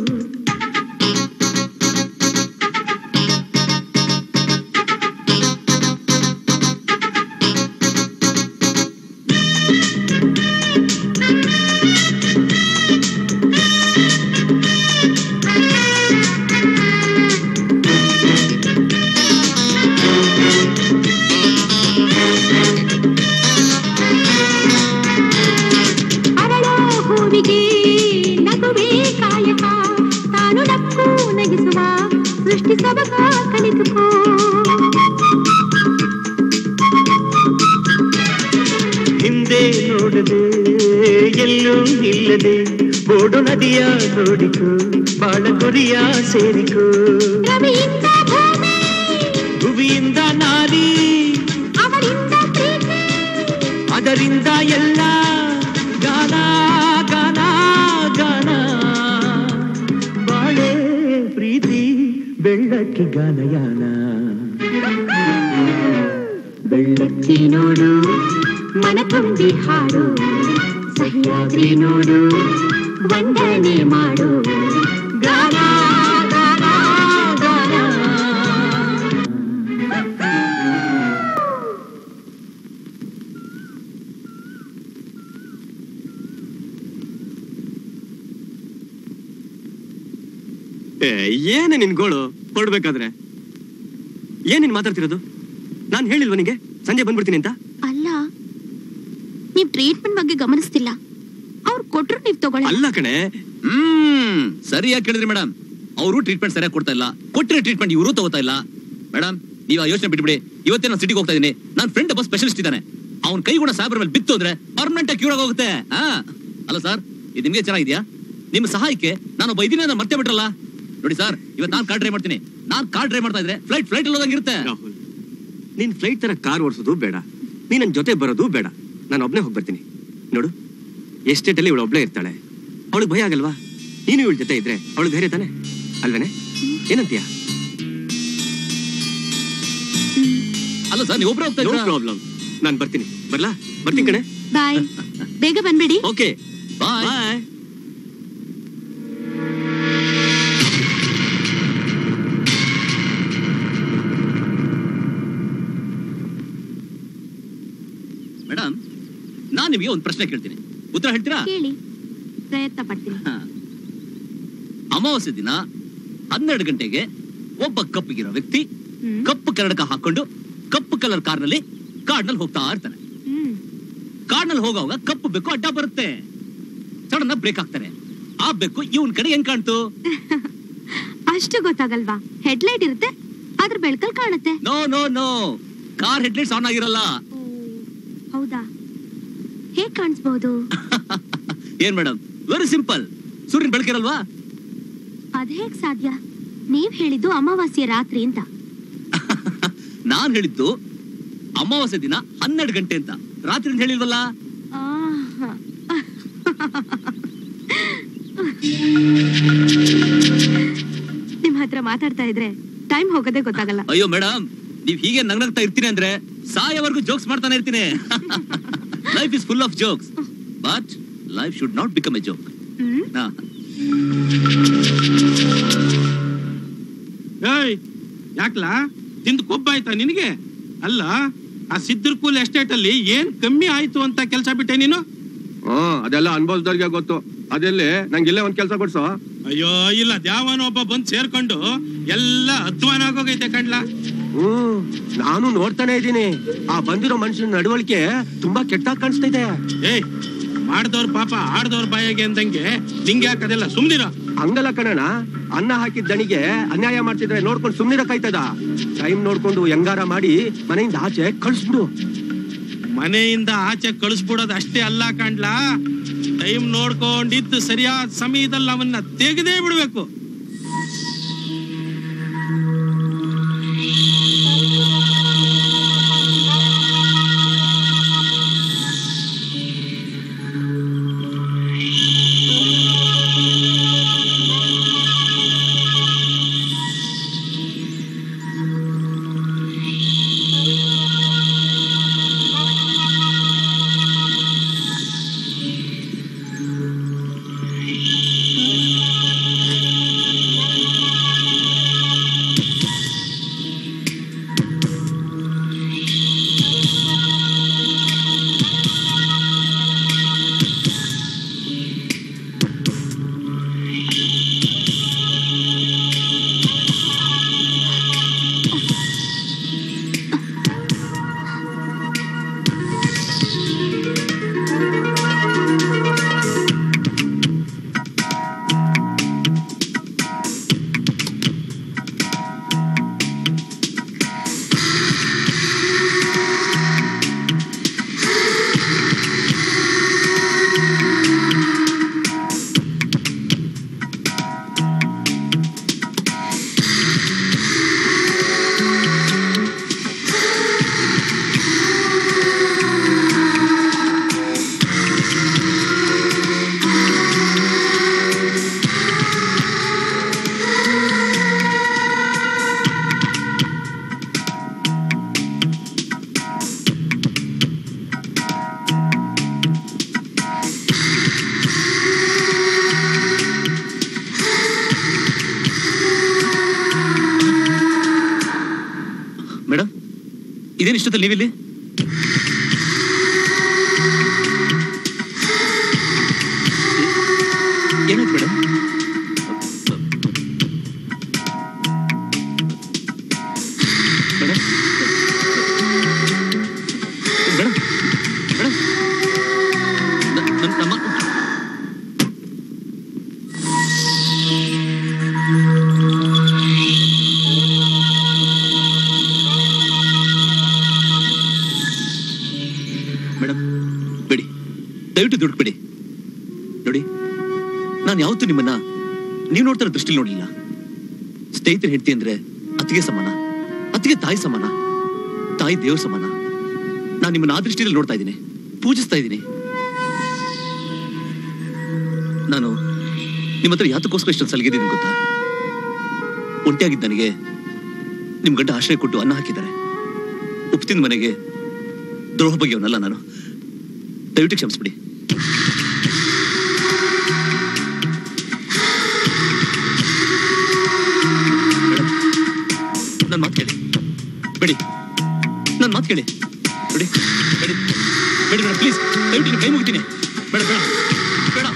ಅರಳೋ ಹೂವಿಗೆ ನಗುವೆ ಕಾಯಕ, ತಾನು ನಕ್ಕು ನಗಿಸುವ ಸೃಷ್ಟಿ ಸಬಕ ಕಲಿತುಕೋ. ಹಿಂದೆ ನೋಡದೆ ಎಲ್ಲೂ ನಿಲ್ಲದೆ, ಬೋಡು ನದಿಯ ನೋಡಿಕೋ, ಬಾಳ ಗುರಿಯ ಸೇರಿಕೋ. ರವಿಯಿಂದ ಭೂಮಿ, ಭುವಿಯಿಂದ ನಾರಿ, ಅವರಿಂದ ಪ್ರೀತಿ, ಅದರಿಂದ ಎಲ್ಲ ಗಾನ ಗಾನ ಗಾನ, ಬಾಳೆ ಪ್ರೀತಿ ಬೆಳ್ಳಕ್ಕಿ ಗಾನಯಾನ. ಬೆಳ್ಳಕ್ಕಿ ನೋಡು, ಮನ ತುಂಬಿ ಹಾಡು, ಸಹ್ಯಾದ್ರಿ ನೋಡು, ವಂದನೆ ಮಾಡು, ಗಾನ ಗಾನ ಗಾನ. ಏನೇ ನಿನ್ ಗೋಳು ಹೊರಡ್ಬೇಕಾದ್ರೆ? ಏನ್ ನೀನ್ ಮಾತಾಡ್ತಿರೋದು? ನಾನ್ ಹೇಳಿಲ್ವ ನಿಂಗೆ ಸಂಜೆ ಬಂದ್ಬಿಡ್ತೀನಿ ಅಂತ? ಅಲ್ಲ, ನೀವ್ ಟ್ರೀಟ್ಮೆಂಟ್ ಬಗ್ಗೆ ಗಮನಿಸ್ತಿಲ್ಲ. ಅವ್ರು ಕೊಟ್ರು ನೀವ್ ತಗೊಳ್ಳಿ. ಅಲ್ಲ ಕಣೆ, ಹ್ಮ್ ಸರಿಯಾಗಿ ಕೇಳಿದ್ರಿ ಮೇಡಮ್. ಅವರು ಟ್ರೀಟ್ಮೆಂಟ್ ಸರಿಯಾಗಿ ಕೊಡ್ತಾ ಇಲ್ಲ, ಕೊಟ್ಟಿರೋ ಟ್ರೀಟ್ಮೆಂಟ್ ಇವರು ತಗೋತಾ ಇಲ್ಲ. ಮೇಡಮ್, ನೀವು ಆ ಯೋಚನೆ ಬಿಟ್ಬಿಡಿ. ಇವತ್ತೇ ನಾನು ಸಿಟಿಗೆ ಹೋಗ್ತಾ ಇದೀನಿ. ನನ್ನ ಫ್ರೆಂಡ್ ಒಬ್ಬ ಸ್ಪೆಷಲಿಸ್ಟ್ ಇದ್ದಾನೆ. ಅವ್ನ ಕೈ ಕೂಡ ಸಾಹೇಬ್ರ ಮೇಲೆ ಬಿತ್ತು ಅಂದ್ರೆ ಪರ್ಮನೆಂಟ್ ಆಗಿ ಕ್ಯೂರ್ ಆಗೋಗುತ್ತೆ. ಹಾ ಅಲ್ಲ ಸರ್, ಇದು ನಿಮ್ಗೆ ಚೆನ್ನಾಗಿದ್ಯಾ? ನಿಮ್ಮ ಸಹಾಯಕ್ಕೆ ನಾನು ಒಬ್ಬ ಇದೀನಿ ಅಂತ ಮರ್ತೇ ಬಿಟ್ರಲ್ಲ. ನೋಡಿ ಸರ್, ಇವತ್ತು ನಾನು ಕಾರ್ ಡ್ರೈವ್ ಮಾಡ್ತೀನಿ. ನಾನ್ ಕಾರ್ ಡ್ರೈವ್ ಮಾಡ್ತಾ ಇದ್ರೆ ಫ್ಲೈಟ್ ಫ್ಲೈಟ್ ಇಲ್ಲದಂಗಿರುತ್ತೆ. ನೀನ್ ಫ್ಲೈಟ್ ತರ ಕಾರ್ ಓಡಿಸೋದು ಬೇಡ, ನೀನ್ ನನ್ ಜೊತೆ ಬರೋದು ಬೇಡ, ನಾನು ಒಬ್ನೇ ಹೋಗಿ ಬರ್ತೀನಿ. ನೋಡು, ಎಸ್ಟೇಟ್ ಅಲ್ಲಿ ಇವಳು ಒಬ್ಳೇ ಇರ್ತಾಳೆ, ಅವಳಿಗೆ ಭಯ ಆಗಲ್ವಾ? ನೀನು ಇವಳ ಜೊತೆ ಇದ್ರೆ ಅವಳು ಧೈರ್ಯ ತಾನೆ ಅಲ್ವೇನೆ? ಏನಂತೀಯ? ಅಲ್ಲ ಸರ್, ನೀವು ಒಬ್ರು ಹೋಗ್ತಾ ಇದ್ದೀರಾ? ನೋ ಪ್ರಾಬ್ಲಮ್, ನಾನು ಬರ್ತೀನಿ. ಬರ್ಲಾ? ಬರ್ತೀನಿ ಕಣೆ. ಬಾಯ್. ಬೇಗ ಬಂದ್ಬಿಡಿ. Okay bye. ಬಾಯ್. ಮೇಡಮ್, ನಾನ್ ನಿಮಗೆ ಒಂದು ಪ್ರಶ್ನೆ ಕೇಳ್ತೀನಿ, ಉತ್ತರ ಹೇಳ್ತೀರಾ? ಕೇಳಿ, ಪ್ರಯತ್ನ ಪಡ್ತೀನಿ. ಅಮಾವಾಸ್ಯೆ ದಿನ ಹನ್ನೆರಡು ಗಂಟೆಗೆ ಒಬ್ಬ ಕಪ್ಪಗಿರೋ ವ್ಯಕ್ತಿ ಕಪ್ಪು ಕನ್ನಡಕ ಹಾಕೊಂಡು ಕಪ್ಪು ಕಲರ್ ಕಾರ್ನಲ್ಲಿ ಕಾಡ್ನಲ್ಲಿ ಹೋಗ್ತಾ ಇರ್ತಾನೆ. ಕಾಡ್ನಲ್ಲಿ ಹೋಗುವಾಗ ಕಪ್ಪು ಬೆಕ್ಕು ಅಡ್ಡ ಬರುತ್ತೆ. ಸಡನ್ ಬ್ರೇಕ್ ಹಾಕ್ತಾರೆ. ಆ ಬೆಕ್ಕು ಇವನ್ ಕಡೆ ಹೆಂಗ್ ಕಾಣ್ತು? ಅಷ್ಟು ಗೊತ್ತಾಗಲ್ವಾ? ಹೆಡ್ಲೈಟ್ ಇರುತ್ತೆ, ಅದ್ರ ಬೆಳಕಲ್ ಕಾಣುತ್ತೆ. No no no, car headlights on ಆಗಿರಲ್ಲ. ಹೌದಾ? ಹೇಗ್ ಕಾಣಿಸ್ಬಹುದು? ಏನ್ ಮೇಡಮ್, ವೆರಿ ಸಿಂಪಲ್, ಸೂರ್ಯನ ಬೆಳಕಿರಲ್ವಾ? ಅದ್ ಹೇಗ್ ಸಾಧ್ಯ? ನೀವ್ ಹೇಳಿದ್ದು ಅಮಾವಾಸ್ಯೆ ರಾತ್ರಿ ಅಂತ. ನಾನ್ ಹೇಳಿದ್ದು ಅಮಾವಾಸ್ಯೆ ದಿನ ಹನ್ನೆರಡು ಗಂಟೆ ಅಂತ, ರಾತ್ರಿ ಅಂತ ಹೇಳಿಲ್ವಲ್ಲ? ನಿಮ್ ಹತ್ರ ಮಾತಾಡ್ತಾ ಇದ್ರೆ ಟೈಮ್ ಹೋಗೋದೇ ಗೊತ್ತಾಗಲ್ಲ. ಅಯ್ಯೋ ಮೇಡಮ್, ನೀವ್ ಹೀಗೆ ನಗ್ನಗ್ತಾ ಇರ್ತೀನಿ ಅಂದ್ರೆ ಸಾಯವರೆಗೂ ಜೋಕ್ಸ್ ಮಾಡ್ತಾನೆ ಇರ್ತೀನಿ. Life is full of jokes, but life should not become a joke. ಏಯ್, ಯಾಕ್ಲಾ ತಿಂದು ಕೊಬ್ಬಾಯ್ತಾ ನಿನಗೆ? ಅಲ್ಲ, ಆ ಸಿದ್ಧರ್ಕೂಲ್ ಎಸ್ಟೇಟ್ ಅಲ್ಲಿ ಏನ್ ಕಮ್ಮಿ ಆಯ್ತು ಅಂತ ಕೆಲ್ಸ ಬಿಟ್ಟೆ ನೀನು? ಹ್ಮ್, ಅದೆಲ್ಲ ಅನ್ಭವಿಸ್ದವ್ರಿಗೆ ಗೊತ್ತು. ಅದೆಲ್ಲಿ ನಂಗೆ ಇಲ್ಲೇ ಒಂದ್ ಕೆಲ್ಸ ಕೊಡ್ಸೋ. ಅಯ್ಯೋ ಇಲ್ಲ, ದ್ಯಾವನ ಒಬ್ಬ ಬಂದ್ ಸೇರ್ಕೊಂಡು ಎಲ್ಲ ಅಧ್ವಾನ ಆಗೋಗೈತೆ ಕಣ್ಲಾ. ಹ್ಮ್, ನಾನು ನೋಡ್ತಾನೆ ಇದ್ದೀನಿ. ಆ ಬಂದಿರೋ ಮನುಷ್ಯನ ನಡವಳಿಕೆ ತುಂಬಾ ಕೆಟ್ಟಾಗ್ ಕಾಣಿಸ್ತಾ. ಏಯ್, ಮಾಡ್ದವ್ರ ಪಾಪ ಆಡ್ದವ್ರ ಬಾಯಿಗೆ ಅಂದಂಗೆ ನಿಂಗೆ ಯಾಕದೆಲ್ಲ? ಸುಮ್ನಿರೋ. ಹಂಗಲ್ಲ ಕಣಣ, ಅನ್ನ ಹಾಕಿದ ದಣಿಗೆ ಅನ್ಯಾಯ ಮಾಡ್ತಿದ್ರೆ ನೋಡ್ಕೊಂಡು ಸುಮ್ನಿರಕ್ಕಾಯ್ತದ? ಟೈಮ್ ನೋಡ್ಕೊಂಡು ಹೆಂಗಾರ ಮಾಡಿ ಮನೆಯಿಂದ ಆಚೆ ಕಳಿಸ್ಬಿಡು. ಮನೆಯಿಂದ ಆಚೆ ಕಳಿಸ್ಬಿಡೋದು ಅಷ್ಟೇ ಅಲ್ಲ ಕಾಣ್ಲಾ, ಟೈಮ್ ನೋಡ್ಕೊಂಡಿದ್ದು ಸರಿಯಾದ ಸಮಯದಲ್ಲಿ ಅವನ್ನ ತೆಗೆದೇ ಬಿಡ್ಬೇಕು. ಇದೇನು ಇಷ್ಟೊತ್ತಲ್ಲಿ ನೀವಿಲ್ಲಿ? ಏನಾಯ್ತು ಮೇಡಮ್? ಮೇಡಮ್ ಮೇಡಮ್ ಮೇಡಮ್ ನಮ್ಮ ಮೇಡಮ್ ಬಿಡಿ, ದಯವಿಟ್ಟು ದುಡ್ಡು ಬಿಡಿ. ನೋಡಿ, ನಾನು ಯಾವತ್ತೂ ನಿಮ್ಮನ್ನ ನೀವು ನೋಡ್ತಾರ ದೃಷ್ಟಿಲಿ ನೋಡ್ಲಿಲ್ಲ. ಸ್ನೇಹಿತರು ಹೆಂಡತಿ ಅಂದ್ರೆ ಅತ್ತಿಗೆ ಸಮಾನ, ಅತ್ತಿಗೆ ತಾಯಿ ಸಮಾನ. ತಾಯಿ ದೇವ್ರ ಸಮಾನ. ನಾನು ನಿಮ್ಮನ್ನ ಆ ದೃಷ್ಟಿಯಲ್ಲಿ ನೋಡ್ತಾ ಇದ್ದೀನಿ, ಪೂಜಿಸ್ತಾ ಇದ್ದೀನಿ. ನಾನು ನಿಮ್ಮ ಹತ್ರ ಯಾತಕ್ಕೋಸ್ಕರ ಇಷ್ಟೊಂದು ಸಲಗಿದ್ದೀನಿ ಗೊತ್ತಾ? ಒಂಟಿಯಾಗಿದ್ದ ನನಗೆ ನಿಮ್ ಗಂಡ ಆಶ್ರಯ ಕೊಟ್ಟು ಅನ್ನ ಹಾಕಿದ್ದಾರೆ. ಉಪ್ತಿನ ಮನೆಗೆ ದ್ರೋಹ ಬಗೆಯವನಲ್ಲ ನಾನು. ದಯವಿಟ್ಟು ಕ್ಷಮಿಸ್ಬಿಡಿ. ನನ್ನ ಮಾತು ಕೇಳಿ, ಬೇಡಿ, ನನ್ನ ಮಾತು ಕೇಳಿ. ಬೇಡಿ ಬೇಡಿ ಬೇಡಿ ಮೇಡಮ್, ಪ್ಲೀಸ್ ದಯವಿಟ್ಟು ಕೈ ಮುಗಿತೀನಿ. ಬೇಡ ಬೇಡ ಬೇಡ.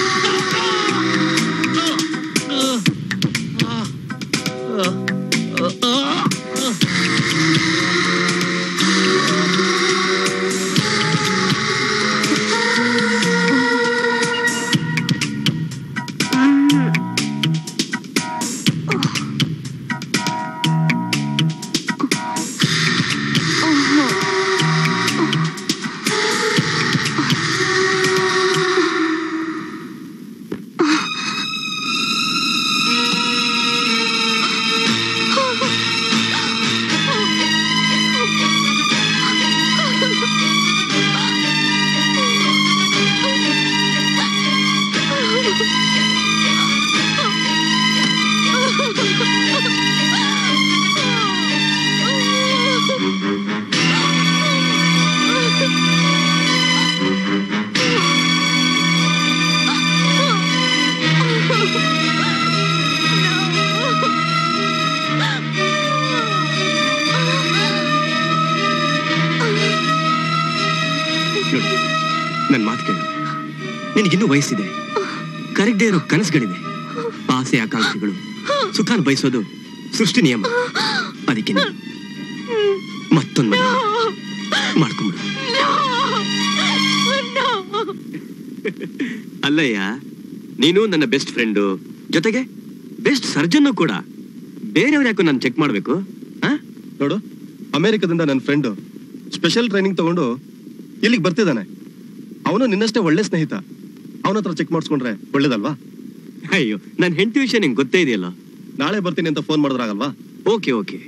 ನನ್ ಮಾತು ಕೇಳು. ನಿನಗಿನ್ನೂ ವಯಸ್ಸಿದೆ, ಕರಗದೆ ಇರೋ ಕನಸುಗಳಿದೆ, ಆಸೆ ಆಕಾಂಕ್ಷೆಗಳು, ಸುಖಾನ್ ಬಯಸೋದು ಸೃಷ್ಟಿ ನಿಯಮ. ಅದಕ್ಕೆ ನೀನು ಮತ್ತೊಂದು ಮದುವೆ ಮಾಡ್ಕೊಂಬಿಡು. ಅಲ್ಲಯ್ಯ, ನೀನು ನನ್ನ ಬೆಸ್ಟ್ ಫ್ರೆಂಡು, ಜೊತೆಗೆ ಬೆಸ್ಟ್ ಸರ್ಜನ್ನು ಕೂಡ. ಬೇರೆಯವ್ರು ಯಾಕೋ ನಾನು ಚೆಕ್ ಮಾಡ್ಬೇಕು? ನೋಡು, ಅಮೆರಿಕದಿಂದ ನನ್ನ ಫ್ರೆಂಡು ಸ್ಪೆಷಲ್ ಟ್ರೈನಿಂಗ್ ತಗೊಂಡು ಇಲ್ಲಿಗೆ ಬರ್ತಿದ್ದಾನೆ. ಅವನು ನಿನ್ನಷ್ಟೇ ಒಳ್ಳೆ ಸ್ನೇಹಿತ. ಅವನ ಹತ್ರ ಚೆಕ್ ಮಾಡಿಸ್ಕೊಂಡ್ರೆ ಒಳ್ಳೇದಲ್ವಾ? ಅಯ್ಯೋ, ನನ್ನ ಹೆಂಡತಿ ವಿಷಯ ನಿಂಗೆ ಗೊತ್ತೇ ಇದೆಯಲ್ಲ. ನಾಳೆ ಬರ್ತೀನಿ ಅಂತ ಫೋನ್ ಮಾಡಿದ್ರಾಗಲ್ವಾ? Okay okay.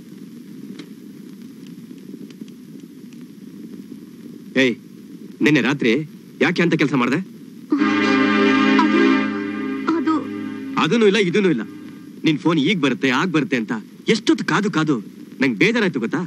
ಏಯ್, ನಿನ್ನೆ ರಾತ್ರಿ ಯಾಕೆ ಅಂತ ಕೆಲಸ ಮಾಡಿದೆ? ಅದೂ ಇಲ್ಲ ಇದೂ ಇಲ್ಲ. ನಿನ್ ಫೋನ್ ಈಗ ಬರುತ್ತೆ ಆಗ ಬರುತ್ತೆ ಅಂತ ಎಷ್ಟೊತ್ತು ಕಾದು ಕಾದು ನಂಗೆ ಬೇಜಾರಾಯ್ತು ಗೊತ್ತಾ?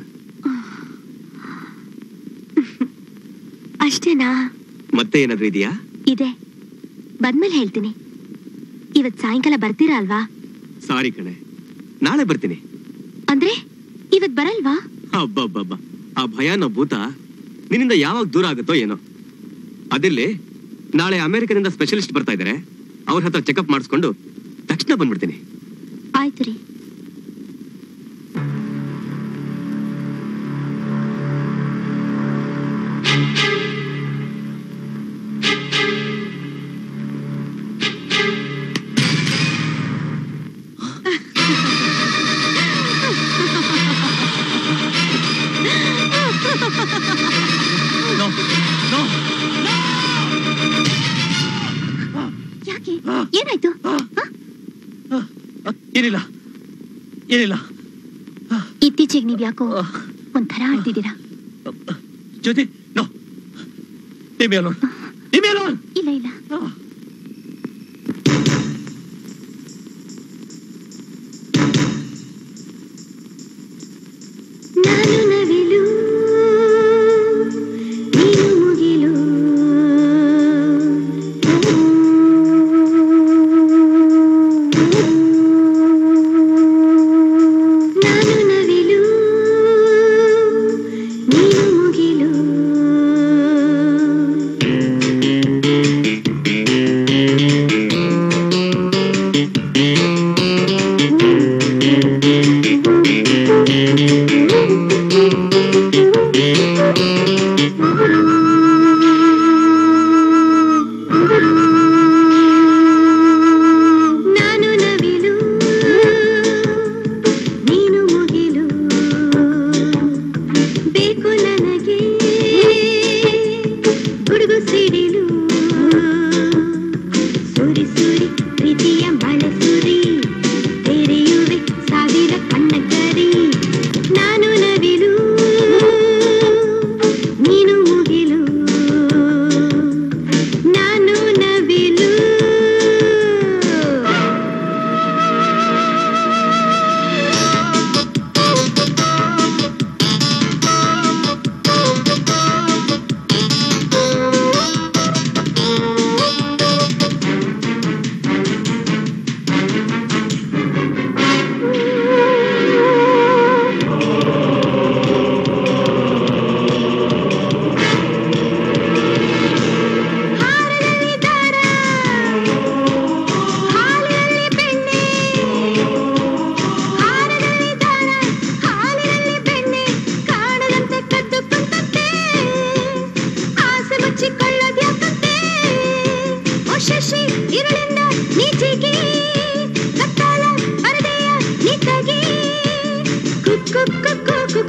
ಅಷ್ಟೇನಾ? ಮತ್ತೆ ಏನಾದ್ರೂ ಇದೆಯಾ? ಇದೆ, ಬಂದ್ಮೇಲೆ ಹೇಳ್ತೀನಿ. ಇವತ್ ಸಾಯಂಕಾಲ ಬರ್ತೀರಾ ಅಲ್ವಾ? ಸಾರಿ ಕಣೆ, ನಾಳೆ ಬರ್ತೀನಿ. ಅಂದ್ರೆ ಇವತ್ ಬರಲ್ವಾ? ಅಬ್ಬಬ್ಬಬ್ಬ, ಆ ಭಯಾನೋ ಭೂತ ನಿನ್ನಿಂದ ಯಾವಾಗ ದೂರ ಆಗುತ್ತೋ ಏನೋ. ಅದಿರ್ಲಿ, ನಾಳೆ ಅಮೆರಿಕದಿಂದ ಸ್ಪೆಷಲಿಸ್ಟ್ ಬರ್ತಾ ಇದಾರೆ. ಅವ್ರ ಹತ್ರ ಚೆಕಪ್ ಮಾಡಿಸ್ಕೊಂಡು ತಕ್ಷಣ ಬಂದ್ಬಿಡ್ತೀನಿ. ಆಯ್ತು ರೀ. ಯಾಕೆ? ಏನಾಯ್ತು? ಏನಿಲ್ಲ ಏನಿಲ್ಲ. ಇತ್ತೀಚೆಗೆ ನೀವ್ ಯಾಕೋ ಒಂಥರ ಆಡ್ತಿದ್ದೀರಾ? Jyoti, no, leave me alone. Leave me alone. ಇಲ್ಲ ಇಲ್ಲ. ನಾನು ನವಿಲು, ನೀನು ಮುಗಿಲು, ನಾನು ನವಿಲು, ನೀನು ಮುಗಿಲು,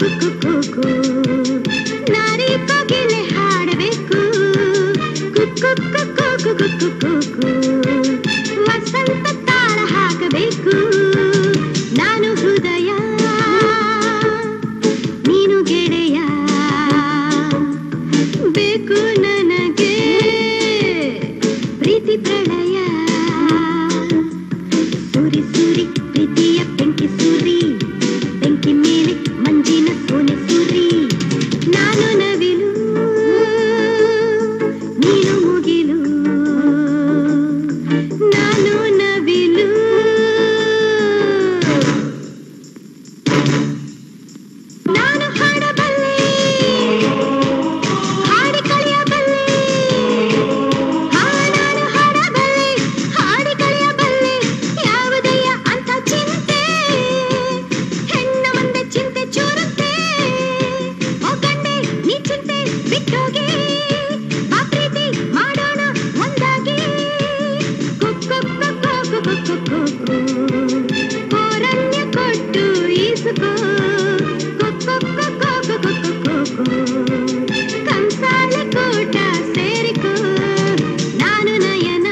ಕುಕ್ಕು ನಾರಿ ಕೋಗಿಲೆ ಹಾಡಬೇಕು ಕುಕ್ಕು ಕುಕ್ಕು ಕುಕ್ಕು ವಸಂತ ತಾಳ ಹಾಕಬೇಕು ನಾನು ಹೃದಯ ನೀನು ಗೆಳೆಯ ಬೇಕು ನನಗೆ ಪ್ರೀತಿ ಪ್ರಳಯ ಸುರಿ ಸುರಿ ಪ್ರೀತಿಯ ಬೆಂಕಿ ಸುರಿ ಬೆಂಕಿ ಮೇಲೆ ಮಂಜಿನ ಸೋನೆ ಸುರಿ ನಾನು ನವಿಲು ನೀನು ಮುಗಿಲು ನಾನು ನವಿಲು ನಾನು ಹಾಡಬಲ್ಲೆ ಹಾಡಿ ಕಳೆಯಬಲ್ಲೆ ಹಾ ನಾನು ಹಾಡಬಲ್ಲೆ ಹಾಡಿ ಕಳೆಯಬಲ್ಲೆ ಯಾವುದಯ್ಯ ಅಂತ ಚಿಂತೆ ಹೆಣ್ಣ ಮುಂದೆ ಚಿಂತೆ ಚೂರುತ್ತೆ ಓ ಗಂಡೆ ನೀ ಚಿಂತೆ ಬಿಟ್ಟೋಗಿ ಬಾ ಪ್ರೀತಿ ಮಾಡೋಣ ಒಂದಾಗಿ ಕುಕ್ಕು ಕುಕ್ಕು ಕುಕ್ಕು ಕೋರಣ್ಯ ಕೊಟ್ಟು ಈಸುಕೋ ಕುಕ್ಕು ಕುಕ್ಕು ಕುಕ್ಕು ಕಂಸಾಳೆ ಕೂಟ ಸೇರಿಕೋ ನಾನು ನಯನ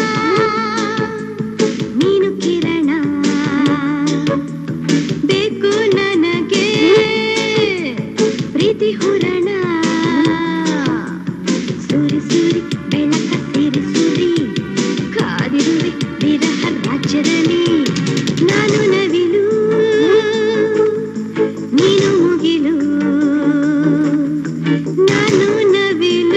ನೀನು ಕಿರಣ ಬೇಕು ನನಗೆ ಪ್ರೀತಿ ಹುರಣ ಸುರಿ ಸುರಿ ಬೆಳಕ ಸಿರಿ ಸುರಿ ಕಾದಿರುವೆ ವಿರಹ ರಾಜ್ಯದಲ್ಲಿ ನಾನು ನವಿಲು ನೀನು ಮುಗಿಲು ನಾನು ನವಿಲು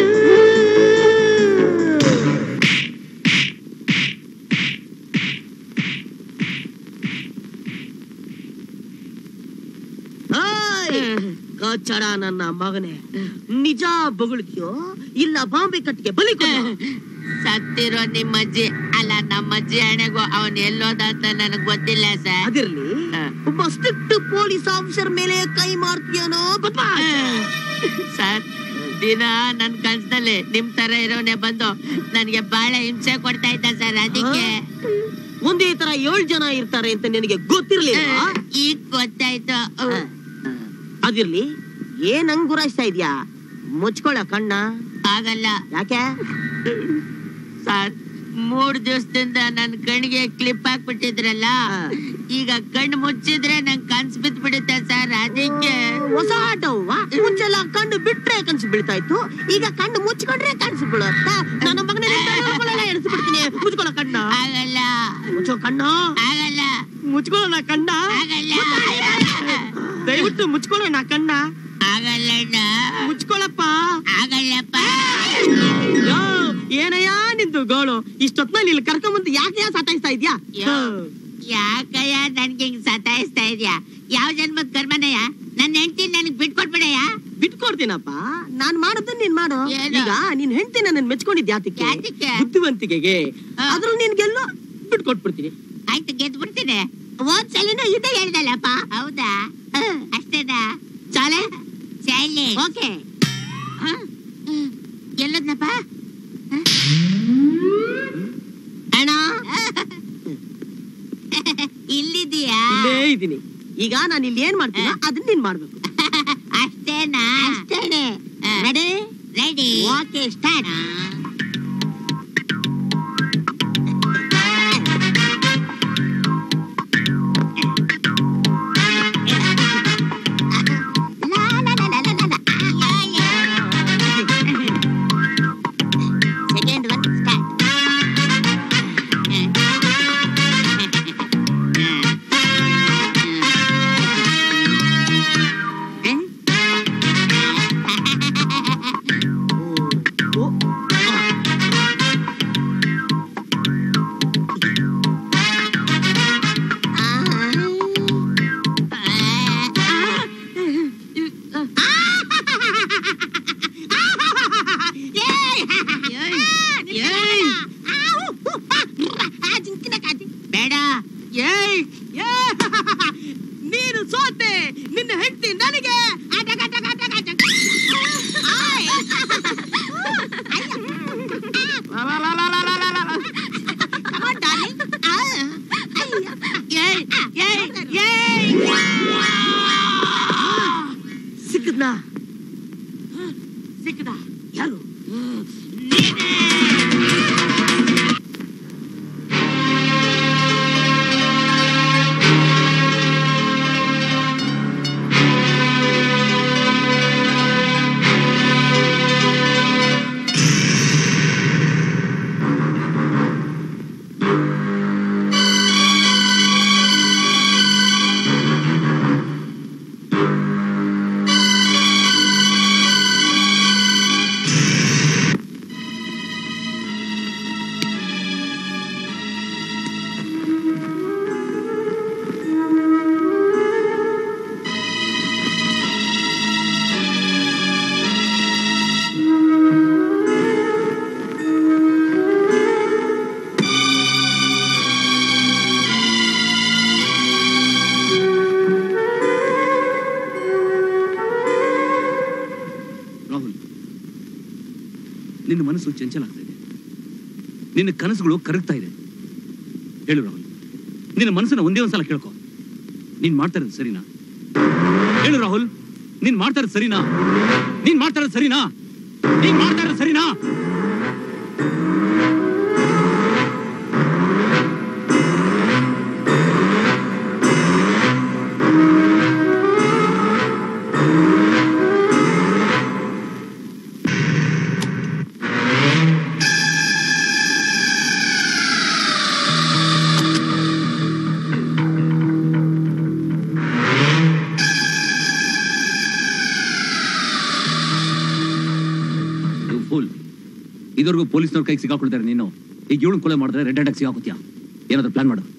ಕಚ್ಚಡ ನನ್ನ ಮಗನೇ ನಿಜ ಬೊಗಳ್ತೀಯೋ ಇಲ್ಲ ಬಾಂಬೆ ಕಟ್ಟಿಗೆ ಬಲಿ ಸತ್ತಿರೋ ನಿಮ್ಮಜ್ಜಿ ಅಲ್ಲ ನಮ್ಮಜ್ಜಿ ಹಣೆಗೂ ಅವನ್ ಎಲ್ಲೋದ ಅಂತ ನನಗ್ ಗೊತ್ತಿಲ್ಲ ಸರ್ ಅದಿರ್ಲಿ ಒಬ್ಬ ಸ್ಟ್ರಿಕ್ಟ್ ಪೊಲೀಸ್ ಆಫೀಸರ್ ಮೇಲೆ ಕೈ ಮಾಡ್ತೀಯನೋ ಸರ್ ದಿನ ನನ್ ಕನ್ಸದಲ್ಲಿ ನಿಮ್ ತರ ಇರೋನೆ ಬಂದು ನನ್ಗೆ ಬಹಳ ಹಿಂಸೆ ಕೊಡ್ತಾ ಇದ್ದ ಸರ್ ಅದಕ್ಕೆ ಒಂದೇ ತರ ಏಳು ಜನ ಇರ್ತಾರೆ ಅಂತ ನಿನಗೆ ಗೊತ್ತಿರ್ಲಿಲ್ಲ ಈಗ ಗೊತ್ತಾಯ್ತು ಅದಿರ್ಲಿ ಏನ್ ಹಂಗ್ ಗುರಾಯಿಸ್ತಾ ಇದ್ಯಾ ಮುಚ್ಕೊಳ್ಳ ಕಣ್ಣ ಆಗಲ್ಲ ಯಾಕೆ ಸರ್ ಮೂರ್ ದಿವಸದಿಂದ ನನ್ ಕಣ್ಣಿಗೆ ಕ್ಲಿಪ್ ಹಾಕ್ಬಿಟ್ಟಿದ್ರಲ್ಲ ಈಗ ಕಣ್ಣು ಮುಚ್ಚಿದ್ರೆ ನಂಗ್ ಕನ್ಸ್ ಬಿತ್ ಬಿಡುತ್ತೆ ಸರ್ ಅದಕ್ಕೆ ಹೊಸ ಆಟವ್ವ ಮುಂಚೆಲ್ಲ ಕಣ್ಣು ಬಿಟ್ರೆ ಕನ್ಸು ಬೀಳ್ತಾ ಇತ್ತು ಈಗ ಕಣ್ಣು ಮುಚ್ಕೊಂಡ್ರೆ ಕನ್ಸು ಬೀಳುತ್ತ ನನ್ನ ಮಗನ ಎಣಿಸ್ಬಿಡ್ತೀನಿ ಮುಚ್ಕೊಳ್ಳೋ ಕಣ್ಣ ಆಗಲ್ಲ ಮುಚ್ಚೋ ಕಣ್ಣ ಆಗಲ್ಲ ಮುಚ್ಕೊಳ್ಳೋಣ ಕಣ್ಣ ಆಗಲ್ಲ ದಯವಿಟ್ಟು ಮುಚ್ಕೊಳ್ಳೋಣ ಕಣ್ಣ ಆಗಲ್ಲ ಮುಚ್ಕೊಳ್ಳಪ್ಪ ಆಗಲ್ಲಪ್ಪ ಏನಯ್ಯ ನಿಂದು ಗೋಳು ಇಷ್ಟೊತ್ನಲ್ಲಿ ಇಲ್ಲಿ ಕರ್ಕೊಂಬಂದು ಯಾಕೆ ಯಾ ಸತಾಯಿಸ್ತಾ ಇದ್ಯಾ ಯಾಕಯ್ಯ ನನ್ಗೆ ಹಿಂಗ್ ಸತಾಯಿಸ್ತಾ ಇದ್ಯಾ ಯಾವ ಜನ್ಮದ ಕರ್ಮನಯ್ಯ ನನ್ನ ಹೆಂಡತಿ ನನಗ್ ಬಿಟ್ಕೊಟ್ಬಿಡಯ್ಯ ಬಿಟ್ಕೊಡ್ತೀನಪ್ಪ ನಾನ್ ಮಾಡೋದು ನೀನ್ ಮಾಡು ಈಗ ನಿನ್ ಹೆಂಡತಿ ನನ್ನ ಮೆಚ್ಕೊಂಡಿದ್ಯಾತಕ್ಕೆ ಬುದ್ಧಿವಂತಿಕೆಗೆ ಆದ್ರೂ ನಿನ್ಗೆಲ್ಲೋ ಬಿಟ್ಕೊಟ್ಬಿಡ್ತೀನಿ ಆಯ್ತು ಗೆದ್ದು ಬಿಡ್ತೀನಿ ಹೋದ್ ಸಲಿನೂ ಇದೇ ಹೇಳ್ದಲ್ಲಪ್ಪ ಹೌದಾ ಅಷ್ಟೇನಾ ಚಾಲೆ ಚಾಲೆ ಓಕೆ ಎಲ್ಲದ್ನಪ್ಪ ಅಣ್ಣ ಇಲ್ಲಿದೀಯಾ ಇಲ್ಲೇ ಇದೀನಿ ಈಗ ನಾನು ಇಲ್ಲಿ ಏನ್ ಮಾಡ್ತೀನಿ ಅದನ್ನ ನೀನ್ ಮಾಡ್ಬೇಕು ಅಷ್ಟೇನಾ ಅಷ್ಟೇನೆ ready ready okay start second one start ಬೇಡ ನೀನು ಸೋತೆ ನಿನ್ನ ಹೆಂಡತಿ ನನಗೆ ಸಿಕ್ನಾ ಸಿಕ್ಕದ ಯಾರು ನಿನ್ನ ಮನಸ್ಸು ಚಂಚಲ ಆಗ್ತಾ ಇದೆ, ನಿನ್ನ ಕನಸುಗಳು ಕರಗ್ತಾ ಇದೆ. ಹೇಳು ರಾಹುಲ್, ನಿನ್ನ ಮನಸ್ಸನ್ನ ಒಂದೇ ಒಂದ್ಸಲ ಕೇಳ್ಕೊ. ನೀನ್ ಮಾಡ್ತಾ ಇರೋದು ಸರಿನಾ? ಹೇಳು ರಾಹುಲ್, ನೀನ್ ಮಾಡ್ತಾ ಇರೋದು ಸರಿನಾ? ನೀನ್ ಮಾಡ್ತಾ ಇರೋದು ಸರಿನಾ? ನೀನ್ ಮಾಡ್ತಾ ಇರೋದು ಸರಿನಾ? ಇದುವರೆಗೂ ಪೊಲೀಸ್ನವ್ರ ಕೈಗೆ ಸಿಗಾಕೊಳ್ತಾರೆ ನೀನು. ಈಗ ಏಳು ಕೊಲೆ ಮಾಡಿದ್ರೆ ರೆಡ್ ಹ್ಯಾಂಡ್ ಆಗಿ ಸಿಗಾಕೋತೀಯ. ಏನಾದ್ರೂ ಪ್ಲಾನ್ ಮಾಡು.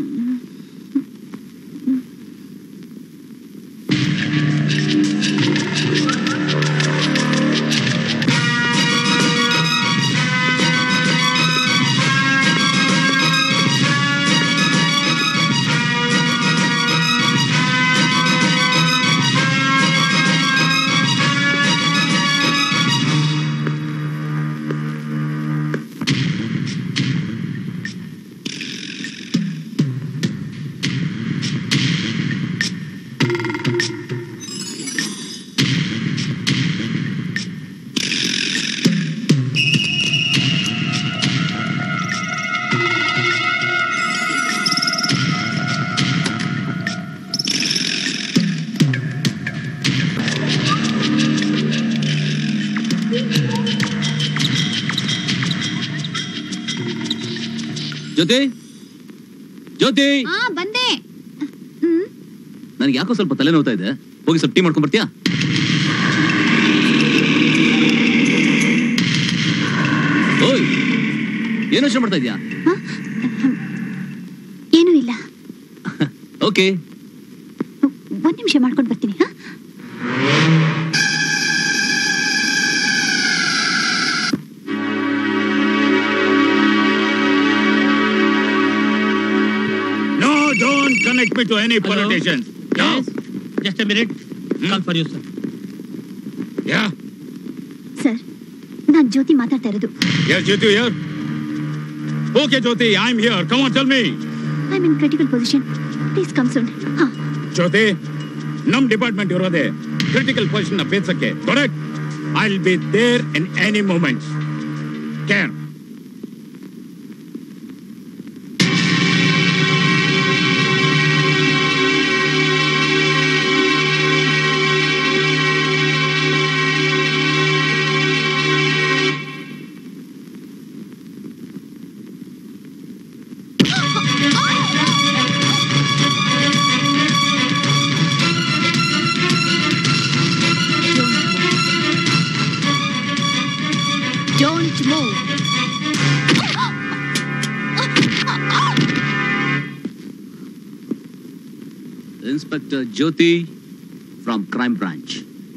ಜ್ಯೋತಿ, ಜ್ಯೋತಿ, ಬಂದೆ. ನನಗೆ ಯಾಕೋ ಸ್ವಲ್ಪ ತಲೆ ನೋವ್ತಾ ಇದೆ. ಹೋಗಿ ಸ್ವಲ್ಪ ಟೀ ಮಾಡ್ಕೊಂಡ್ ಬರ್ತೀಯಾ? ಓಯ್, ಏನು ಯೋಚನೆ ಮಾಡ್ತಾ ಇದೀಯಾ? ಏನೂ ಇಲ್ಲ. ಓಕೆ, ಒಂದ್ ನಿಮಿಷ ಮಾಡ್ಕೊಂಡು ಬರ್ತೀನಿ. Don't connect me to any Hello? politicians. Yes. No. Just a minute. Hmm? Call for you, sir. Yeah. Sir, ನಾನು ಜ್ಯೋತಿ ಮಾತಾಡ್ತಾ ಇರೋದು. Yes, Jyoti here. Okay, Jyoti, I'm here. Come on, tell me. I'm in critical position. Please come soon. Ha. Jyoti, ನಮ್ department ಇರೋದೇ critical position ಬೇಸಕ್ಕೆ. Correct? I'll be there in any moment. Care. Don't move. Inspector Jyoti from Crime Branch.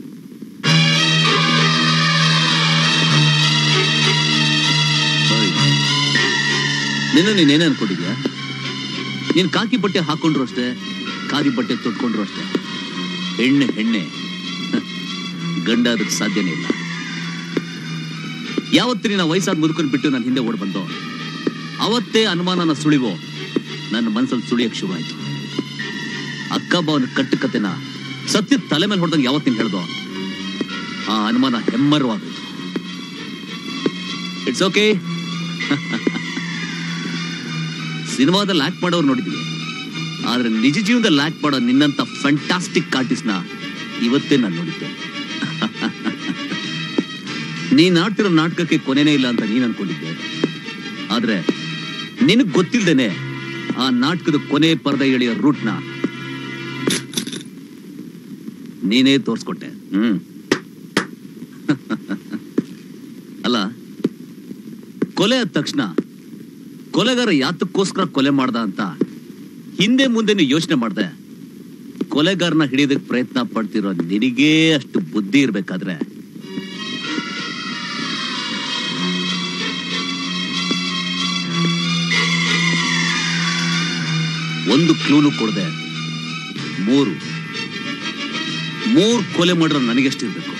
ನಿನ್ನ ನೀನೇನು ಅನ್ಕೊಂಡಿದ್ಯಾ? ನೀನ್ ಕಾಕಿ ಬಟ್ಟೆ ಹಾಕೊಂಡ್ರು ಅಷ್ಟೇ, ಖಾದಿ ಬಟ್ಟೆ ತೊಟ್ಕೊಂಡ್ರು ಅಷ್ಟೇ. ಹೆಣ್ಣೆ ಹೆಣ್ಣೆ ಗಂಡ ಅದಕ್ಕೆ ಸಾಧ್ಯನೇ ಇಲ್ಲ. ಯಾವತ್ತು ನೀನು ವಯಸ್ಸಾದ ಮುದುಕೊಂಡು ಬಿಟ್ಟು ನನ್ನ ಹಿಂದೆ ಓಡ್ ಬಂದೋ ಅವತ್ತೇ ಅನುಮಾನನ ಸುಳಿವೋ ನನ್ನ ಮನಸ್ಸಲ್ಲಿ ಸುಳಿಯಕ್ಕೆ ಶುರು ಆಯ್ತು. ಅಕ್ಕ ಬಾವನ ಕಟ್ಟು ಕತೆನ ಸತ್ಯ ತಲೆ ಮೇಲೆ ಹೊಡೆದಂಗೆ ಯಾವತ್ತು ನೀನು ಹೇಳ್ದೋ ಆ ಅನುಮಾನ ಹೆಮ್ಮರವಾಗೋಯ್ತು. It's okay. ಸಿನಿಮಾದಲ್ಲಿ ಆಕ್ಟ್ ಮಾಡೋರು ನೋಡಿದ್ವಿ, ಆದ್ರೆ ನಿಜ ಜೀವನದಲ್ಲಿ ಆಕ್ಟ್ ಮಾಡೋ ನಿನ್ನಂತ ಫ್ಯಾಂಟಾಸ್ಟಿಕ್ ಆರ್ಟಿಸ್ಟ್ ನ ಇವತ್ತೇ ನಾನು ನೋಡಿದ್ದೆ. ನೀನ್ ಆಡ್ತಿರೋ ನಾಟಕಕ್ಕೆ ಕೊನೆನೇ ಇಲ್ಲ ಅಂತ ನೀನ್ ಅನ್ಕೊಂಡಿದ್ದೆ, ಆದ್ರೆ ನಿನಗ್ ಗೊತ್ತಿಲ್ದೇನೆ ಆ ನಾಟಕದ ಕೊನೆ ಪರದೆ ಎಳೆಯೋ ರೂಟ್ನ ನೀನೇ ತೋರ್ಸ್ಕೊಟ್ಟೆ. ಹ್ಮ್ ಅಲ್ಲ, ಕೊಲೆ ಆದ ತಕ್ಷಣ ಕೊಲೆಗಾರ ಯಾತಕ್ಕೋಸ್ಕರ ಕೊಲೆ ಮಾಡ್ದ ಅಂತ ಹಿಂದೆ ಮುಂದೆ ಯೋಚನೆ ಮಾಡ್ದೆ. ಕೊಲೆಗಾರನ ಹಿಡಿಯೋದಕ್ಕೆ ಪ್ರಯತ್ನ ಪಡ್ತಿರೋ ನಿನಗೇ ಅಷ್ಟು ಬುದ್ಧಿ ಇರ್ಬೇಕಾದ್ರೆ ಒಂದು ಕ್ಲೂನು ಕೊಡದೆ ಮೂರು ಮೂರು ಕೊಲೆ ಮಾಡಿರೋ ನನಗೆಷ್ಟಿರ್ಬೇಕು?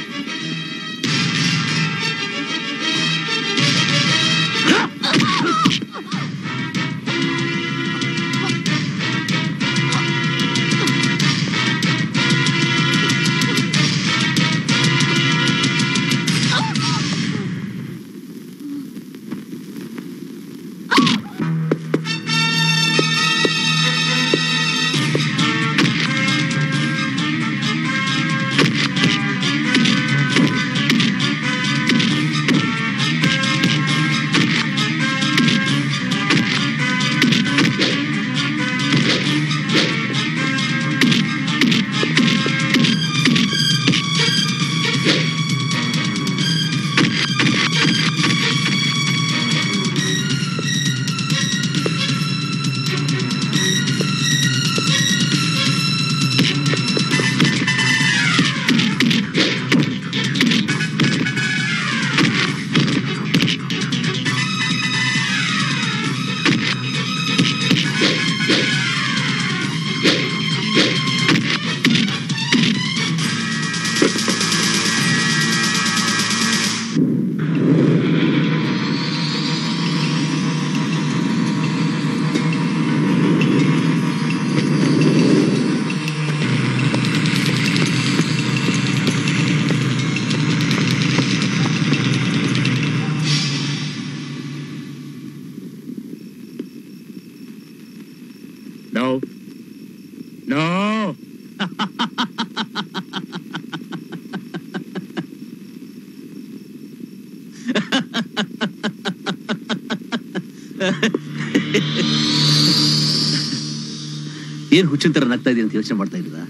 ಏನ್ ಹುಚ್ಚಿನ ತರ ನಗ್ತಾ ಇದೀನಿ ಅಂತ ಯೋಚನೆ ಮಾಡ್ತಾ ಇದ್ದೀರಾ?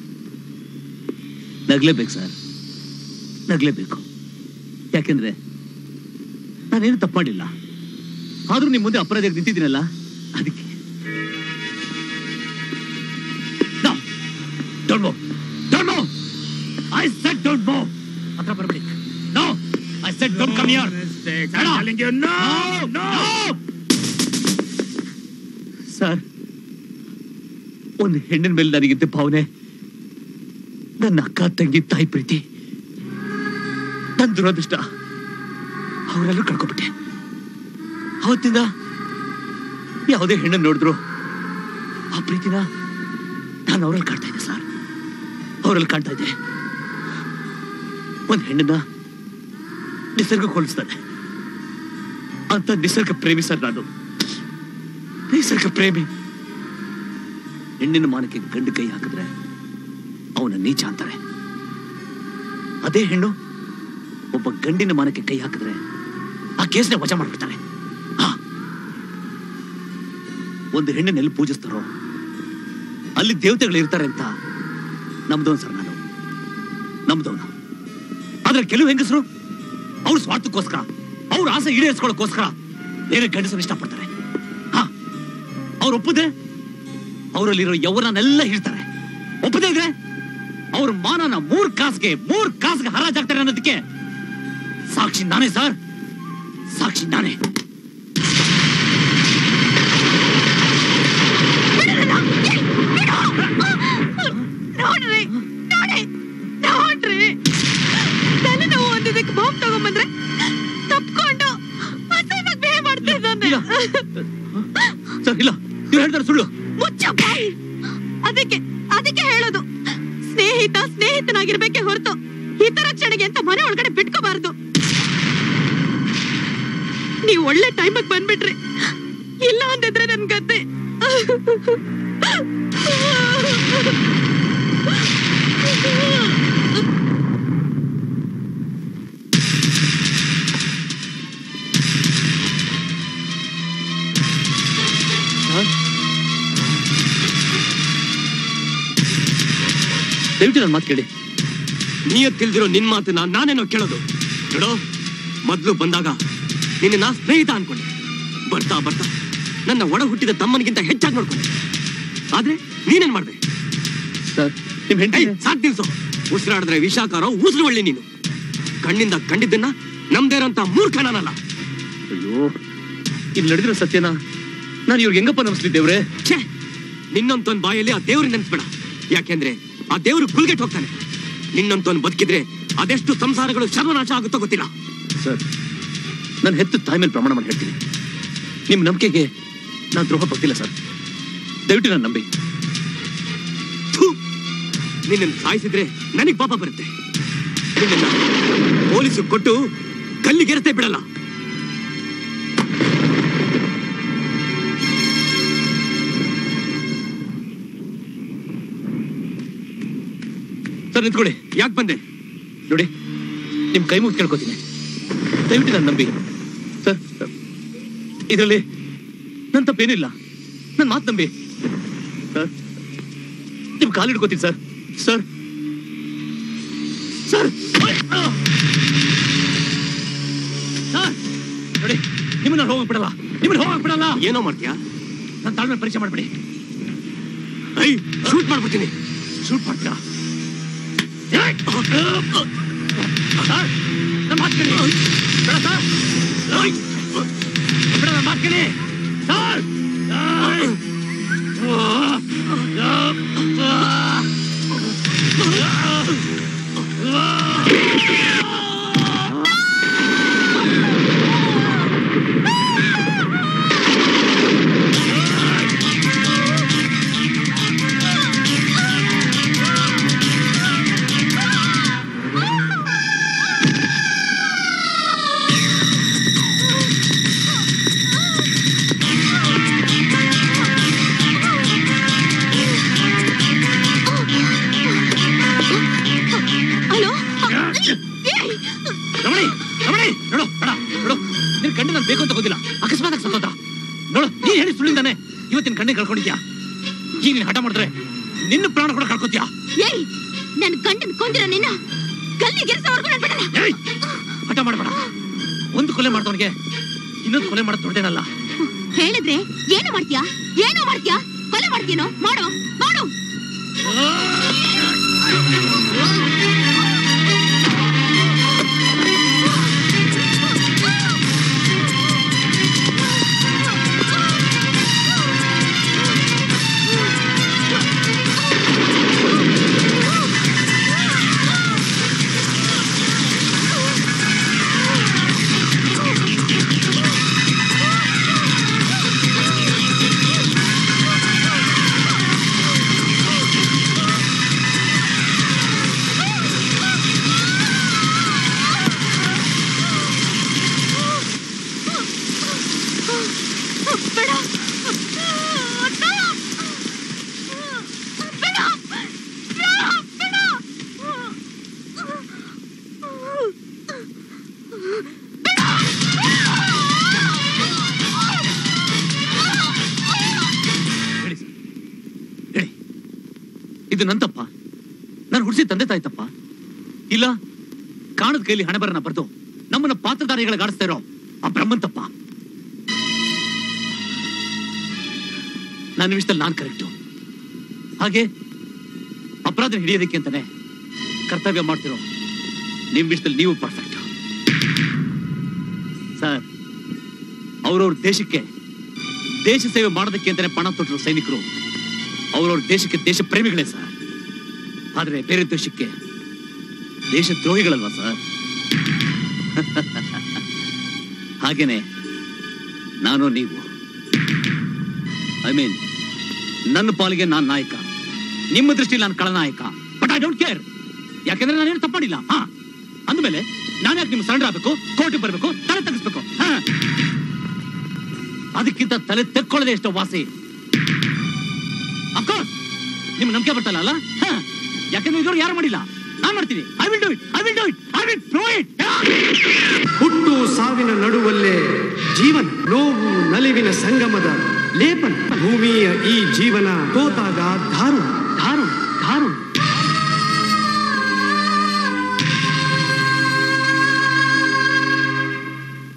ನಗ್ಲೇಬೇಕು ಸರ್, ನಗ್ಲೇಬೇಕು. ಯಾಕೆಂದ್ರೆ ನಾನೇನು ತಪ್ಪು ಮಾಡಿಲ್ಲ, ಆದ್ರೂ ನಿಮ್ ಮುಂದೆ ಅಪರಾಧಿಯಾಗಿ ನಿಂತಿದ್ದೀನಲ್ಲ, ಅದಕ್ಕೆ. Don't move. Don't move. I said don't move. ಹತ್ರ ಬರ್ಬೇಡಿ. No. I said don't come here. I'm telling you no. No. Sir, ಒಂದು ಹೆಣ್ಣಿನ ಮೇಲೆ ನನಗಿದ್ದ ಭಾವನೆ, ನನ್ನ ಅಕ್ಕ ತಂಗಿ ತಾಯಿ ಪ್ರೀತಿ, ನನ್ನ ದುರದೃಷ್ಟ ಅವರೆಲ್ಲರೂ ಕಳ್ಕೊಬಿಟ್ಟೆ. ಅವತ್ತಿಂದ ಯಾವುದೇ ಹೆಣ್ಣನ್ನು ನೋಡಿದ್ರು ಆ ಪ್ರೀತಿನ ನಾನು ಅವರಲ್ಲಿ ಕಾಣ್ತಾ ಇದ್ದೆ ಸರ್, ಅವರಲ್ಲಿ ಕಾಣ್ತಾ ಇದ್ದೆ. ಒಂದು ಹೆಣ್ಣನ್ನ ನಿಸರ್ಗಕ್ಕೆ ಹೋಲಿಸ್ತಾನೆ ಅಂತ ನಿಸರ್ಗ ಪ್ರೇಮಿ ಸರ್ ನಾನು, ನಿಸರ್ಗ ಪ್ರೇಮಿ. ಹೆಣ್ಣಿನ ಮಾನಕ್ಕೆ ಗಂಡು ಕೈ ಹಾಕಿದ್ರೆ ಅವನ ನೀಚ ಅಂತಾರೆ. ಅದೇ ಹೆಣ್ಣು ಒಬ್ಬ ಗಂಡಿನ ಮಾನಕ್ಕೆ ಕೈ ಹಾಕಿದ್ರೆ ಆ ಕೇಸ್ನ ವಜಾ ಮಾಡ್ಬಿಡ್ತಾರೆ. ಒಂದು ಹೆಣ್ಣನ್ನ ಎಲ್ಲಿ ಪೂಜಿಸ್ತಾರೋ ಅಲ್ಲಿ ದೇವತೆಗಳು ಇರ್ತಾರೆ ಅಂತ ನಮ್ದವನ್ ಸರ್ ನಾನು, ನಮ್ದವನು. ಆದ್ರೆ ಕೆಲವು ಹೆಂಗಸರು ಅವ್ರ ಸ್ವಾರ್ಥಕ್ಕೋಸ್ಕರ, ಅವ್ರ ಆಸೆ ಈಡೇರಿಸ್ಕೊಳ್ಳೋಕ್ಕೋಸ್ಕರ ಬೇರೆ ಗಂಡಸರು ಇಷ್ಟಪಡ್ತಾರೆ. ಹಾ, ಅವ್ರು ಒಪ್ಪದೆ ಅವರಲ್ಲಿರೋ ಯೌವನನೆಲ್ಲ ಹಿಡ್ತಾರೆ. ಒಪ್ಪದೇ ಇದ್ರೆ ಅವ್ರ ಮಾನನ ಮೂರ್ ಕಾಸ್ಗೆ ಮೂರ್ ಕಾಸ್ಗೆ ಹರಾಜಾಗ್ತಾರೆ ಅನ್ನೋದಕ್ಕೆ ಸಾಕ್ಷಿ ನಾನೇ ಸರ್, ಸಾಕ್ಷಿ ನಾನೇ. ನೋಡ್ರಿ ನೋಡಿ ನೋಡ್ರಿ, ತಲೆ ನೋವು ಒಂದಿದ್ದಕ್ಕೆ ಬಾಂಬ್ ತಗೊಂಬಂದ್ರೆ ತಪ್ಕೊಂಡು ಅಸಹ್ಯವಾಗಿ ಬಿಹೇವ್ ಮಾಡ್ತಾ ಇದ್ದಾನೆ. ಸರ್ ಇಲ್ಲ, ನೀವು ಹೇಳ್ತಾರೆ ಸುಳ್ಳು. ಮುಚ್ಚ ಬಾಯಿ. ಅದಕ್ಕೆ ಅದಕ್ಕೆ ಹೇಳೋದು, ಸ್ನೇಹಿತ ಸ್ನೇಹಿತನಾಗಿರ್ಬೇಕೆ ಹೊರತು ಹಿತರಕ್ಷಣೆಗೆ ಅಂತ ಮನೆ ಒಳಗಡೆ ಬಿಟ್ಕೋಬಾರ್ದು. ನೀವು ಒಳ್ಳೆ ಟೈಮಿಗೆ ಬಂದ್ಬಿಟ್ರಿ, ಇಲ್ಲ ಅಂದಿದ್ರೆ ನನ್ ಗದ್ದೆ. ದಯವಿಟ್ಟು ನನ್ನ ಮಾತು ಕೇಳಿ. ನೀಯತ್ ತಿಳಿದಿರೋ ನಿನ್ ಮಾತನ್ನ ನಾನೇನೋ ಕೇಳೋದು. ನೋಡೋ, ಮೊದ್ಲು ಬಂದಾಗ ನಿನ್ನ ನಾ ಸ್ನೇಹಿತ ಅನ್ಕೊಂಡೆ. ಬರ್ತಾ ಬರ್ತಾ ನನ್ನ ಒಡ ಹುಟ್ಟಿದ ತಮ್ಮನಿಗಿಂತ ಹೆಚ್ಚಾಗಿ ನೋಡ್ಕೊಂಡೆ. ಆದ್ರೆ ನೀನೇನ್ ಮಾಡ್ದೆ? ಸರ್, ನಿಮ್ ಹೆಂಡತಿ ಸಾಕ್ ನಿಲ್ಸು. ಉಸಿರಾಡಿದ್ರೆ ವಿಷಾಕಾರ, ಉಸಿರು ಒಳ್ಳೆ ನೀನು. ಕಣ್ಣಿಂದ ಕಂಡಿದ್ದನ್ನ ನಮ್ದೇ ಇರೋಂತ ಮೂರ್ಖ ನಾನಲ್ಲ. ಅಯ್ಯೋ, ಇಲ್ಲಿ ನಡೆದಿರೋ ಸತ್ಯನ ನಾನು ಇವ್ರಿಗೆ ಹೆಂಗಪ್ಪ ನಂಬಿಸ್ಲಿದ್ದೇವ್ರೆ? ಛೇ, ನಿನ್ನೊಂತೊಂದ್ ಬಾಯಲ್ಲಿ ಆ ದೇವ್ರಿಗೆ ನೆನ್ಸ್ಬೇಡ. ಯಾಕೆಂದ್ರೆ ಆ ದೇವ್ರು ಕುಲ್ಗೆಟ್ ಹೋಗ್ತಾನೆ. ನಿನ್ನಂತೊಂದು ಬದುಕಿದ್ರೆ ಅದೆಷ್ಟು ಸಂಸಾರಗಳು ಸರ್ವನಾಶ ಆಗುತ್ತೋ ಗೊತ್ತಿಲ್ಲ. ಸರ್, ನಾನು ಹೆತ್ತು ತಾಯಿ ಮೇಲೆ ಪ್ರಮಾಣ ಮಾಡಿ ಹೇಳ್ತೀನಿ, ನಿಮ್ ನಂಬಿಕೆಗೆ ನಾನು ದ್ರೋಹ ಬರ್ತಿಲ್ಲ ಸರ್. ದಯವಿಟ್ಟು ನಾನು ನಂಬಿ. ನಿನ್ನನ್ನು ಸಾಯಿಸಿದ್ರೆ ನನಗ್ ಪಾಪ ಬರುತ್ತೆ. ನಿನ್ನ ಪೊಲೀಸು ಕೊಟ್ಟು ಗಲ್ಲಿಗೆರತೆ ಬಿಡಲ್ಲ. ಸರ್, ನಿಂತ್ಕೊಳ್ಳಿ. ಯಾಕೆ ಬಂದೆ? ನೋಡಿ, ನಿಮ್ ಕೈ ಮುಗಿ ಕೇಳ್ಕೊತೀನಿ, ದಯವಿಟ್ಟು ನಾನು ನಂಬಿ. ಸರ್, ಇದರಲ್ಲಿ ನನ್ನ ತಪ್ಪೇನಿಲ್ಲ, ನನ್ನ ಮಾತು ನಂಬಿ. ಸರ್, ನಿಮ್ ಕಾಲು ಹಿಡ್ಕೋತೀನಿ ಸರ್. ಸರ್ ಸರ್ ಸರ್ ನೋಡಿ, ನಿಮ್ಮನ್ನ ಹೋಗಕ್ ಬಿಡಲ್ಲ, ನಿಮ್ಮನ್ನ ಹೋಗಕ್ ಬಿಡಲ್ಲ. ಏನೋ ಮಾಡ್ತೀಯಾ? ನನ್ನ ತಾಳ್ಮೆ ಪರೀಕ್ಷೆ ಮಾಡ್ಬಿಡಿ. ಐ ಶೂಟ್ ಮಾಡ್ಬಿಡ್ತೀನಿ. ಶೂಟ್ ಮಾಡ್ತೀರಾ? ನಮ್ಮ ಮಾತು ಕೇಳಿ. ಬೇಡ ಸರ್, ಬೇಡ, ನಮ್ಮ ಮಾತು ಕೇಳಿ ಸರ್. ಕಣ್ಣು ನಾನು ಬೇಕು ಅಂತ ಹೋದಿಲ್ಲ, ಅಕಸ್ಮಾತ್ ಸತ್ತೋದ. ನೋಡು, ನೀನ್ ಹೇಳಿ ಸುಳ್ಳಿಂದಾನೆ ಇವತ್ತಿನ ಕಣ್ಣೆ ಕಳ್ಕೊಂಡಿದ್ಯಾ. ಈಗ ನೀನ್ ಹಠ ಮಾಡಿದ್ರೆ ನಿನ್ನ ಪ್ರಾಣ ಕೂಡ ಕಳ್ಕೊತೀಯಾ. ಏಯ್, ನನ್ನ ಗಂಡನ್ ಕೊಂದಿರ ನಿನ್ನ ಗಲ್ಲಿಗೆರ್ಸವರೆಗೂ ನಾನು ಬಿಡಲ್ಲ. ಏಯ್, ಹಠ ಮಾಡಬೇಡ. ಒಂದು ಕೊಲೆ ಮಾಡ್ದವನಿಗೆ ಇನ್ನೊಂದು ಕೊಲೆ ಮಾಡೋದು ದೊಡ್ಡೇನಲ್ಲ. ಹೇಳಿದ್ರೆ ಏನು ಮಾಡ್ತೀಯಾ? ಏನು ಮಾಡ್ತೀಯಾ? ಕೊಲೆ ಮಾಡ್ತೀನೋ? ಮಾಡು ಮಾಡು. ಇದು ನನ್ನ ತಪ್ಪ? ನಾನು ಹುಡ್ಸಿ ತಂದೆ ತಾಯಿ ತಪ್ಪ? ಇಲ್ಲ ಕಾಣದ ಕೈಲಿ ಹಣೆ ಬರನ ಬರ್ದು ನಮ್ಮನ್ನ ಪಾತ್ರಧಾರಿಗಳ ಗಾಡಿಸ್ತಾ ಇರೋ ಆ ಬ್ರಹ್ಮನ್ ತಪ್ಪ? ನನ್ನ ವಿಷಯದಲ್ಲಿ ನಾನ್ ಕರೆಕ್ಟು. ಹಾಗೆ ಅಪರಾಧ ಹಿಡಿಯೋದಕ್ಕೆ ಅಂತಾನೆ ಕರ್ತವ್ಯ ಮಾಡ್ತಿರೋ ನಿಮ್ ವಿಷಯದಲ್ಲಿ ನೀವು ಪರ್ಫೆಕ್ಟ್. ಸರ್, ಅವ್ರವ್ರ ದೇಶಕ್ಕೆ ದೇಶ ಸೇವೆ ಮಾಡೋದಕ್ಕೆ ಅಂತಾನೆ ಪಣ ತೊಟ್ಟಿರೋ ಸೈನಿಕರು ಅವ್ರವ್ರ ದೇಶಕ್ಕೆ ದೇಶ ಪ್ರೇಮಿಗಳೇ ಸರ್. ಆದ್ರೆ ಬೇರೆ ದೇಶಕ್ಕೆ ದೇಶ ದ್ರೋಹಿಗಳಲ್ವಾ ಸರ್? ಹಾಗೇನೆ ನಾನು ನೀವು. ಐ ಮೀನ್, ನನ್ನ ಪಾಲಿಗೆ ನಾನು ನಾಯಕ, ನಿಮ್ಮ ದೃಷ್ಟಿಯಲ್ಲಿ ನಾನು ಖಳನಾಯಕ. But I don't care. ಯಾಕೆಂದ್ರೆ ನಾನೇನು ತಪ್ಪು ಮಾಡಿಲ್ಲ. ಹಾ ಅಂದ್ಮೇಲೆ ನಾನು ಯಾಕೆ ನಿಮ್ಗೆ ಸರೆಂಡರ್ ಆಗ್ಬೇಕು, ಕೋರ್ಟಿಗೆ ಬರ್ಬೇಕು, ತಲೆ ತಗ್ಸ್ಬೇಕು? ಅದಕ್ಕಿಂತ ತಲೆ ತೆಕ್ಕೊಳ್ಳದೆ ಎಷ್ಟೋ ವಾಸಿ. ಅಫ್ಕೋರ್ಸ್ ನಿಮ್ಗೆ ನಂಬಿಕೆ ಬರ್ತಲ್ಲ ಅಲ್ಲ? ಯಾಕೆಂದ್ರೆ ಇದ್ರು ಯಾರು ಮಾಡಿಲ್ಲ, ನಾನ್ ಮಾಡ್ತೀನಿ. I will do it, I will do it, I will prove it. ಹುಟ್ಟು ಸಾವಿನ ನಡುವಲ್ಲೇ ಜೀವನ, ನೋವು ನಲಿವಿನ ಸಂಗಮದ ಲೇಪನ. ಭೂಮಿಯ ಈ ಜೀವನ ತೋತಾಗ ದಾರುಣ,